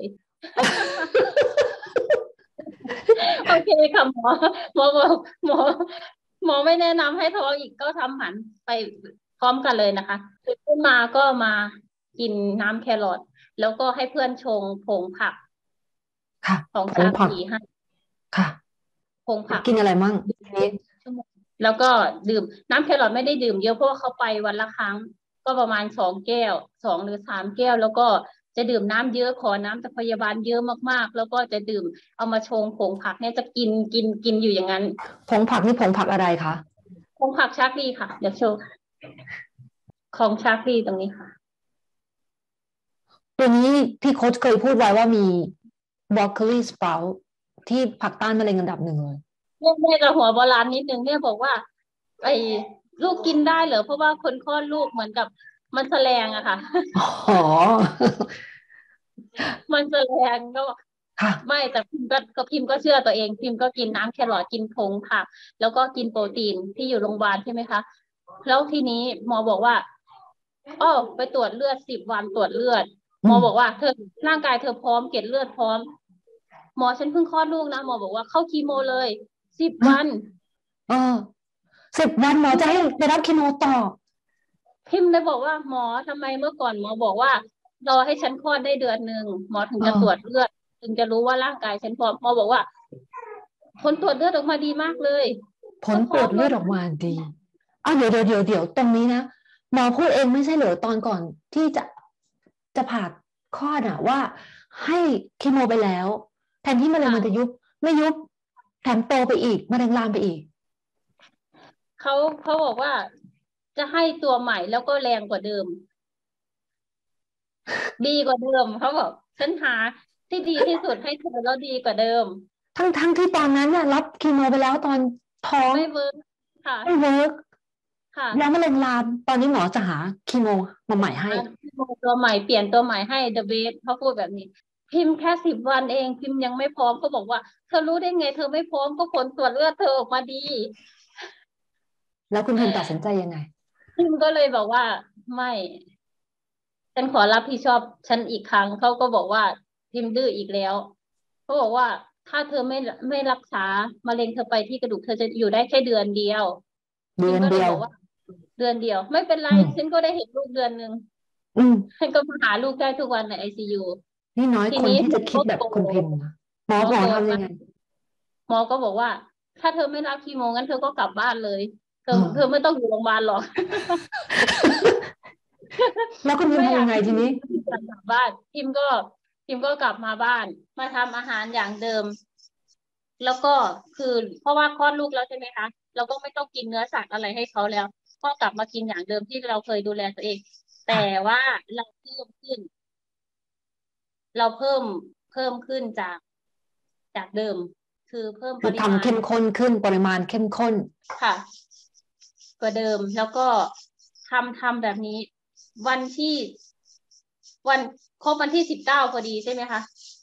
โอเคค่ะหมอหมอบอกหมอหมอไม่แนะนำให้ท้องอีกก็ทำหมันไปพร้อมกันเลยนะคะตื่นขึ้นมาก็มากินน้ำแครอทแล้วก็ให้เพื่อนชงผงผักค่ะของชาผงผักผีให้ค่ะผงผักกินอะไรมั่งทีนี้ชั่วโมงแล้วก็ดื่มน้ำแครอทไม่ได้ดื่มเยอะเพราะว่าเขาไปวันละครั้งก็ประมาณสองแก้วสองหรือสามแก้วแล้วก็จะดื่มน้ำเยอะขอน้ำจากพยาบาลเยอะมากๆแล้วก็จะดื่มเอามาชงผงผักเนี่ยจะกินกินกินอยู่อย่างนั้นผงผักนี่ผงผักอะไรคะผงผักชาร์กดีค่ะเดี๋ยวโชว์ของชาร์กดีตรงนี้ค่ะตัวนี้ที่โค้ชเคยพูดไว้ว่ามีบรอกโคลีสปราวที่ผักต้านมะเร็งอันดับหนึ่งเลยแม่แม่กับหัวโบราณนิดนึงเนี่ยบอกว่าไอ้ลูกกินได้เหรอเพราะว่าคนคลอดลูกเหมือนกับมันแสลงอะค่ะอ๋อมันแสลงก็บอกค่ะไม่แต่พิมก็ก็พิมก็เชื่อตัวเองพิมก็กินน้ำแครอทกินผงผักแล้วก็กินโปรตีนที่อยู่โรงพยาบาลใช่ไหมคะแล้วทีนี้หมอบอกว่าอ้อไปตรวจเลือดสิบวันตรวจเลือดหอืมมอบอกว่าเธอร่างกายเธอพร้อมเกล็ดเลือดพร้อมหมอฉันเพิ่งคลอดลูกนะหมอบอกว่าเข้าคีโมเลยสิบฮะวันเออสิบวันหมอจะให้ไปรับคีโมต่อพิมพ์เลยบอกว่าหมอทำไมเมื่อก่อนหมอบอกว่ารอให้ฉันคลอดได้เดือนหนึ่งหมอถึงเอจะตรวจอเลือดถึงจะรู้ว่าร่างกายฉันพร้อมหมอบอกว่าผลตรวจเลือดออกมาดีมากเลยผลก็พร้อมแล้วตรวจเลือดออกมาดีอ้าวเดี๋ยวเดี๋ยวเดี๋ยวเดี๋ยวตรงนี้นะหมอพูดเองไม่ใช่เหรอตอนก่อนที่จะจะผ่าคลอดอะว่าให้คีโมไปแล้วแทนที่มะเร็งมันจะค่ะยุบไม่ยุบแถมโตไปอีกมะเร็งลามไปอีกเขาเขาบอกว่าจะให้ตัวใหม่แล้วก็แรงกว่าเดิมดีกว่าเดิมเขาบอกฉันหาที่ดีที่สุดให้เธอแล้วดีกว่าเดิมทั้งทั้งที่ตอนนั้นน่ะรับคีโมไปแล้วตอนท้องไม่เวิร์กค่ะไม่เวิร์กแล้วค่ะมะเร็งลามตอนนี้หมอจะหาคีโมมาใหม่ให้อ่ะตัวใหม่เปลี่ยนตัวใหม่ให้ เดอะ เบส เขาพูดแบบนี้พิมพ์แค่สิบวันเองพิมพ์ยังไม่พร้อมเขาบอกว่าเธอรู้ได้ไงเธอไม่พร้อมก็ผลตรวจเลือดเธอออกมาดีแล้วคุณพิมตัดสินใจยังไงพิมก็เลยบอกว่าไม่ฉันขอรับผิดชอบฉันอีกครั้งเขาก็บอกว่าพิมดื้ออีกแล้วเขาบอกว่าถ้าเธอไม่ไม่รักษามะเร็งเธอไปที่กระดูกเธอจะอยู่ได้แค่เดือนเดียวพิมเดือนเดียวก็เลยบอกว่าเดือนเดียวไม่เป็นไรอืมฉันก็ได้เห็นลูกเดือนหนึ่งอืมฉันก็มาหาลูกได้ทุกวันในไอซียูนี่น้อยทีคนที่นี้หมอจะคิดแบบก็โกรคุณพิธมพ์นะหมอหมอหมอโกรธมาทำยังไงหมอก็บอกว่าถ้าเธอไม่รับคีโมงั้นเธอก็กลับบ้านเลยเธอเอเธอไม่อต้องอยู่โรงพยาบาลหรอกแล้วคุณพิมไม่พ์ทำยังอยากให้ไงทีนี้พิมกลับบ้านพิมก็พิมก็กลับมาบ้านมาทำอาหารอย่างเดิมแล้วก็คือเพราะว่าคลอดลูกแล้วใช่ไหมคะเราก็ไม่ต้องกินเนื้อสัตว์อะไรให้เขาแล้วก็กลับมากินอย่างเดิมที่เราเคยดูแลตัวเองแต่ค่ะว่าเราเพิ่มขึ้นเราเพิ่มเพิ่มขึ้นจากจากเดิมคือเพิ่มปคือริมาณทำเข้มข้นขึ้นปริมาณเข้มข้นค่ะกว่าเดิมแล้วก็ทำทำแบบนี้วันที่วันครบวันที่สิบเก้าพอดีใช่ไหมคะ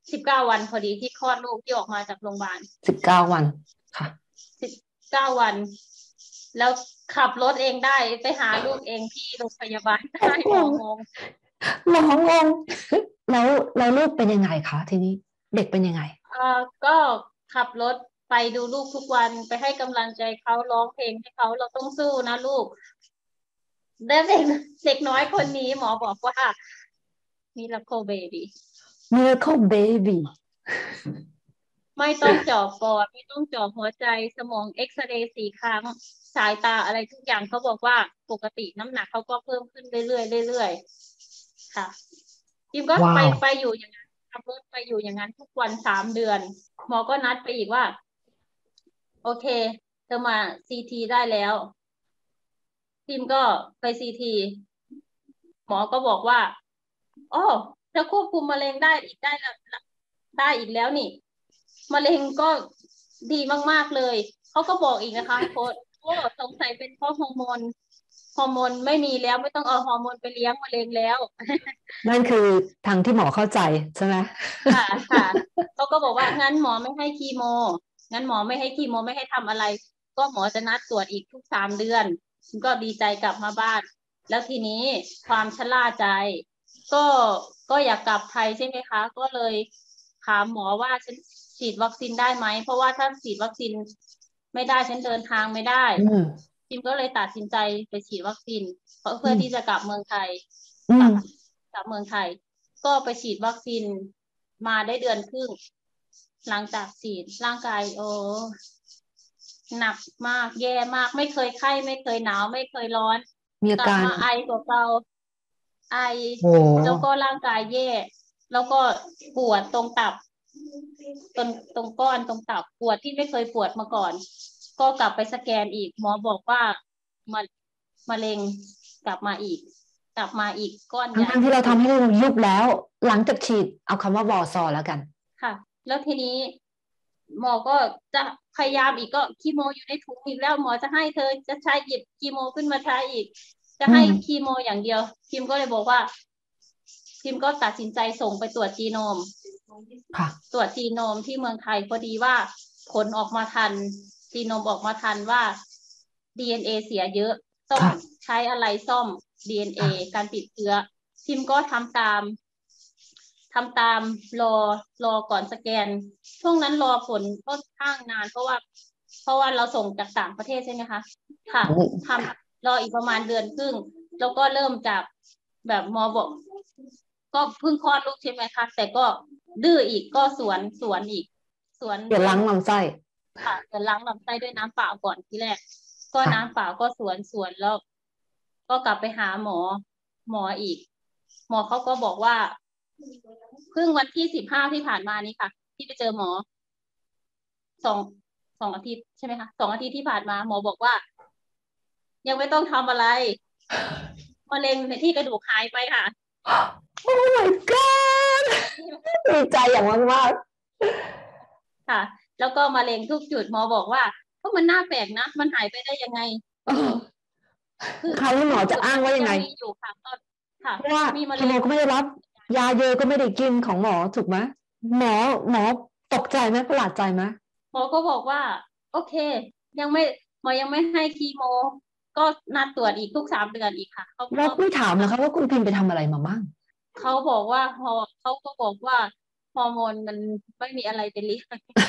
สิบเก้าวันพอดีที่คลอดลูกที่ออกมาจากโรงพยาบาลสิบเก้าวันค่ะสิบเก้าวัน แล้วขับรถเองได้ไปหาลูกเองที่โรงพยาบาลได้หมองงหมองงแล้วแล้วลูกเป็นยังไงคะทีนี้เด็กเป็นยังไงเอ่อก็ขับรถไปดูลูกทุกวันไปให้กำลังใจเขาร้องเพลงให้เขาเราต้องสู้นะลูกเด็กเด็กน้อยคนนี้หมอบอกว่ามิราเคิลเบบี้ Miracle Baby ไม่ต้องเจาะปอดไม่ต้องเจาะหัวใจสมองเอ็กซเรย์สี่ครั้งสายตาอะไรทุกอย่างเขาบอกว่าปกติน้ำหนักเขาก็เพิ่มขึ้นเรื่อยๆเรื่อยๆค่ะจิมก็ไปไปอยู่อย่างนั้นขับรถไปอยู่อย่างนั้นทุกวันสามเดือนหมอก็นัดไปอีกว่าโอเคเธอมาซีทีได้แล้วจิมก็ไปซีทีหมอก็บอกว่าอ๋อจะควบคุมมะเร็งได้อีกได้แล้วได้อีกแล้วนี่มะเร็งก็ดีมากๆเลยเขาก็บอกอีกนะคะโค้ชโอ้สงสัยเป็นเพราะฮอร์โมนฮอร์โมนไม่มีแล้วไม่ต้องเอาฮอร์โมนไปเลี้ยงมะเร็งแล้วนั่นคือทางที่หมอเข้าใจใช่ไหมค่ะค่ะเขาก็บอกว่างั้นหมอไม่ให้คีโมงั้นหมอไม่ให้คีโมไม่ให้ทำอะไรก็หมอจะนัดตรวจอีกทุกสามเดือนก็ดีใจกลับมาบ้านแล้วทีนี้ความชะล่าใจก็ก็อยากกลับไทยใช่ไหมคะก็เลยถามหมอว่าฉันฉีดวัคซีนได้ไหมเพราะว่าถ้าฉีดวัคซีนไม่ได้ฉันเดินทางไม่ได้จิมก็เลยตัดสินใจไปฉีดวัคซีนเพื่อเพื่อที่จะกลับเมืองไทยกลับกลับเมืองไทยก็ไปฉีดวัคซีนมาได้เดือนครึ่งหลังจากฉีดร่างกายโอ้หนักมากแย่มากไม่เคยไข้ไม่เคยหนาวไม่เคยร้อนมีอากลับารมาไอกว่าเก่าไอโอ้แล้วก็ร่างกายแย่แล้วก็ปวดตรงตับตรงตรงก้อนตรงตับปวดที่ไม่เคยปวดมาก่อนก็กลับไปสแกนอีกหมอบอกว่ามะมะเร็งกลับมาอีกกลับมาอีกก้อนใหญ่ทั้งที่เราทำให้เรายุบแล้วหลังจากฉีดเอาคำว่าวอซอแล้วกันค่ะแล้วทีนี้หมอก็จะพยายามอีกก็คีโมอยู่ในถุงอีกแล้วหมอจะให้เธอจะใช้หยิบคีโมขึ้นมาใช้อีกจะให้คีโมอย่างเดียวพิมก็เลยบอกว่าพิมก็ตัดสินใจส่งไปตรวจจีโนมตรวจจีโนมที่เมืองไทยพอดีว่าผลออกมาทันจีโนมออกมาทันว่า ดี เอ็น เอ เสียเยอะต้องใช้อะไรซ่อม ดี เอ็น เอ การติดเชื้อพิมก็ทำตามทำตามรอรอก่อนสแกนช่วงนั้นรอผลค่อนข้างนานเพราะว่าเพราะว่าเราส่งจากต่างประเทศใช่ไหมคะค่ะทำรออีกประมาณเดือนครึ่งแล้วก็เริ่มจากแบบหมอบอกก็เพิ่งคลอดลูกใช่ไหมคะแต่ก็ดื้ออีกก็สวนสวนอีกสวนเดี๋ยวล้างลำไส้ค่ะจะล้างลำไส้ด้วยน้ำเปล่าก่อนทีแรกก็น้ำเปล่าก็สวนสวนแล้วก็กลับไปหาหมอหมออีกหมอเขาก็บอกว่าเพิ่งวันที่สิบห้าที่ผ่านมานี้ค่ะที่ไปเจอหมอสองสองอาทิตย์ใช่ไหมคะสองอาทิตย์ที่ผ่านมาหมอบอกว่ายังไม่ต้องทำอะไรมะเร็งในที่กระดูกหายไปค่ะโอ้ my god ดีใจอย่างมากมากค่ะแล้วก็มะเร็งทุกจุดหมอบอกว่าก็มันน่าแปลกนะมันหายไปได้ยังไงคือคราวนี้หมอจะอ้างว่ายังไงอยู่ค่ะตอนค่ะเพราะว่าคีโมก็ไม่ได้รับยาเยอะก็ไม่ได้กินของหมอถูกไหมหมอหมอตกใจไหมประหลาดใจไหมหมอก็บอกว่าโอเคยังไม่หมอยังไม่ให้คีโมก็นัดตรวจอีกทุกสามเดือนอีกค่ะเขาแล้วไม่ถามนะคะว่าคุณพิมไปทำอะไรมาบ้างเขาบอกว่าฮอเขาก็บอกว่าฮอร์โมนมันไม่มีอะไรเป็นลิ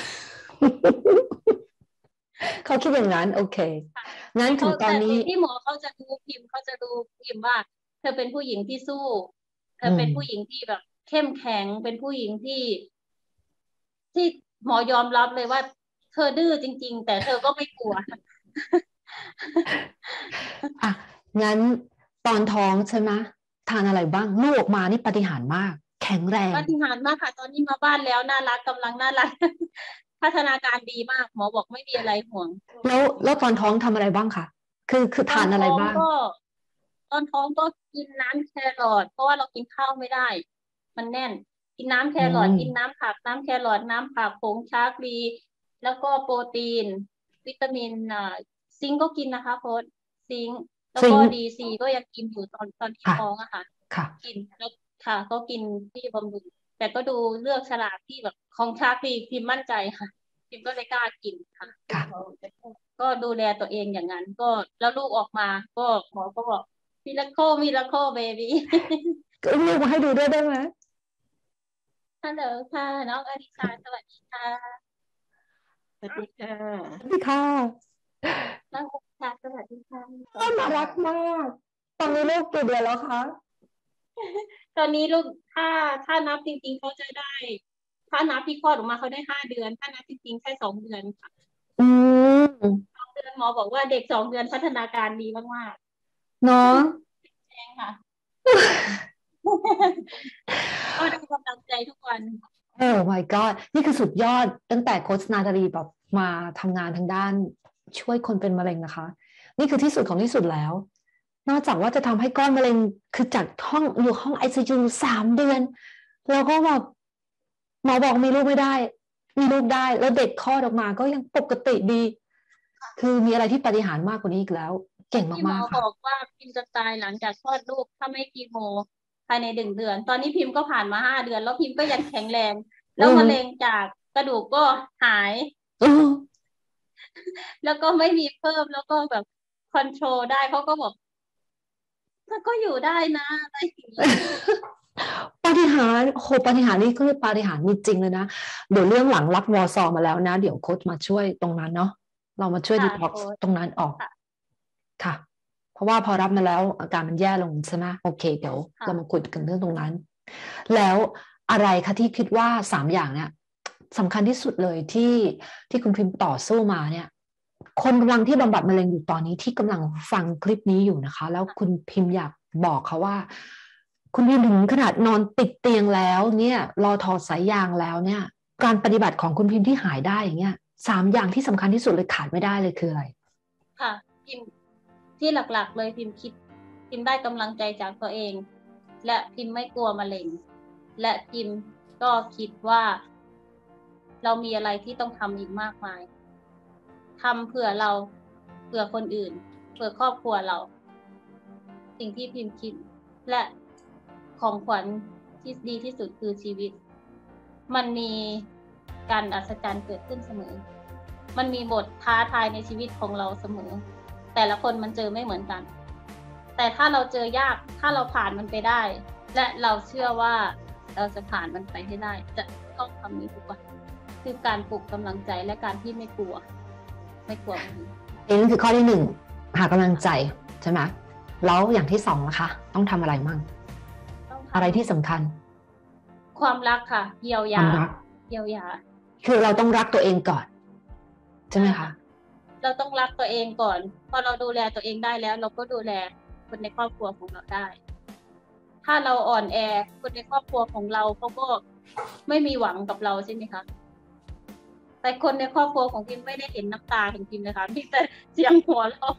เขาคิดอย่างนั้นโอเคงั้นถึงตอนนี้ที่หมอเขาจะดูพิมพ์เขาจะดูพิมพ์ว่าเธอเป็นผู้หญิงที่สู้เธอเป็นผู้หญิงที่แบบเข้มแข็งเป็นผู้หญิงที่ที่หมอยอมรับเลยว่าเธอดื้อจริงๆแต่เธอก็ไม่กลัวอ่ะงั้นตอนท้องใช่ไหมทานอะไรบ้างลูกออกมานี่ปาฏิหาริย์มากแข็งแรงปาฏิหาริย์มากค่ะตอนนี้มาบ้านแล้วน่ารักกำลังน่ารักพัฒนาการดีมากหมอบอกไม่มีอะไรห่วงแล้วแล้วตอนท้องทำอะไรบ้างคะคือคือทานอะไรบ้างก็ตอนท้องก็กินน้ำแครอทเพราะว่าเรากินข้าวไม่ได้มันแน่นกินน้ำแครอทกินน้ำผักน้ำแครอทน้ำผักผงชาคลีแล้วก็โปรตีนวิตามินอ่าซิงก์ก็กินนะคะโค้ชซิงก์แล้วก็ดีซีก็ยังกินอยู่ตอนตอนที่ท้องอะค่ะกินแล้วค่ะก็กินที่บำรุงแต่ก็ดูเลือกฉลากที่แบบของชาครีพิมพ์มั่นใจค่ะพิมก็เลยกล้ากินค่ะค่ะก็ดูแลตัวเองอย่างนั้นก็แล้วลูกออกมาก็หมอก็บอกมิราโคมิราโคเบบี้ก็เรียกมาให้ดูด้วยได้ไหมฮัลโหลค่ะน้องอนิชาสวัสดีค่ะสวัสดีค่ะสวัสดีค่ะน้องอนิชาสวัสดีค่ะน่ารักมาก ตอนนี้ลูกกี่เดือนแล้วคะตอนนี้ลูกถ้าถ้านับจริงๆเขาจะได้ ถ้านับที่คลอดออกมาเขาได้ห้าเดือน ถ้านับจริงๆแค่สองเดือนค่ะอืมสองเดือนหมอบอกว่าเด็กสองเดือนพัฒนาการดีมากเนาะๆแจ้งค่ะ ก็ได้กำลังใจทุกวันโอ้ my god นี่คือสุดยอดตั้งแต่โค้ชนาตาลีแบบมาทำงานทางด้านช่วยคนเป็นมะเร็งนะคะ นี่คือที่สุดของที่สุดแล้ว นอกจากว่าจะทำให้ก้อนมะเร็งคือจากห้องอยู่ห้อง ไอ ซี ยู สามเดือน แล้วก็แบบหมอบอกมีลูกไม่ได้ มีลูกได้ แล้วเด็กคลอดออกมาก็ยังปกติดี คือมีอะไรที่ปาฏิหาริย์มากกว่านี้อีกแล้ว เก่งที่หมอมากๆบค่ะอกว่าพิมจะตายหลังจากคลอดลูกถ้าไม่คีโมภายในหนึ่งเดือน ตอนนี้พิมก็ผ่านมาห้าเดือน แล้วพิมก็ยังแข็งแรง แล้วอืมมะเร็งจากกระดูกก็หายเออแล้วก็ไม่มีเพิ่มแล้วก็แบบคอนโทรลได้เขาก็บอกเธอก็อยู่ได้นะอะไรอย่างนี้ปาฏิหาริย์โอ้โหปาฏิหาริย์นี่คือปาฏิหาริย์มีจริงเลยนะ เดี๋ยวเรื่องหลังรับวอร์ซอมาแล้วนะ เดี๋ยวโค้ชมาช่วยตรงนั้นเนาะเรามาช่วยค่ะดีท็อกซ์โค้ชตรงนั้นออกค่ะค่ะ เพราะว่าพอรับมาแล้วอาการมันแย่ลงใช่ไหมโอเค เดี๋ยวค่ะเรามาคุยกันเรื่องตรงนั้น แล้วอะไรคะที่คิดว่าสามอย่างเนี่ยสำคัญที่สุดเลยที่ที่คุณพิมพ์ต่อสู้มาเนี่ย คนกำลังที่บำบัดมะเร็งอยู่ตอนนี้ที่กำลังฟังคลิปนี้อยู่นะคะ แล้วคุณพิมพ์อยากบอกเขาว่า คุณพิมพ์ถึงขนาดนอนติดเตียงแล้วเนี่ยรอถอดสายยางแล้วเนี่ย การปฏิบัติของคุณพิมพ์ที่หายได้อย่างเงี้ยสามอย่างที่สำคัญที่สุดเลยขาดไม่ได้เลยคืออะไรค่ะพิมที่หลักๆ เลยพิมคิดพิมได้กำลังใจจากตัวเอง และพิมไม่กลัวมะเร็ง และพิมก็คิดว่า เรามีอะไรที่ต้องทำอีกมากมายทำเผื่อเราเผื่อคนอื่นเผื่อครอบครัวเรา สิ่งที่พิมคิด และของขวัญที่ดีที่สุดคือชีวิต มันมีการอัศจรรย์เกิดขึ้นเสมอ มันมีบทท้าทายในชีวิตของเราเสมอ แต่ละคนมันเจอไม่เหมือนกัน แต่ถ้าเราเจอยากถ้าเราผ่านมันไปได้ และเราเชื่อว่าเราจะผ่านมันไปให้ได้ จะต้องทำนี้ทุกวันคือการปลุกกำลังใจและการที่ไม่กลัว ไม่กลัวมันนี่คือข้อที่หนึ่งหากำลังใจใช่ไหมแล้วอย่างที่สองนะคะ ต้องทำอะไรมั่งต้องทำอะไรที่สำคัญความรักค่ะเยียวยาวคามรักเยียวยาคือเราต้องรักตัวเองก่อนใช่ไหมคะเราต้องรักตัวเองก่อน พอเราดูแลตัวเองได้แล้ว เราก็ดูแลคนในครอบครัวของเราได้ ถ้าเราอ่อนแอคนในครอบครัวของเราเขาก็ไม่มีหวังกับเราใช่ไหมคะแต่คนในครอบครัวของพิมไม่ได้เห็นน้ำตาของพิมเลยค่ะมีแต่เสียงหัวเราะ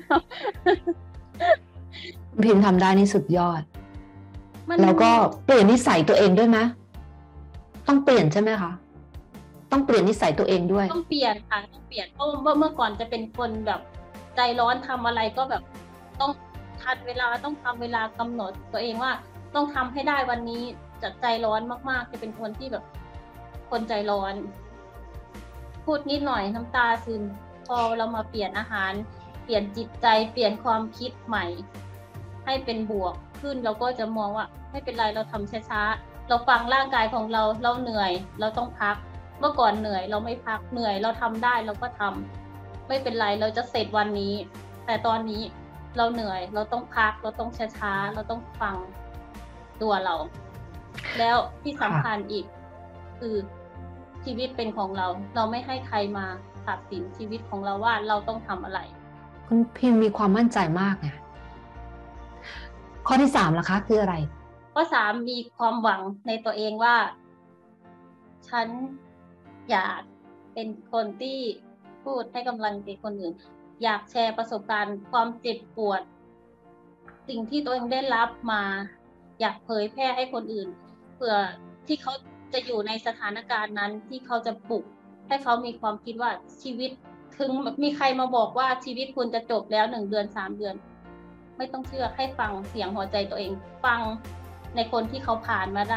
คุณพิมพ์ทำได้นี่สุดยอดมันแล้วก็เปลี่ยนนิสัยตัวเองด้วยไหมต้องเปลี่ยนใช่ไหมคะต้องเปลี่ยนนิสัยตัวเองด้วยต้องเปลี่ยนค่ะต้องเปลี่ยนเพราะว่าเมื่อก่อนจะเป็นคนแบบใจร้อนทำอะไรก็แบบต้องทันเวลาต้องทำเวลากำหนดตัวเองว่าต้องทำให้ได้วันนี้จะใจร้อนมากๆจะเป็นคนที่แบบ คนใจร้อน พูดนิดหน่อยน้ำตาซึมพอเรามาเปลี่ยนอาหาร เปลี่ยนจิตใจเปลี่ยนความคิดใหม่ ให้เป็นบวกขึ้นเราก็จะมองว่าไม่เป็นไรเราทำช้าๆเราฟังร่างกายของเราเราเหนื่อย เราต้องพัก เมื่อก่อนเหนื่อยเราไม่พักเหนื่อยเราทำได้เราก็ทำไม่เป็นไรเราจะเสร็จวันนี้ แต่ตอนนี้เราเหนื่อย เราต้องพัก เราต้องช้าๆเราต้องฟังตัวเรา แล้วที่สำคัญอีก คือชีวิตเป็นของเรา เราไม่ให้ใครมาตัดสินชีวิตของเราว่าเราต้องทำอะไรคุณพิมพ์มีความมั่นใจมากไงข้อที่สามล่ะคะคืออะไรข้อสามมีความหวังในตัวเองว่า ฉันอยากเป็นคนที่พูดให้กำลังใจคนอื่น อยากแชร์ประสบการณ์ความเจ็บปวด สิ่งที่ตัวเองได้รับมา อยากเผยแพร่ให้คนอื่นเพื่อที่เขาจะอยู่ในสถานการณ์นั้นที่เขาจะปลุกให้เขามีความคิดว่าชีวิตถึงมีใครมาบอกว่าชีวิตคุณจะจบแล้วหนึ่งเดือนสามเดือน ไม่ต้องเชื่อให้ฟังเสียงหัวใจตัวเอง ฟังในคนที่เขาผ่านมาได้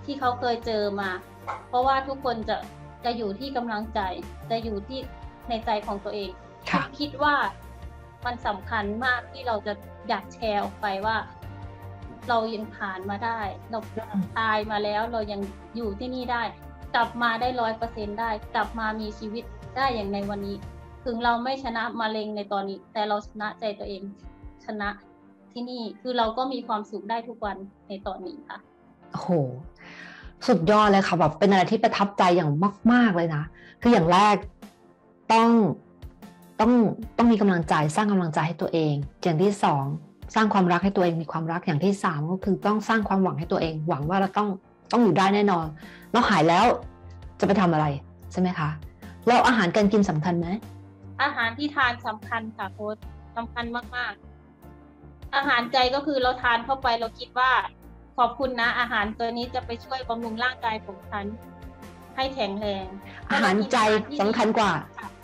ที่เขาเคยเจอมา เพราะว่าทุกคนจะจะอยู่ที่กำลังใจจะอยู่ที่ในใจของตัวเองคิดว่ามันสำคัญมากที่เราจะอยากแชร์ออกไปว่าเรายังผ่านมาได้เราตายมาแล้วเรายังอยู่ที่นี่ได้กลับมาได้ร้อยเปอร์เซ็นต์ได้กลับมามีชีวิตได้อย่างในวันนี้ถึงเราไม่ชนะมะเร็งในตอนนี้แต่เราชนะใจตัวเองชนะที่นี่คือเราก็มีความสุขได้ทุกวันในตอนนี้ค่ะโอ้โหสุดยอดเลยค่ะแบบเป็นอะไรที่ประทับใจอย่างมากๆเลยนะคืออย่างแรกต้องต้องต้องมีกำลังใจสร้างกำลังใจให้ตัวเองอย่างที่สองสร้างความรักให้ตัวเองมีความรักอย่างที่สามก็คือต้องสร้างความหวังให้ตัวเองหวังว่าเราต้องต้องอยู่ได้แน่นอนเราหายแล้วจะไปทำอะไรใช่ไหมคะแล้วอาหารการกินสำคัญไหมอาหารที่ทานสำคัญค่ะโค้ชสำคัญมากๆอาหารใจก็คือเราทานเข้าไปเราคิดว่าขอบคุณนะอาหารตัวนี้จะไปช่วยบำรุงร่างกายของฉันให้แข็งแรงอาหารใจสำคัญกว่า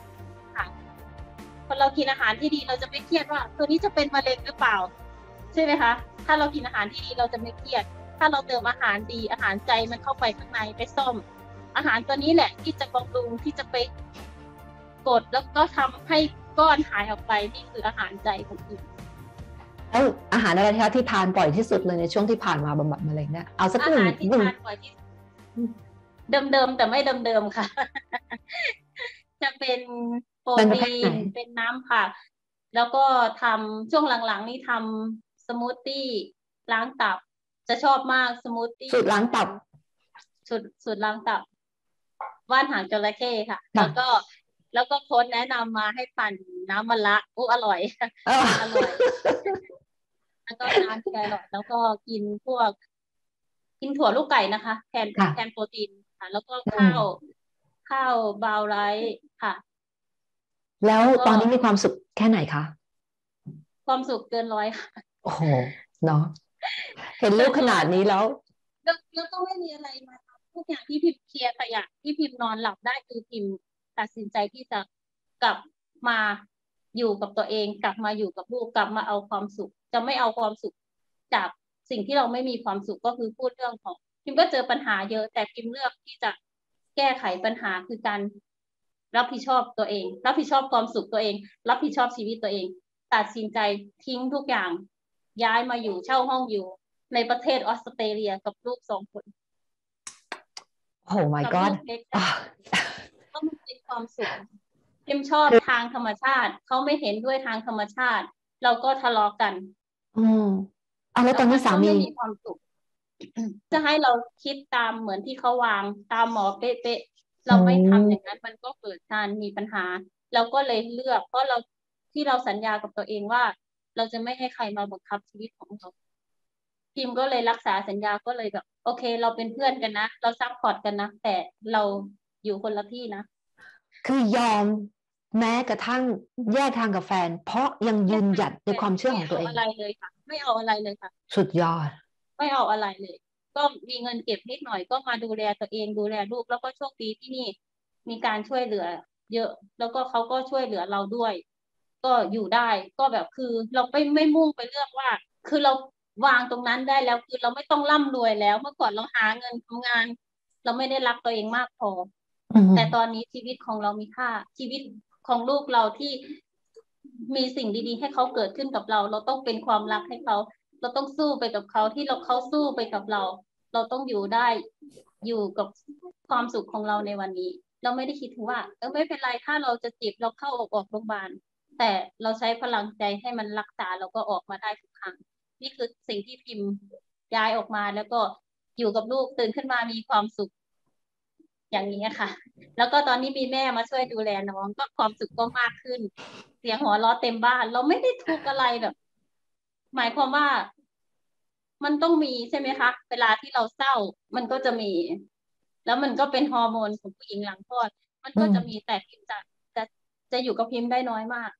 พอเรากินอาหารที่ดีเราจะไม่เครียดว่าตัวนี้จะเป็นมะเร็งหรือเปล่าใช่ไหมคะถ้าเรากินอาหารที่ดีเราจะไม่เครียดถ้าเราเติมอาหารดีอาหารใจมันเข้าไปข้างในไปซ่อมอาหารตัวนี้แหละที่จะบำรุงที่จะไปกดแล้วก็ทำให้ก้อนหายออกไปนี่คืออาหารใจของคุณแล้วอาหารอะไรคะที่ทานบ่อยที่สุดเลยในช่วงที่ผ่านมาบำบัดมะเร็งเนี่ยเอาสักหนึ่งอาหารที่ทานบ่อยที่เดิมๆแต่ไม่เดิมๆค่ะจะเป็นโปรตีนเป็นน้ำผักแล้วก็ทำช่วงหลังๆนี่ทำสมูทตี้ล้างตับจะชอบมากสมูทตี้สูตรล้างตับสูตรสูตรล้างตับว่านหางจระเข้ค่ะแล้วก็แล้วก็โค้ชแนะนำมาให้ปั่นน้ำมะระอู้อร่อยอร่อยแล้วก็น้ำแครอทแล้วก็กินพวกกินถั่วลูกไก่นะคะแทนแทนโปรตีนค่ะแล้วก็ข้าวข้าวบราวน์ไรซ์ค่ะแล้วตอนนี้มีความสุขแค่ไหนคะความสุขเกินร้อยค่ะโอ้โหเนาะเห็นลูกขนาดนี้แล้วแล้วก็ไม่มีอะไรมาทำทุกอย่างที่พิมพ์เคลียร์ขยะที่พิมพ์นอนหลับได้คือพิมพ์ตัดสินใจที่จะกลับมาอยู่กับตัวเองกลับมาอยู่กับลูกกลับมาเอาความสุขจะไม่เอาความสุขจากสิ่งที่เราไม่มีความสุขก็คือพูดเรื่องของพิมก็เจอปัญหาเยอะแต่พิมเลือกที่จะแก้ไขปัญหาคือการรับผิดชอบตัวเองรับผิดชอบความสุขตัวเองรับผิดชอบชีวิตตัวเองตัดสินใจทิ้งทุกอย่างย้ายมาอยู่เช่าห้องอยู่ในประเทศออสเตรเลียกับลูกสองคนโอ้ my god ก็มันเป็นความสุขพิมชอบทางธรรมชาติเขาไม่เห็นด้วยทางธรรมชาติเราก็ทะเลาะกันอืมเอาแล้วตอนนี้สามีมีความสุขจะให้เราคิดตามเหมือนที่เขาวางตามหมอเป๊ะๆเราไม่ทำอย่างนั้นมันก็เกิดการมีปัญหาเราก็เลยเลือกเพราะเราที่เราสัญญากับตัวเองว่าเราจะไม่ให้ใครมาบังคับชีวิตของเราพิมก็เลยรักษาสัญญาก็เลยแบบโอเคเราเป็นเพื่อนกันนะเราซัพพอร์ตกันนะแต่เราอยู่คนละที่นะคือยอมแม้กระทั่งแยกทางกับแฟนเพราะยังยืนหยัดในความเชื่อของตัวเองไม่เอาอะไรเลยค่ะไม่เอาอะไรเลยค่ะสุดยอดไม่เอาอะไรเลยก็มีเงินเก็บนิดหน่อยก็มาดูแลตัวเองดูแลลูกแล้วก็โชคดีที่นี่มีการช่วยเหลือเยอะแล้วก็เขาก็ช่วยเหลือเราด้วยก็อยู่ได้ก็แบบคือเราไม่ไม่มุ่งไปเรื่องว่าคือเราวางตรงนั้นได้แล้วคือเราไม่ต้องร่ำรวยแล้วเมื่อก่อนเราหาเงินทำงานเราไม่ได้รักตัวเองมากพอแต่ตอนนี้ชีวิตของเรามีค่าชีวิตของลูกเราที่มีสิ่งดีๆให้เขาเกิดขึ้นกับเราเราต้องเป็นความรักให้เขาเราต้องสู้ไปกับเขาที่เราเขาสู้ไปกับเราเราต้องอยู่ได้อยู่กับความสุขของเราในวันนี้เราไม่ได้คิดถึงว่าเออไม่เป็นไรถ้าเราจะเจ็บเราเข้าออกออกโรงพยาบาลแต่เราใช้พลังใจให้มันรักษาเราก็ออกมาได้ทุกครั้งนี่คือสิ่งที่พิมพ์ย้ายออกมาแล้วก็อยู่กับลูกตื่นขึ้นมามีความสุขอย่างนี้ค่ะแล้วก็ตอนนี้มีแม่มาช่วยดูแลน้องก็ความสุขก็มากขึ้นเสียงหัวเราะเต็มบ้านเราไม่ได้ทุกข์อะไรแบบหมายความว่ามันต้องมีใช่ไหมคะเวลาที่เราเศร้ามันก็จะมีแล้วมันก็เป็นฮอร์โมนของผู้หญิงหลังคลอดมันก็จะมีแต่พิมจะจะจะอยู่กับพิมได้น้อยมาก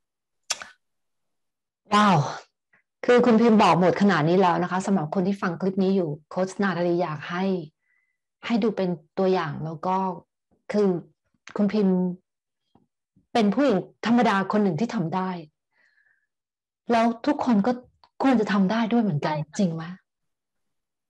ว้าวคือคุณพิมพ์บอกหมดขนาดนี้แล้วนะคะสำหรับคนที่ฟังคลิปนี้อยู่โค้ชนาธารีอยากให้ให้ดูเป็นตัวอย่างแล้วก็คือคุณพิมพ์เป็นผู้หญิงธรรมดาคนหนึ่งที่ทำได้แล้วทุกคนก็ควรจะทำได้ด้วยเหมือนกันจริงไหม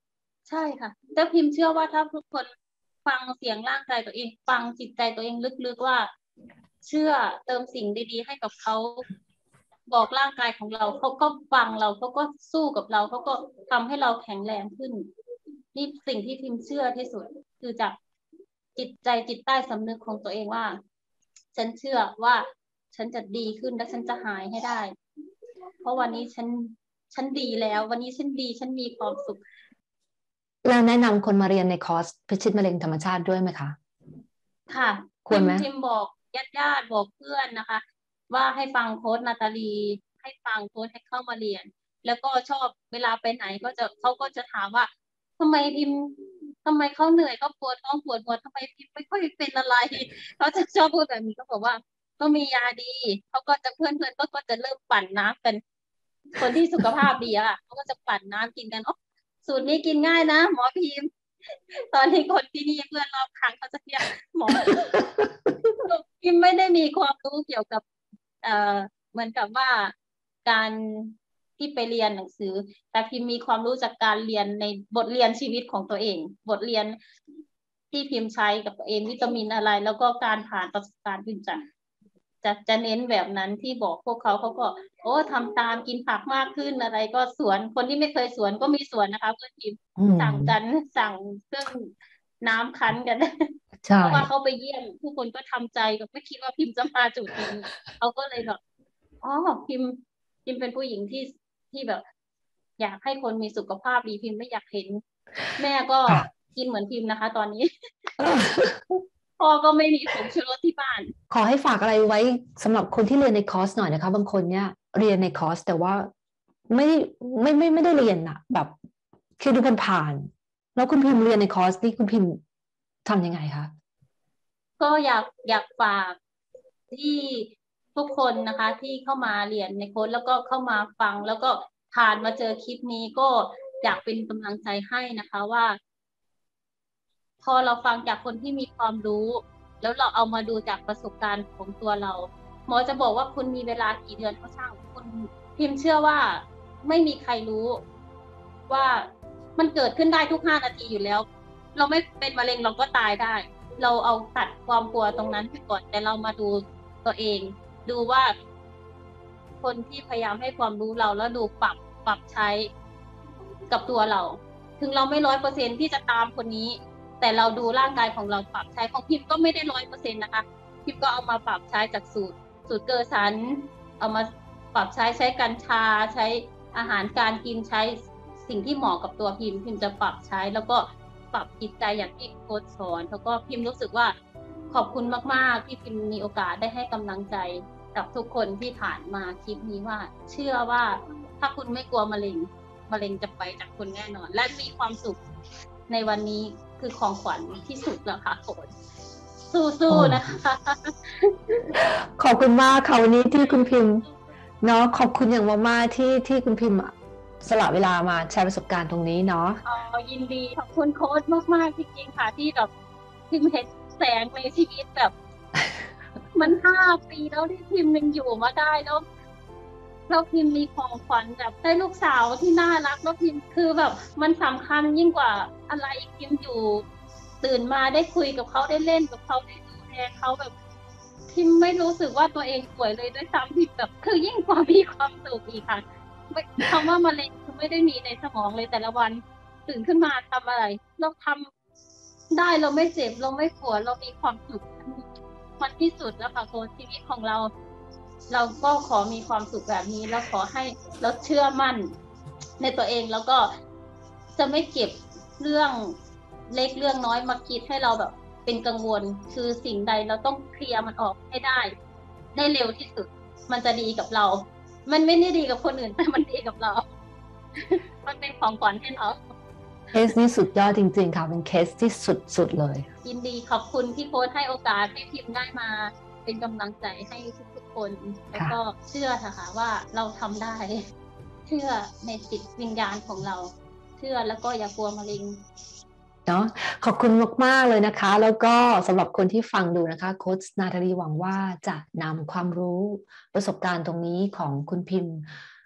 ใช่ค่ะแต่พิมพ์เชื่อว่าถ้าทุกคนฟังเสียงร่างกายตัวเองฟังจิตใจตัวเองลึกๆว่าเชื่อเติมสิ่งดีๆให้กับเขาบอกร่างกายของเราเขาก็ฟังเราเขาก็สู้กับเราเขาก็ทำให้เราแข็งแรงขึ้นนี่สิ่งที่พิมพ์เชื่อที่สุดคือจากจิตใจจิตใต้สำนึกของตัวเองว่าฉันเชื่อว่าฉันจะดีขึ้นและฉันจะหายให้ได้เพราะวันนี้ฉันฉันดีแล้ววันนี้ฉันดีฉันมีความสุขแล้วแนะนำคนมาเรียนในคอร์สพิชิตมะเร็งธรรมชาติด้วยไหมคะค่ะควรไหมพิมบอกญาติญาติบอกเพื่อนนะคะว่าให้ฟังโค้ชนาตาลีให้ฟังโค้ชให้เข้ามาเรียนแล้วก็ชอบเวลาไปไหนก็จะเขาก็จะถามว่าทำไมพิมทำไมเขาเหนื่อยเขาปวดท้องปวดหัวทำไมพิมไม่ค่อยเป็นอะไรเขาจะชอบพูดแบบนี้เขาบอกว่าก็มียาดีเขาก็จะเพื่อนเพื่อนก็ก็จะเริ่มปั่นน้ำกันคนที่สุขภาพดีอะเขาก็จะปั่นน้ำกินกันอ๋อสูตรนี้กินง่ายนะหมอพิมตอนที่คนที่นี่เพื่อนรอบข้างเขาจะเรียกหมอพิมไม่ได้มีความรู้เกี่ยวกับเอ่อเหมือนกับว่าการที่ไปเรียนหนังสือแต่พิมมีความรู้จากการเรียนในบทเรียนชีวิตของตัวเองบทเรียนที่พิมใช้กับตัวเองวิตามินอะไรแล้วก็การผ่านประสบการณ์พิมจะจะจะเน้นแบบนั้นที่บอกพวกเขาเขาก็โอ้ทำตามกินผักมากขึ้นอะไรก็สวนคนที่ไม่เคยสวนก็มีสวนนะคะเพื่อนพิมสั่งกันสั่งเครื่องน้ำคั้นกันเพราะว่าเขาไปเยี่ยมผู้คนก็ทำใจก็ไม่คิดว่าพิมจะมาจุดนี้เขาก็เลยแบบอ๋อพิมพิมเป็นผู้หญิงที่ที่แบบอยากให้คนมีสุขภาพดีพิมไม่อยากเห็นแม่ก็กินเหมือนพิมนะคะตอนนี้พ่อก็ไม่มีผงชูรสที่บ้านขอให้ฝากอะไรไว้สำหรับคนที่เรียนในคอร์สหน่อยนะคะบางคนเนี่ยเรียนในคอร์สแต่ว่าไม่ไม่ไม่ไม่ได้เรียนอะแบบคือดูผ่านๆแล้วคุณพิมพ์เรียนในคอร์สนี่คุณพิมพ์ทำยังไงคะก็อยากอยากฝากที่ทุกคนนะคะที่เข้ามาเรียนในโค้ชแล้วก็เข้ามาฟังแล้วก็ผ่านมาเจอคลิปนี้ก็อยากเป็นกำลังใจให้นะคะว่าพอเราฟังจากคนที่มีความรู้แล้วเราเอามาดูจากประสบการณ์ของตัวเราหมอจะบอกว่าคุณมีเวลากี่เดือนก็ช่างคุณพิมพ์เชื่อว่าไม่มีใครรู้ว่ามันเกิดขึ้นได้ทุกห้านาทีอยู่แล้วเราไม่เป็นมะเร็งเราก็ตายได้เราเอาตัดความกลัวตรงนั้นไปก่อนแต่เรามาดูตัวเองดูว่าคนที่พยายามให้ความรู้เราแล้วดูปรับปรับใช้กับตัวเราถึงเราไม่ร้อยเปอร์เซ็นที่จะตามคนนี้แต่เราดูร่างกายของเราปรับใช้ของพิมก็ไม่ได้ร้อยเปอร์เซ็นต์นะคะพิมก็เอามาปรับใช้จากสูตรสูตรเกอร์สันเอามาปรับใช้ใช้กัญชาใช้อาหารการกินใช้สิ่งที่เหมาะกับตัวพิมพิมจะปรับใช้แล้วก็ปรับจิตใจอย่างที่โค้ชสอนแล้วก็พิมรู้สึกว่าขอบคุณมากๆที่พิมมีโอกาสได้ให้กำลังใจกับทุกคนที่ผ่านมาคลิปนี้ว่าเชื่อว่าถ้าคุณไม่กลัวมะเร็งมะเร็งจะไปจากคุณแน่นอนและมีความสุขในวันนี้คือของขวัญที่สุดแล้วค่ะโค้ชสู้ๆนะคะขอบคุณมากค่ะวันนี้ที่คุณพิมพ์เนาะขอบคุณอย่างมากๆที่ที่คุณพิมพ์สละเวลามาแชร์ประสบการณ์ตรงนี้เนาะอ๋อยินดีขอบคุณโค้ชมากๆจริงๆค่ะที่แบบพิมเห็นแสงในชีวิตแบบ มันห้าปีแล้วที่พิมยังอยู่มาได้แล้วแล้วพิมมีของขวัญแบบได้ลูกสาวที่น่ารักแล้วพิมคือแบบมันสำคัญยิ่งกว่าอะไรพิมอยู่ตื่นมาได้คุยกับเขาได้เล่นกับเขาได้ดูแลเขาแบบพิมไม่รู้สึกว่าตัวเองป่วยเลยด้วยซ้ำพิมแบบคือยิ่งกว่ามีความสุขอีกค่ะคำว่ามะเร็งคือไม่ได้มีในสมองเลยแต่ละวันตื่นขึ้นมาทำอะไรเราทำได้เราไม่เจ็บเราไม่ปวดเรามีความสุขมันที่สุดแล้วค่ะโค้ชชีวิตของเราเราก็ขอมีความสุขแบบนี้แล้วขอให้เราเชื่อมั่นในตัวเองแล้วก็จะไม่เก็บเรื่องเล็กเรื่องน้อยมาคิดให้เราแบบเป็นกังวลคือสิ่งใดเราต้องเคลียร์มันออกให้ได้ได้เร็วที่สุดมันจะดีกับเรามันไม่ได้ดีกับคนอื่นแต่มันดีกับเรามันเป็นของขวัญให้เราเคสนี้สุดยอดจริงๆค่ะเป็นเคสที่สุดๆเลยยินดีขอบคุณที่โค้ชให้โอกาสให้พิมพ์ได้มาเป็นกำลังใจให้ทุกๆคนแล้วก็เชื่อค่ะว่าเราทำได้เชื่อในจิตวิญญาณของเราเชื่อแล้วก็อย่ากลัวมะเร็งเนาะขอบคุณมากๆเลยนะคะแล้วก็สำหรับคนที่ฟังดูนะคะโค้ชนาตาลีหวังว่าจะนำความรู้ประสบการณ์ตรงนี้ของคุณพิมพ์ไป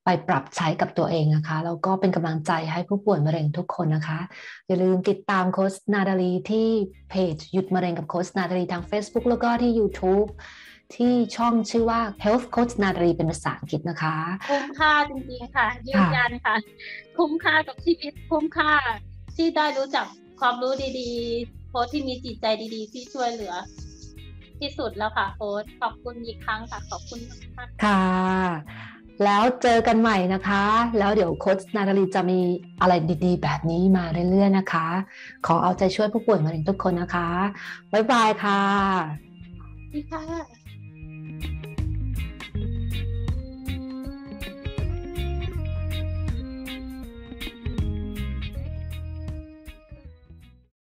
ปรับใช้กับตัวเองนะคะแล้วก็เป็นกำลังใจให้ผู้ป่วยมะเร็งทุกคนนะคะอย่าลืมติดตามโค้ชนาดาลีที่เพจหยุดมะเร็งกับโค้ชนาดาลีทาง Facebook แล้วก็ที่ YouTube ที่ช่องชื่อว่า Health Coach นาดาลีเป็นภาษาอังกฤษนะคะคุ้มค่าจริงๆค่ะยืนยันค่ะคุ้มค่ากับชีวิตคุ้มค่าที่ได้รู้จักความรู้ดีๆโค้ชที่มีจิตใจดีๆที่ช่วยเหลือที่สุดแล้วค่ะโค้ชขอบคุณอีกครั้งค่ะขอบคุณมากค่ะแล้วเจอกันใหม่นะคะแล้วเดี๋ยวโค้ชนาตาลีจะมีอะไรดีๆแบบนี้มาเรื่อยๆนะคะขอเอาใจช่วยผู้ป่วยมะเร็งทุกคนนะคะบ๊ายบายค่ะดีค่ะ